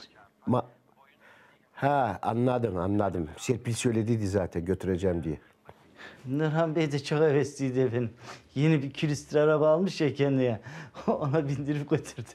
Ha anladım. Serpil söylediydi zaten götüreceğim diye. Nurhan Bey de çok hevesliydi efendim. Yeni bir külüstür araba almış ya kendine. Ona bindirip götürdü.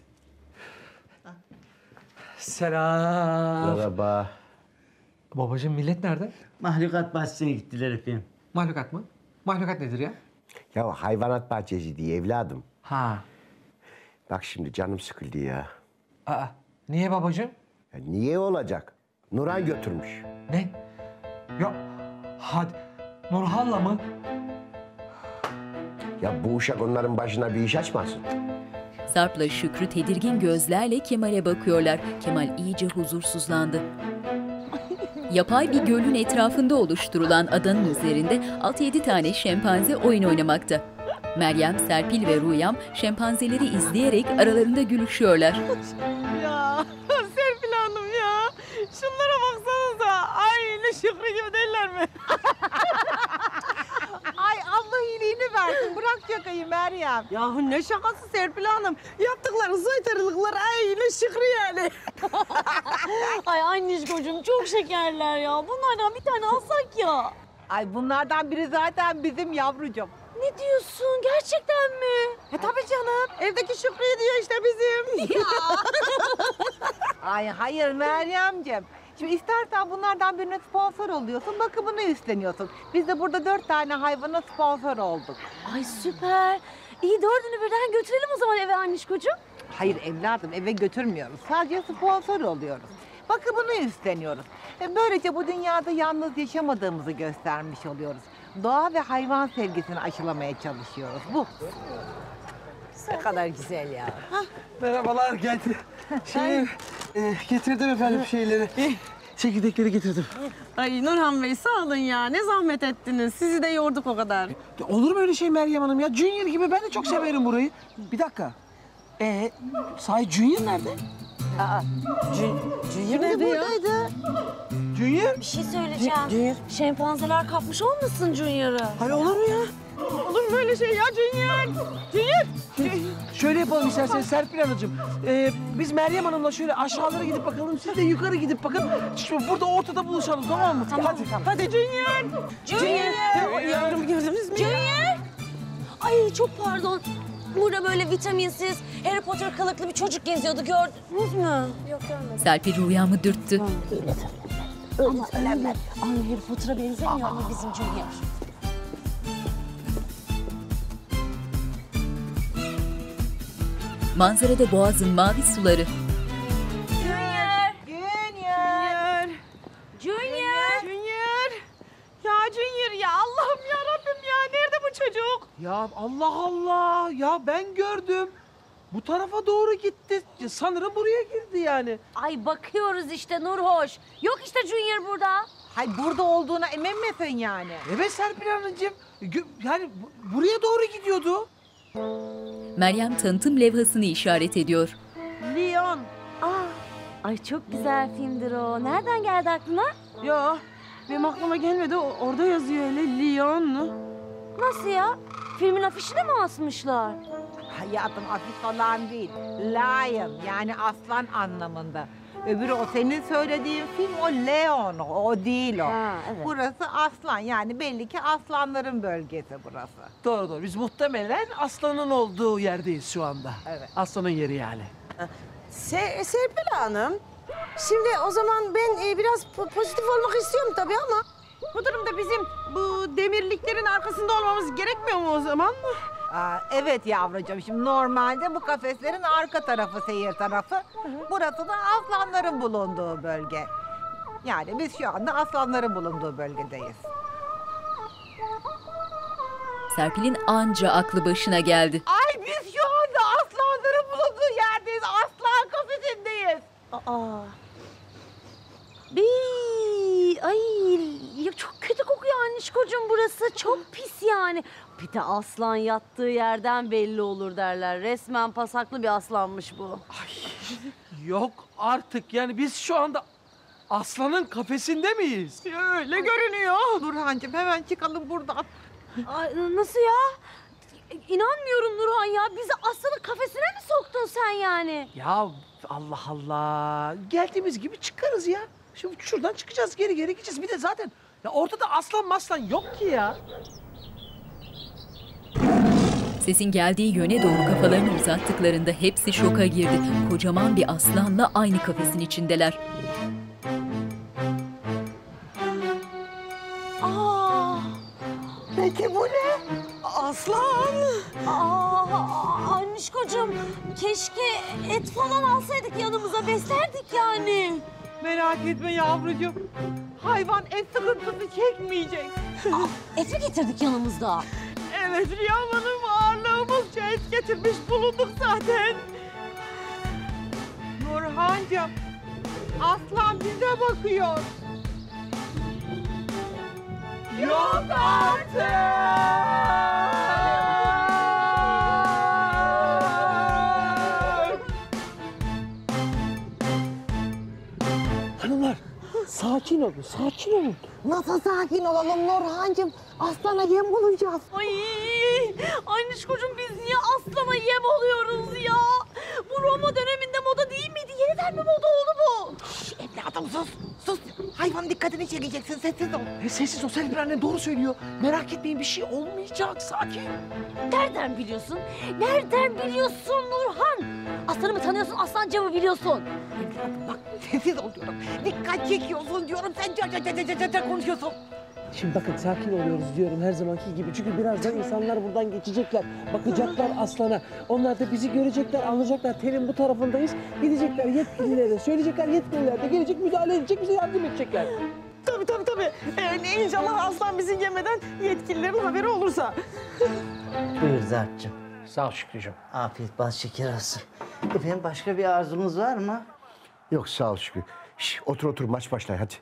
Selam. Merhaba. Babacığım millet nerede? Mahlukat bahçesine gittiler efendim. Mahlukat mı? Mahlukat nedir ya? Ya hayvanat bahçesi diye evladım. Ha. Bak şimdi canım sıkıldı ya. Aa, niye babacığım? Ya niye olacak? Nurhan götürmüş. Ne? Ya hadi Nurhan'la mı? Ya bu uşak onların başına bir iş açmasın. Sarp'la Şükrü tedirgin gözlerle Kemal'e bakıyorlar. Kemal iyice huzursuzlandı. Yapay bir gölün etrafında oluşturulan adanın üzerinde 6-7 tane şempanze oyun oynamakta. Meryem, Serpil ve Rüyam şempanzeleri izleyerek aralarında gülüşüyorlar. Ya Serpil Hanım ya. Şunlara baksanıza. Aynı Şükrü gibi değiller mi? Ay Allah iyiliğini versin. Bırak şakayı Meryem. Yahu ne şakası Serpil Hanım. Yaptıkları soytarılıklar aynı Şükrü yani. Ay anneciğim çok şekerler ya. Bunlardan bir tane alsak ya. Ay bunlardan biri zaten bizim yavrucum. Ne diyorsun? Gerçekten mi? Tabii canım. Evdeki Şükrü diyor işte bizim. Ay hayır Meryemciğim. Şimdi istersen bunlardan birine sponsor oluyorsun, bakımını üstleniyorsun. Biz de burada 4 tane hayvana sponsor olduk. Ay süper. İyi dördünü birden götürelim o zaman eve annişkocuğum. Hayır evladım eve götürmüyoruz. Sadece sponsor oluyoruz. Bakımını üstleniyoruz. Böylece bu dünyada yalnız yaşamadığımızı göstermiş oluyoruz. Doğa ve hayvan sevgisini aşılamaya çalışıyoruz. Bu. Ne kadar güzel ya. Merhabalar geldi. Getirdim efendim şeyleri. Çekirdekleri getirdim. Ay Nurhan Bey sağ olun ya. Ne zahmet ettiniz. Sizi de yorduk o kadar. Olur mu öyle şey Meryem Hanım ya? Junior gibi ben de çok severim burayı. Bir dakika. Sahi Junior nerede? Junior nerede ya? Junior? Bir şey söyleyeceğim. Şempanzeler kapmış olmasın Junior'ı? Hayır olur mu ya? Olur mu böyle şey ya Junior? Şöyle yapalım isterseniz Serpil Hanımcığım. Biz Meryem Hanım'la şöyle aşağılara gidip bakalım. Siz de yukarı gidip bakın. Şimdi burada ortada buluşalım tamam mı? Tamam. Hadi Junior. Junior. Yavrum gördünüz mü? Junior. Ay çok pardon. Burada böyle vitaminsiz Harry Potter kılıklı bir çocuk geziyordu gördünüz mü? Yok görmedim. Serpil Rüyam'ı dürttü. Ama önemli. Ay Harry Potter'a benzemiyor ama bizim Junior. Manzarada Boğaz'ın mavi suları. Junior. Ya Junior ya Allah'ım ya Rabbim ya. Nerede bu çocuk? Ya Allah Allah. Ya ben gördüm. Bu tarafa doğru gitti. Sanırım buraya girdi yani. Ay bakıyoruz işte Nurhoş. Yok işte Junior burada. Hay burada olduğuna emin misin yani? Evet Serpil Hanımcığım. Yani buraya doğru gidiyordu. Meryem tanıtım levhasını işaret ediyor. Leon. Ay çok güzel filmdir o. Nereden geldi aklına? Ya benim aklıma gelmedi. Orada yazıyor öyle Leon. Nasıl ya? Filmin afişine mi asmışlar? Hayatım afiş falan değil. Lion yani aslan anlamında. Öbürü o senin söylediğin film o Leon, o değil o. Ha, evet. Burası aslan yani belli ki aslanların bölgesi burası. Doğru doğru. Biz muhtemelen aslanın olduğu yerdeyiz şu anda. Evet. Aslanın yeri yani. Serpil Hanım, şimdi o zaman ben biraz pozitif olmak istiyorum tabii ama... Bu durumda bizim bu demirliklerin arkasında olmamız gerekmiyor mu o zaman? Evet yavrucuğum, şimdi normalde bu kafeslerin arka tarafı seyir tarafı. Burası da aslanların bulunduğu bölge. Yani biz şu anda aslanların bulunduğu bölgedeyiz. Serpil'in anca aklı başına geldi. Ay biz şu anda aslanların bulunduğu yerdeyiz. Aslan kafesindeyiz. Ay ya çok kötü kokuyor annişkocuğum burası. Çok pis yani. Bir de aslan yattığı yerden belli olur derler. Resmen pasaklı bir aslanmış bu. Yok artık yani biz şu anda aslanın kafesinde miyiz? Öyle görünüyor. Nurhancığım hemen çıkalım buradan. Ay, nasıl ya? İnanmıyorum Nurhan ya. Bizi aslanın kafesine mi soktun sen yani? Ya Allah Allah. Geldiğimiz gibi çıkarız ya. Şimdi şuradan çıkacağız, geri gideceğiz. Bir de zaten ya ortada aslan maslan yok ki ya. Sesin geldiği yöne doğru kafalarını uzattıklarında hepsi şoka girdi. Kocaman bir aslanla aynı kafesin içindeler. Peki bu ne? Aslan! Annişkocuğum keşke et falan alsaydık yanımıza beslerdik yani. Merak etme yavrucuğum. Hayvan et sıkıntısı çekmeyecek. Et mi getirdik yanımızda? Evet Rüyam Hanım ağırlığımızca et getirmiş bulunduk zaten. Nurhancığım, aslan bize bakıyor. Yok artık! Hanımlar sakin olun, sakin olun. Nasıl sakin olalım Nurhancığım? Aslana yem olacağız. Ay annişkocuğum biz niye aslana yem oluyoruz ya? Bu Roma döneminde moda değil miydi? Yeniden mi moda oldu bu? Evladım sus, sus. Hayvan dikkatini çekeceksin, sessiz ol. Sessiz ol, Serpil annen doğru söylüyor. Merak etmeyin bir şey olmayacak, sakin. Nereden biliyorsun? Nereden biliyorsun Nurhan? Aslanı mı tanıyorsun, aslancı mı biliyorsun? Evladım bak sessiz ol diyorum. Dikkat çekiyorsun diyorum, sen car konuşuyorsun. Şimdi bakın sakin oluyoruz diyorum her zamanki gibi. Çünkü birazdan insanlar buradan geçecekler. Bakacaklar aslana. Onlar da bizi görecekler, anlayacaklar. Telin bu tarafındayız. Gidecekler yetkililere, söyleyecekler yetkililer de gelecek, müdahale edecek, bize yardım edecekler. Tabii. İnşallah aslan bizi yemeden yetkililerin haberi olursa. Buyur Zarp'cığım. Sağ ol Şükrücüğüm. Afiyet bal şeker olsun. Efendim başka bir arzunuz var mı? Yok sağ ol Şükrü. Otur maç başlar hadi.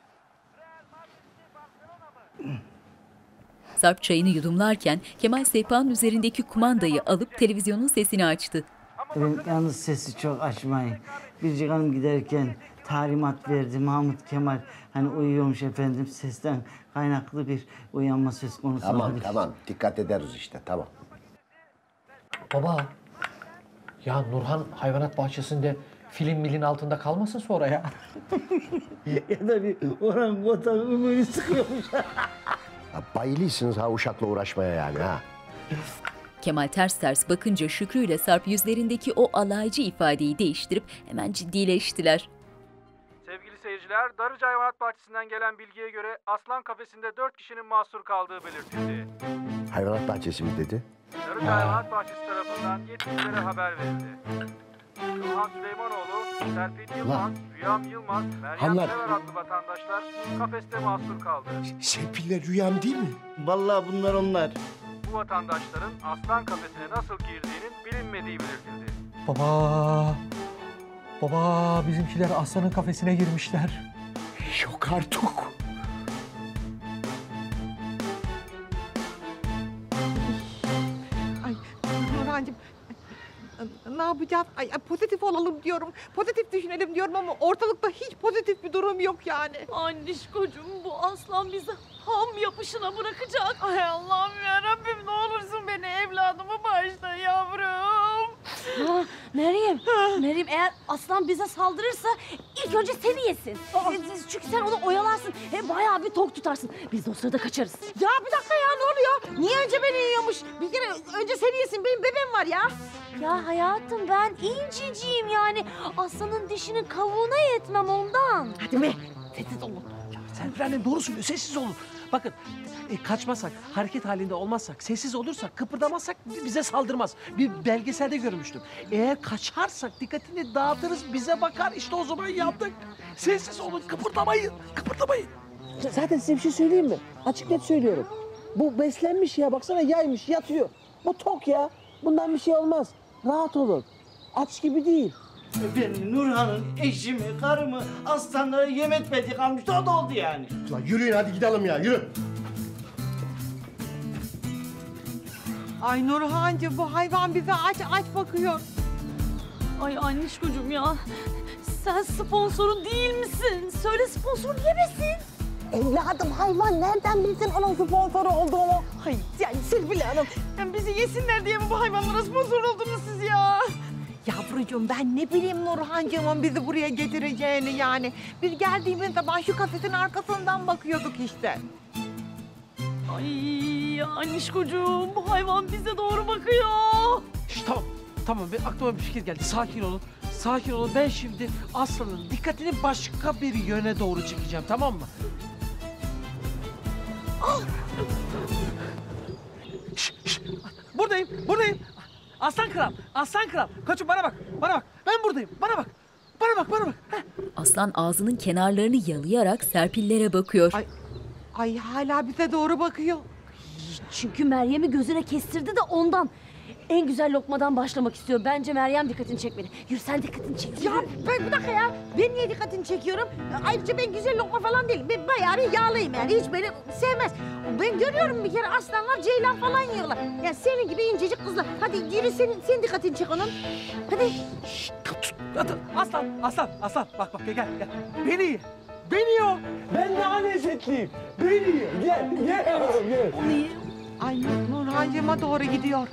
Sarp çayını yudumlarken Kemal sehpanın üzerindeki kumandayı alıp televizyonun sesini açtı. Yalnız sesi çok açmayın. Biricik Hanım giderken talimat verdi Mahmut Kemal. Hani uyuyormuş efendim sesten kaynaklı bir uyanma söz konusu. Tamam dikkat ederiz işte tamam. Baba, ya Nurhan hayvanat bahçesinde milin altında kalmasın sonra ya. Ya da bir orangutan ümüğünü sıkıyormuş. Bayılıyorsunuz ha uşakla uğraşmaya yani ha. Kemal ters bakınca Şükrü ile Sarp yüzlerindeki o alaycı ifadeyi değiştirip hemen ciddileştiler. Sevgili seyirciler, Darıca Hayvanat Bahçesi'nden gelen bilgiye göre aslan kafesinde 4 kişinin mahsur kaldığı belirtildi. Hayvanat bahçesi mi dedi? Darıca Hayvanat Bahçesi tarafından yetkililere haber verildi. Nurhan Süleymanoğlu, Serpil Yılmaz, Rüyam Yılmaz, Meryem Hanlar. Sever adlı vatandaşlar kafeste mahsur kaldı. Serpil'le Rüyam değil mi? Vallahi bunlar onlar. Bu vatandaşların aslan kafesine nasıl girdiğinin bilinmediği belirtildi. Baba bizimkiler aslanın kafesine girmişler. Yok artık. Ay Nurhancığım, ne yapacağız? Ay, pozitif olalım diyorum. Pozitif düşünelim diyorum ama ortalıkta hiç pozitif bir durum yok yani. Annişkocuğum bu aslan bizi ham yapışına bırakacak. Ay Allah'ım yarabbim ne olursun beni evladımı bağışla yavrum. Ha, Meryem, Meryem eğer aslan bize saldırırsa ilk önce seni yesin. Çünkü sen onu oyalarsın. Bayağı bir tok tutarsın. Biz de o sırada kaçarız. Ya bir dakika ya ne oluyor? Niye önce beni yiyormuş? Bir kere önce seni yesin benim bebeğim var ya. Ya hayatım ben inciciyim yani. Aslanın dişinin kavuğuna yetmem ondan. Hadi be sessiz olun. Serpil annem doğru söylüyor. Sessiz olun. Bakın kaçmazsak, hareket halinde olmazsak, sessiz olursak, kıpırdamazsak bize saldırmaz. Bir belgeselde görmüştüm. Eğer kaçarsak dikkatini dağıtırız, bize bakar. İşte o zaman yandık. Sessiz olun, kıpırdamayın. Kıpırdamayın. Zaten size bir şey söyleyeyim mi? Açık net söylüyorum. Bu beslenmiş ya, baksana yaymış, yatıyor. Bu tok ya. Bundan bir şey olmaz. Rahat olun. Aç gibi değil. Ben Nurhan'ın eşimi, karımı, aslanları yem etmedi kalmıştı. O da oldu yani. Ulan yürüyün hadi gidelim ya yürü. Ay Nurhancığım bu hayvan bize aç bakıyor. Ay annişkocuğum ya. Sen sponsorun değil misin? Söyle sponsorun yemesin. Evladım hayvan nereden bilsin onun sponsoru olduğunu? Hayır yani Serpil Hanım. Yani bizi yesinler diye mi bu hayvanlara sponsor oldunuz siz ya? Yavrucuğum ben ne bileyim Nurhancığımın bizi buraya getireceğini yani. Biz geldiğimiz zaman şu kafesin arkasından bakıyorduk işte. Ay annişkocuğum bu hayvan bize doğru bakıyor. Şişt, tamam aklıma bir fikir geldi. Sakin olun. Sakin olun. Ben şimdi aslanın dikkatini başka bir yöne doğru çekeceğim, tamam mı? Buradayım. Aslan kral. Koçum bana bak. Ben buradayım. Bana bak. Heh. Aslan ağzının kenarlarını yalayarak serpillere bakıyor. Ay hala bize doğru bakıyor. Çünkü Meryem'i gözüne kestirdi de ondan. En güzel lokmadan başlamak istiyor. Bence Meryem dikkatini çekmeli. Yürü sen dikkatini çek. Ya ben bir dakika ya. Ben niye dikkatini çekiyorum? Ayrıca ben güzel lokma falan değilim. Ben bayağı bir yağlıyım yani. Hiç beni sevmez. Ben görüyorum bir kere aslanlar ceylan falan yiyorlar. Yani senin gibi incecik kızlar. Hadi yürü sen dikkatini çek onun. Hadi. Aslan. Bak gel. Beni ye. Ben daha lezzetliyim. Beni ye. Gel. Ay Nurhancığıma doğru gidiyor.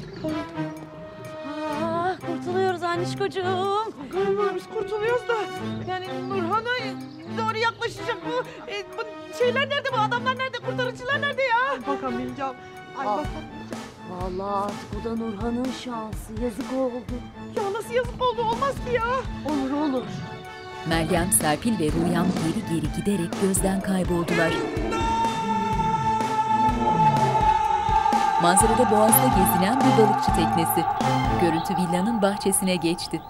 Kurtuluyoruz annişkocuğum. Galiba biz kurtuluyoruz da. Yani Nurhan'a doğru yaklaşacak bu. Bu şeyler nerede, bu adamlar nerede, kurtarıcılar nerede ya? Bakamayacağım. Bakamayacağım. Vallahi artık o da Nurhan'ın şansı. Yazık oldu. Ya nasıl yazık oldu, olmaz ki ya. Olur. Meryem, Serpil ve Rüyam geri giderek gözden kayboldular. Manzarada boğazda gezinen bir balıkçı teknesi. Görüntü villanın bahçesine geçti.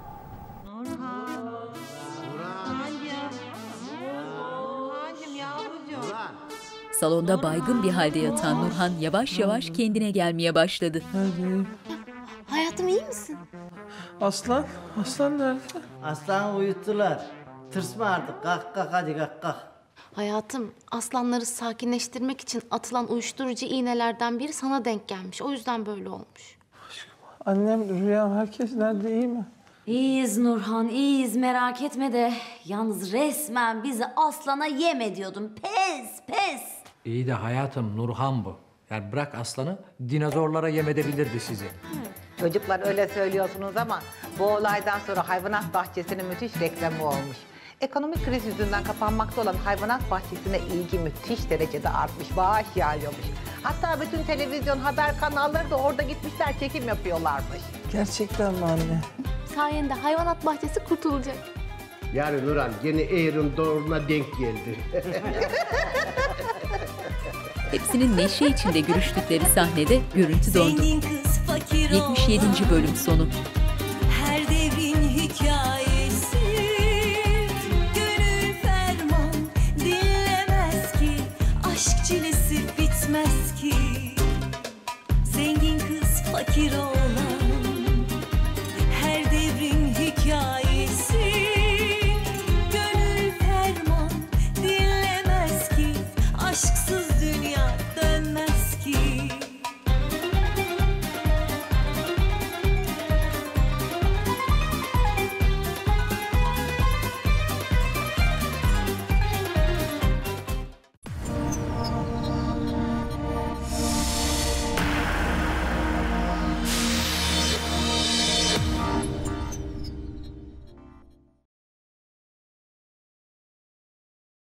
Salonda baygın bir halde yatan Nurhan yavaş yavaş kendine gelmeye başladı. Hayatım iyi misin? Aslan nerede? Aslanı uyuttular. Tırsma artık. Kalk hadi kalk. Hayatım, aslanları sakinleştirmek için atılan uyuşturucu iğnelerden biri sana denk gelmiş. O yüzden böyle olmuş. Annem, Rüyam, herkes nerede, iyi mi? İyiyiz Nurhan, iyiyiz. Merak etme de. Yalnız resmen bizi aslana yem ediyordun. Pes. İyi de hayatım Nurhan bu. Yani bırak aslanı, dinozorlara yem edebilirdi sizi. Çocuklar öyle söylüyorsunuz ama bu olaydan sonra hayvanat bahçesinin müthiş reklamı olmuş. Ekonomik kriz yüzünden kapanmakta olan hayvanat bahçesine ilgi müthiş derecede artmış, bağış yağıyormuş. Hatta bütün televizyon haber kanalları da orada gitmişler, çekim yapıyorlarmış. Gerçekten mi anne? Sayende hayvanat bahçesi kurtulacak. Yani Nurhan yine eğrin doğruna denk geldi. Hepsinin neşe içinde gülüştükleri sahnede görüntü dondu. 77. bölüm sonu. Her devrin hikayesi, gönül ferman dinlemez ki, aşk çilesi bitmez ki. Zengin kız fakir ol.